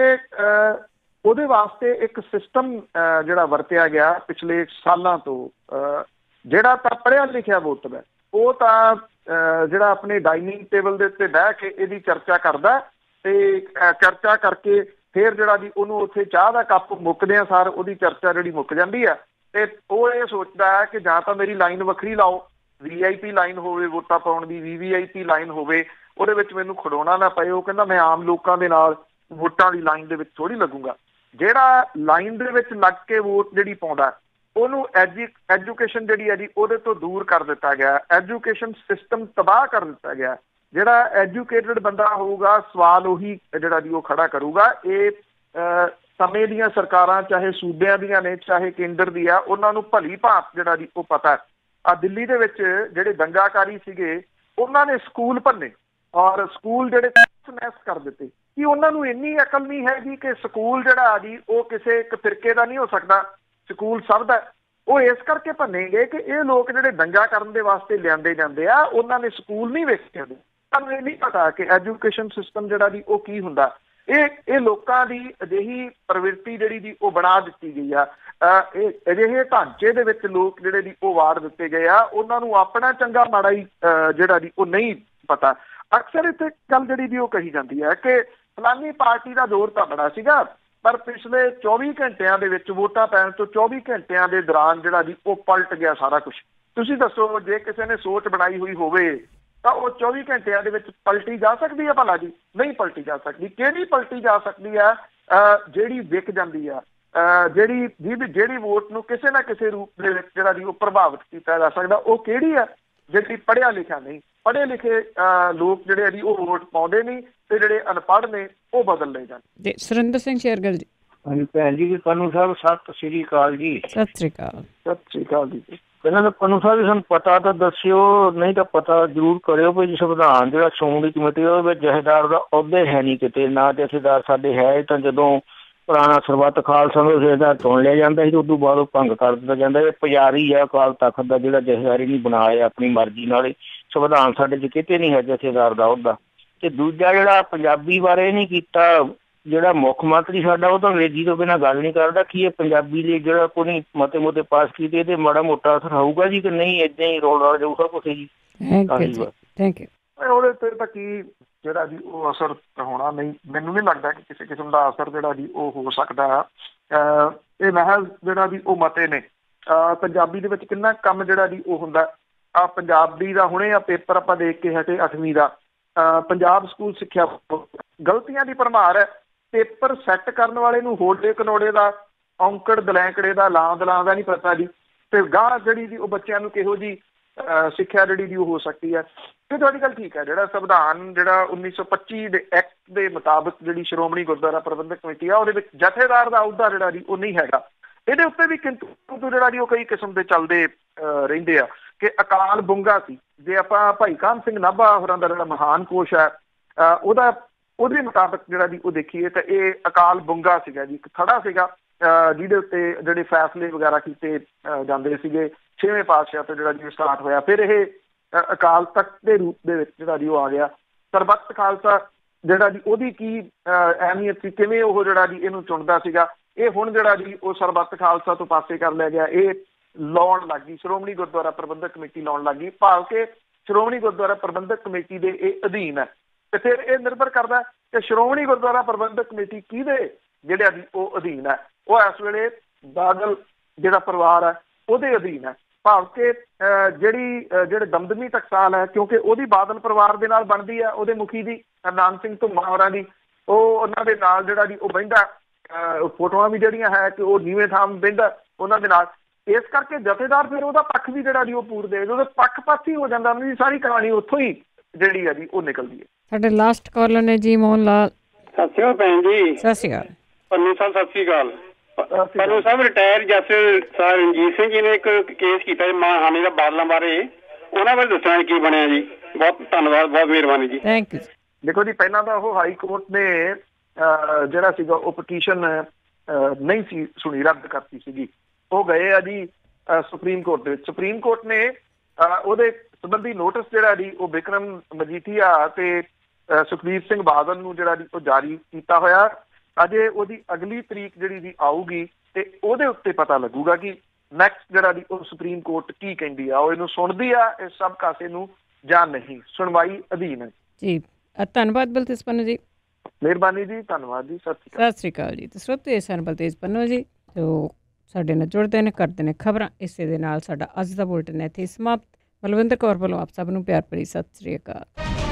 ਉਹਦੇ ਵਾਸਤੇ ਇੱਕ ਸਿਸਟਮ ਜਿਹੜਾ ਵਰਤਿਆ ਗਿਆ ਪਿਛਲੇ ਸਾਲਾਂ ਤੋਂ, ਜਿਹੜਾ ਤਾਂ ਪੜ੍ਹਿਆ ਲਿਖਿਆ ਵੋਟਰ ਹੈ ਉਹ ਤਾਂ ਜਿਹੜਾ ਆਪਣੇ ਡਾਈਨਿੰਗ ਟੇਬਲ ਦੇ ਉੱਤੇ ਬਹਿ ਕੇ ਇਹਦੀ ਚਰਚਾ ਕਰਦਾ ਤੇ ਚਰਚਾ ਕਰਕੇ ਫਿਰ ਜਿਹੜਾ ਜੀ ਉਹਨੂੰ ਉੱਥੇ ਚਾਹ ਦਾ ਕੱਪ ਮੁੱਕਦਿਆਂ ਸਾਰ ਉਹਦੀ ਚਰਚਾ ਜਿਹੜੀ ਮੁੱਕ ਜਾਂਦੀ ਹੈ ਤੇ ਉਹ ਇਹ ਸੋਚਦਾ ਹੈ ਕਿ ਜਾਂ ਤਾਂ ਮੇਰੀ ਲਾਈਨ ਵੱਖਰੀ ਲਾਓ, ਵੀ ਆਈ ਪੀ ਲਾਈਨ ਹੋਵੇ ਵੋਟਾਂ ਪਾਉਣ ਦੀ, ਵੀ ਵੀ ਆਈ ਪੀ ਲਾਈਨ ਹੋਵੇ, ਉਹਦੇ ਵਿੱਚ ਮੈਨੂੰ ਖੜਾਉਣਾ ਨਾ ਪਏ। ਉਹ ਕਹਿੰਦਾ ਮੈਂ ਆਮ ਲੋਕਾਂ ਦੇ ਨਾਲ ਵੋਟਾਂ ਦੀ ਲਾਈਨ ਦੇ ਵਿੱਚ ਥੋੜ੍ਹੀ ਲੱਗੂਗਾ। ਜਿਹੜਾ ਲਾਈਨ ਦੇ ਵਿੱਚ ਲੱਗ ਕੇ ਵੋਟ ਜਿਹੜੀ ਪਾਉਂਦਾ ਉਹਨੂੰ ਐਜੂ ਐਜੂਕੇਸ਼ਨ ਜਿਹੜੀ ਹੈ ਜੀ ਉਹਦੇ ਤੋਂ ਦੂਰ ਕਰ ਦਿੱਤਾ ਗਿਆ। ਐਜੂਕੇਸ਼ਨ ਸਿਸਟਮ ਤਬਾਹ ਕਰ ਦਿੱਤਾ ਗਿਆ। ਜਿਹੜਾ ਐਜੂਕੇਟਡ ਬੰਦਾ ਹੋਊਗਾ ਸਵਾਲ ਉਹੀ ਜਿਹੜਾ ਜੀ ਉਹ ਖੜਾ ਕਰੂਗਾ। ਇਹ ਸਮੇਂ ਦੀਆਂ ਸਰਕਾਰਾਂ ਚਾਹੇ ਸੂਬਿਆਂ ਦੀਆਂ ਨੇ ਚਾਹੇ ਕੇਂਦਰ ਦੀ ਆ, ਉਹਨਾਂ ਨੂੰ ਭਲੀ ਭਾਂਤ ਜਿਹੜਾ ਜੀ ਉਹ ਪਤਾ। ਆ ਦਿੱਲੀ ਦੇ ਵਿੱਚ ਜਿਹੜੇ ਦੰਗਾਕਾਰੀ ਸੀਗੇ ਉਹਨਾਂ ਨੇ ਸਕੂਲ ਭੰਨੇ ਔਰ ਸਕੂਲ ਜਿਹੜੇ ਨੈਸ ਕਰ ਦਿੱਤੇ। ਕਿ ਉਹਨਾਂ ਨੂੰ ਇੰਨੀ ਅਕਲ ਨਹੀਂ ਹੈਗੀ ਕਿ ਸਕੂਲ ਜਿਹੜਾ ਜੀ ਉਹ ਕਿਸੇ ਇੱਕ ਫਿਰਕੇ ਦਾ ਨਹੀਂ ਹੋ ਸਕਦਾ, ਸਕੂਲ ਸਭ ਦਾ। ਉਹ ਇਸ ਕਰਕੇ ਭੰਨੇ ਗਏ ਕਿ ਇਹ ਲੋਕ ਜਿਹੜੇ ਦੰਗਾ ਕਰਨ ਦੇ ਵਾਸਤੇ ਲਿਆਂਦੇ ਜਾਂਦੇ ਆ ਉਹਨਾਂ ਨੇ ਸਕੂਲ ਨਹੀਂ ਵੇਖੇ ਹੁੰਦੇ। ਤੁਹਾਨੂੰ ਇਹ ਨਹੀਂ ਪਤਾ ਪਤਾ ਕਿ ਐਜੂਕੇਸ਼ਨ ਸਿਸਟਮ ਜਿਹੜਾ ਜੀ ਉਹ ਕੀ ਹੁੰਦਾ। ਇਹ ਇਹ ਲੋਕਾਂ ਦੀ ਅਜਿਹੀ ਪ੍ਰਵਿਰਤੀ ਜਿਹੜੀ ਦੀ ਉਹ ਬਣਾ ਦਿੱਤੀ ਗਈ ਆ। ਇਹ ਅਜਿਹੇ ਢਾਂਚੇ ਦੇ ਵਿੱਚ ਲੋਕ ਜਿਹੜੇ ਦੀ ਉਹ ਵਾੜ ਦਿੱਤੇ ਗਏ ਆ, ਉਹਨਾਂ ਨੂੰ ਆਪਣਾ ਚੰਗਾ ਮਾੜਾ ਹੀ ਜਿਹੜਾ ਦੀ ਉਹ ਨਹੀਂ ਪਤਾ। ਅਕਸਰ ਇੱਥੇ ਗੱਲ ਜਿਹੜੀ ਦੀ ਉਹ ਕਹੀ ਜਾਂਦੀ ਹੈ ਕਿ ਫਲਾਨੀ ਪਾਰਟੀ ਦਾ ਜ਼ੋਰ ਤਾਂ ਬੜਾ ਸੀਗਾ, ਪਰ ਪਿਛਲੇ ਚੌਵੀ ਘੰਟਿਆਂ ਦੇ ਵਿੱਚ ਵੋਟਾਂ ਪੈਣ ਤੋਂ ਚੌਵੀ ਘੰਟਿਆਂ ਦੇ ਦੌਰਾਨ ਜਿਹੜਾ ਜੀ ਉਹ ਪਲਟ ਗਿਆ ਸਾਰਾ ਕੁਛ। ਤੁਸੀਂ ਦੱਸੋ, ਜੇ ਕਿਸੇ ਨੇ ਸੋਚ ਬਣਾਈ ਹੋਈ ਹੋਵੇ ਤਾਂ ਉਹ ਚੌਵੀ ਘੰਟਿਆਂ ਦੇ ਵਿੱਚ ਪਲਟੀ ਜਾ ਸਕਦੀ ਹੈ? ਭਲਾ ਜੀ ਨਹੀਂ ਪਲਟੀ ਜਾ ਸਕਦੀ। ਕਿਹੜੀ ਪਲਟੀ ਜਾ ਸਕਦੀ ਹੈ? ਜਿਹੜੀ ਵਿਕ ਜਾਂਦੀ ਆ, ਜਿਹੜੀ ਜਿਹਦੀ ਜਿਹੜੀ ਵੋਟ ਨੂੰ ਕਿਸੇ ਨਾ ਕਿਸੇ ਰੂਪ ਦੇ ਵਿੱਚ ਜਿਹੜਾ ਜੀ ਉਹ ਪ੍ਰਭਾਵਿਤ ਕੀਤਾ ਜਾ ਸਕਦਾ, ਉਹ ਕਿਹੜੀ ਆ? ਜਿਹੜੀ ਪੜ੍ਹਿਆ ਲਿਖਿਆ ਨਹੀਂ। ਪੜ੍ਹੇ ਲਿਖੇ ਲੋਕ ਜਿਹੜੇ ਆ ਜੀ ਉਹ ਵੋਟ ਪਾਉਂਦੇ ਨਹੀਂ, ਤੇ ਜਿਹੜੇ ਅਨਪੜ੍ਹ ਨੇ ਉਹ ਬਦਲ ਲਏ ਜਾਂਦੇ। ਸੁਰਿੰਦਰ ਸਿੰਘ ਸ਼ੇਰਗਿੱਲ ਜੀ। ਹਾਂਜੀ ਭੈਣ ਜੀ, ਪੰਨੂ ਸਾਹਿਬ ਸਤਿ ਸ੍ਰੀ ਅਕਾਲ ਜੀ। ਸਤਿ ਸ੍ਰੀ ਅਕਾਲ। ਸਤਿ ਸ੍ਰੀ ਅਕਾਲ ਜੀ। ਪਹਿਲਾਂ ਤਾਂ ਪੰਨੂ ਸਾਹਿਬ ਸਾਨੂੰ ਪਤਾ ਤਾਂ ਦੱਸਿਓ, ਨਹੀਂ ਤਾਂ ਪਤਾ ਜ਼ਰੂਰ ਕਰਿਓ ਵੀ ਸੰਵਿਧਾਨ ਜਿਹੜਾ ਸ਼੍ਰੋਮਣੀ ਕਮੇਟੀ ਉਹਦੇ ਵਿੱਚ ਜਥੇਦਾਰ ਦਾ ਅਹੁਦੇ ਹੈ ਨਹੀਂ ਕਿਤੇ, ਨਾ ਜਥੇਦਾਰ ਸਾਡੇ ਹੈ। ਤਾਂ ਜਦੋਂ ਪੁਰਾਣਾ ਸਰਬੱਤ ਖਾਲਸਾ ਨੂੰ ਜਥੇਦਾਰ ਚੁਣ ਲਿਆ ਜਾਂਦਾ ਸੀ, ਉਦੋਂ ਬਾਅਦ ਉਹ ਭੰਗ ਕਰ ਦਿੱਤਾ ਜਾਂਦਾ। ਇਹ ਪੁਜਾਰੀ ਹੈ ਅਕਾਲ ਤਖ਼ਤ ਦਾ, ਜਿਹੜਾ ਜਥੇਦਾਰੀ ਨਹੀਂ ਬਣਾਇਆ ਆਪਣੀ ਮਰਜ਼ੀ ਨਾਲ। ਸੰਵਿਧਾਨ ਸਾਡੇ 'ਚ ਕਿਤੇ ਨਹੀਂ ਹੈ ਜਥੇਦਾਰ ਦਾ ਅਹੁਦਾ। ਤੇ ਦੂਜਾ ਜਿਹੜਾ ਪੰਜਾਬੀ ਬਾਰੇ ਨਹੀਂ ਕੀਤਾ, ਜਿਹੜਾ ਮੁੱਖ ਮੰਤਰੀ ਸਾਡਾ ਉਹ ਤਾਂ ਅੰਗਰੇਜ਼ੀ ਤੋਂ ਬਿਨਾਂ ਗੱਲ ਨਹੀਂ ਕਰਦਾ। ਕੀ ਇਹ ਪੰਜਾਬੀ ਲਈ ਜਿਹੜਾ ਕੋਈ ਮਤੇ ਮੁਤੇ ਪਾਸ ਕੀਤੇ, ਇਹਦੇ ਮਾੜਾ ਮੋਟਾ ਅਸਰ ਹੋਊਗਾ ਜੀ ਕਿ ਨਹੀਂ? ਏਦਾਂ ਹੀ ਰੋਲ ਰਲ ਜਾਊਗਾ ਕੁਛ ਜੀ? Thank you. ਉਹਦੇ ਤੇ ਤਾਂ ਕੀ ਜਿਹੜਾ ਜੀ ਉਹ ਅਸਰ ਹੋਣਾ ਨਹੀਂ, ਮੈਨੂੰ ਨਹੀਂ ਲੱਗਦਾ ਕਿ ਕਿਸੇ ਕਿਸਮ ਦਾ ਅਸਰ ਜਿਹੜਾ ਜੀ ਉਹ ਹੋ ਸਕਦਾ। ਇਹ ਮਹਿਜ਼ ਜਿਹੜਾ ਜੀ ਉਹ ਮਤੇ ਨੇ। ਪੰਜਾਬੀ ਦੇ ਵਿੱਚ ਕਿੰਨਾ ਕੰਮ ਜਿਹੜਾ ਜੀ ਉਹ ਹੁੰਦਾ। ਆ ਪੰਜਾਬੀ ਦਾ ਹੁਣੇ ਆ ਪੇਪਰ ਆਪਾਂ ਦੇਖ ਕੇ ਹਟੇ ਅੱਠਵੀਂ ਦਾ, ਪੰਜਾਬ ਸਕੂਲ ਸਿੱਖਿਆ ਗਲਤੀਆਂ ਦੀ ਭਰਮਾਰ ਹੈ। ਪੇਪਰ ਸੈੱਟ ਕਰਨ ਵਾਲੇ ਨੂੰ ਹੋੜੇ ਕਨੋੜੇ ਦਾ, ਔਂਕੜ ਦਲੈਂਕੜੇ ਦਾ, ਲਾਂ ਦਲਾਂ ਦਾ ਨਹੀਂ ਪਤਾ ਜੀ। ਤੇ ਗਾਂ ਜਿਹੜੀ ਜੀ ਉਹ ਬੱਚਿਆਂ ਨੂੰ ਕਿਹੋ ਜੀ ਸਿੱਖਿਆ ਜਿਹੜੀ ਦੀ ਉਹ ਹੋ ਸਕਦੀ ਹੈ। ਤੇ ਤੁਹਾਡੀ ਗੱਲ ਠੀਕ ਹੈ, ਜਿਹੜਾ ਸੰਵਿਧਾਨ ਜਿਹੜਾ ਉੱਨੀ ਸੌ ਪੱਚੀ ਦੇ ਐਕਟ ਦੇ ਮੁਤਾਬਕ ਜਿਹੜੀ ਸ਼੍ਰੋਮਣੀ ਗੁਰਦੁਆਰਾ ਪ੍ਰਬੰਧਕ ਕਮੇਟੀ ਆ, ਉਹਦੇ ਵਿੱਚ ਜਥੇਦਾਰ ਦਾ ਅਹੁਦਾ ਜਿਹੜਾ ਜੀ ਉਹ ਨਹੀਂ ਹੈਗਾ। ਇਹਦੇ ਉੱਤੇ ਵੀ ਕਿੰਤੂ ਜਿਹੜਾ ਜੀ ਉਹ ਕਈ ਕਿਸਮ ਦੇ ਚੱਲਦੇ ਰਹਿੰਦੇ ਆ ਕਿ ਅਕਾਲ ਬੁੰਗਾ ਸੀ। ਜੇ ਆਪਾਂ ਭਾਈ ਕਾਹਨ ਸਿੰਘ ਨਾਭਾ ਹੋਰਾਂ ਦਾ ਜਿਹੜਾ ਮਹਾਨ ਕੋਸ਼ ਹੈ, ਉਹਦਾ ਉਹਦੇ ਮੁਤਾਬਕ ਜਿਹੜਾ ਜੀ ਉਹ ਦੇਖੀਏ ਤਾਂ ਇਹ ਅਕਾਲ ਬੁੰਗਾ ਸੀਗਾ ਜੀ, ਇੱਕ ਥੜਾ ਸੀਗਾ ਜਿਹਦੇ ਉੱਤੇ ਜਿਹੜੇ ਫੈਸਲੇ ਵਗੈਰਾ ਕੀਤੇ ਜਾਂਦੇ ਸੀਗੇ। ਛੇਵੇਂ ਪਾਤਸ਼ਾਹ ਤੋਂ ਜਿਹੜਾ ਜੀ ਸਟਾਰਟ ਹੋਇਆ, ਫਿਰ ਇਹ ਅਕਾਲ ਤਖ਼ਤ ਦੇ ਰੂਪ ਦੇ ਵਿੱਚ ਜਿਹੜਾ ਜੀ ਉਹ ਆ ਗਿਆ। ਸਰਬੱਤ ਖਾਲਸਾ ਜਿਹੜਾ ਜੀ ਉਹਦੀ ਕੀ ਅਹਿਮੀਅਤ ਸੀ, ਕਿਵੇਂ ਉਹ ਜਿਹੜਾ ਜੀ ਇਹਨੂੰ ਚੁਣਦਾ ਸੀਗਾ, ਇਹ ਹੁਣ ਜਿਹੜਾ ਜੀ ਉਹ ਸਰਬੱਤ ਖਾਲਸਾ ਤੋਂ ਪਾਸੇ ਕਰ ਲਿਆ ਗਿਆ। ਇਹ ਲਾਉਣ ਲੱਗ ਗਈ ਸ਼੍ਰੋਮਣੀ ਗੁਰਦੁਆਰਾ ਪ੍ਰਬੰਧਕ ਕਮੇਟੀ ਲਾਉਣ ਲੱਗ ਗਈ, ਭਾਵ ਕਿ ਸ਼੍ਰੋਮਣੀ ਗੁਰਦੁਆਰਾ ਪ੍ਰਬੰਧਕ ਕਮੇਟੀ ਦੇ ਇਹ ਅਧੀਨ ਹੈ। ਤੇ ਫਿਰ ਇਹ ਨਿਰਭਰ ਕਰਦਾ ਕਿ ਸ਼੍ਰੋਮਣੀ ਗੁਰਦੁਆਰਾ ਪ੍ਰਬੰਧਕ ਕਮੇਟੀ ਕਿਹਦੇ ਜਿਹੜਾ ਜੀ ਉਹ ਅਧੀਨ ਹੈ। ਉਹ ਇਸ ਵੇਲੇ ਬਾਦਲ ਜਿਹੜਾ ਪਰਿਵਾਰ ਹੈ ਉਹਦੇ ਅਧੀਨ ਹੈ, ਭਾਵ ਕਿ ਜਿਹੜੀ ਜਿਹੜੇ ਦਮਦਮੀ ਟਕਸਾਲ ਹੈ, ਕਿਉਂਕਿ ਉਹਦੀ ਬਾਦਲ ਪਰਿਵਾਰ ਦੇ ਨਾਲ ਬਣਦੀ ਹੈ, ਉਹਦੇ ਮੁਖੀ ਦੀ ਨਾਮ ਸਿੰਘ ਧੁੰਮਾ ਹੋਰਾਂ ਦੀ, ਉਹ ਉਹਨਾਂ ਦੇ ਨਾਲ ਜਿਹੜਾ ਜੀ ਉਹ ਬਹਿੰਦਾ। ਫੋਟੋਆਂ ਵੀ ਜਿਹੜੀਆਂ ਹੈ ਕਿ ਉਹ ਨੀਵੇਂ ਥਾਂ ਬਹਿੰਦਾ ਉਹਨਾਂ ਦੇ ਨਾਲ। ਇਸ ਕਰਕੇ ਜਥੇਦਾਰ ਫਿਰ ਉਹਦਾ ਪੱਖ ਵੀ ਜਿਹੜਾ ਜੀ ਉਹ ਪੂਰਦੇ, ਉਹਦੇ ਪੱਖਪਾਤੀ ਹੋ ਜਾਂਦਾ। ਉਹਨਾਂ ਦੀ ਸਾਰੀ ਕਹਾਣੀ ਉੱਥੋਂ ਹੀ ਜਿਹੜੀ ਹੈ ਜੀ ਉਹ ਨਿਕਲਦੀ ਹੈ। ਸਾਡੇ ਲਾਸਟ ਕਾਲਰ ਨੇ ਜੀ ਮੋਹਨ ਲਾਲ। ਸਤਿ ਸ਼੍ਰੀ ਅਕਾਲ ਭੈਣ ਜੀ। ਸਤਿ ਸ਼੍ਰੀ ਅਕਾਲ ਪੰਨੂ ਸਾਹਿਬ। ਸਤਿ ਸ਼੍ਰੀ ਅਕਾਲ ਪੰਨੂ ਸਾਹਿਬ। Retire justice sir Ranjit Singh ji ਨੇ ਇੱਕ ਕੇਸ ਕੀਤਾ ਮਾਨਹਾਨੀ ਦਾ ਬਾਦਲਾਂ ਬਾਰੇ, ਉਹਨਾਂ ਬਾਰੇ ਦੱਸਣਾ ਕੀ ਬਣਿਆ ਜੀ? ਬਹੁਤ ਧੰਨਵਾਦ, ਬਹੁਤ ਮਿਹਰਬਾਨੀ ਜੀ। Thank you. ਦੇਖੋ ਜੀ, ਪਹਿਲਾਂ ਤਾਂ ਉਹ ਹਾਈ ਕੋਰਟ ਨੇ ਜਿਹੜਾ ਸੀਗਾ ਉਹ ਪਟੀਸ਼ਨ ਨਹੀਂ ਸੀ ਸੁਣੀ, ਰੱਦ ਕਰਤੀ ਸੀਗੀ। ਉਹ ਗਏ ਆ ਜੀ ਸੁਪਰੀਮ ਕੋਰਟ ਦੇ ਵਿੱਚ। ਸੁਪਰੀਮ ਕੋਰਟ ਨੇ ਉਹਦੇ ਸੰਬੰਧੀ ਨੋਟਿਸ ਜਿਹੜਾ ਜੀ ਉਹ ਬਿਕਰਮ ਮਜੀਠੀਆ ਤੇ ਸੁਖਬੀਰ ਸਿੰਘ ਬਾਦਲ ਨੂੰ ਜਿਹੜਾ ਜੀ ਉਹ ਜਾਰੀ ਕੀਤਾ ਹੋਇਆ। ਅਜੇ ਉਹਦੀ ਅਗਲੀ ਤਰੀਕ ਜਿਹੜੀ ਜੀ ਆਊਗੀ ਤੇ ਉਹਦੇ ਉੱਤੇ ਪਤਾ ਲੱਗੂਗਾ ਕਿ ਨੈਕਸਟ ਜਿਹੜਾ ਜੀ ਉਹ ਸੁਪਰੀਮ ਕੋਰਟ ਕੀ ਕਹਿੰਦੀ ਆ, ਉਹ ਇਹਨੂੰ ਸੁਣਦੀ ਆ ਇਸ ਸਭ ਕਾਸੇ ਨੂੰ ਜਾਂ ਨਹੀਂ। ਸੁਣਵਾਈ ਅਧੀਨ ਹੈ ਜੀ। ਧੰਨਵਾਦ ਬਲਤੇਜ ਪੰਨੂ ਜੀ। ਮਿਹਰਬਾਨੀ ਜੀ, ਧੰਨਵਾਦ ਜੀ। ਸਤਿ ਸਤਿ ਸ਼੍ਰੀ ਅਕਾਲ ਜੀ। ਤੇ ਸਰੋਤੇ ਸਨ ਬਲਤੇਜ ਪੰਨੂ ਜੀ ਜੋ ਸਾਡੇ ਨਾਲ ਜੁੜਦੇ ਨੇ, ਕਰਦੇ ਨੇ ਖਬਰਾਂ। ਇਸੇ ਦੇ ਨਾਲ ਸਾਡਾ ਅੱਜ ਦਾ ਬੁਲਟਨ ਇੱਥੇ ਸਮਾਪਤ। ਬਲਵਿੰਦਰ ਕੌਰ ਵੱਲੋਂ ਆਪ ਸਭ ਨੂੰ ਪਿਆਰ ਭਰੀ ਸਤਿ ਸ਼੍ਰੀ ਅਕਾਲ।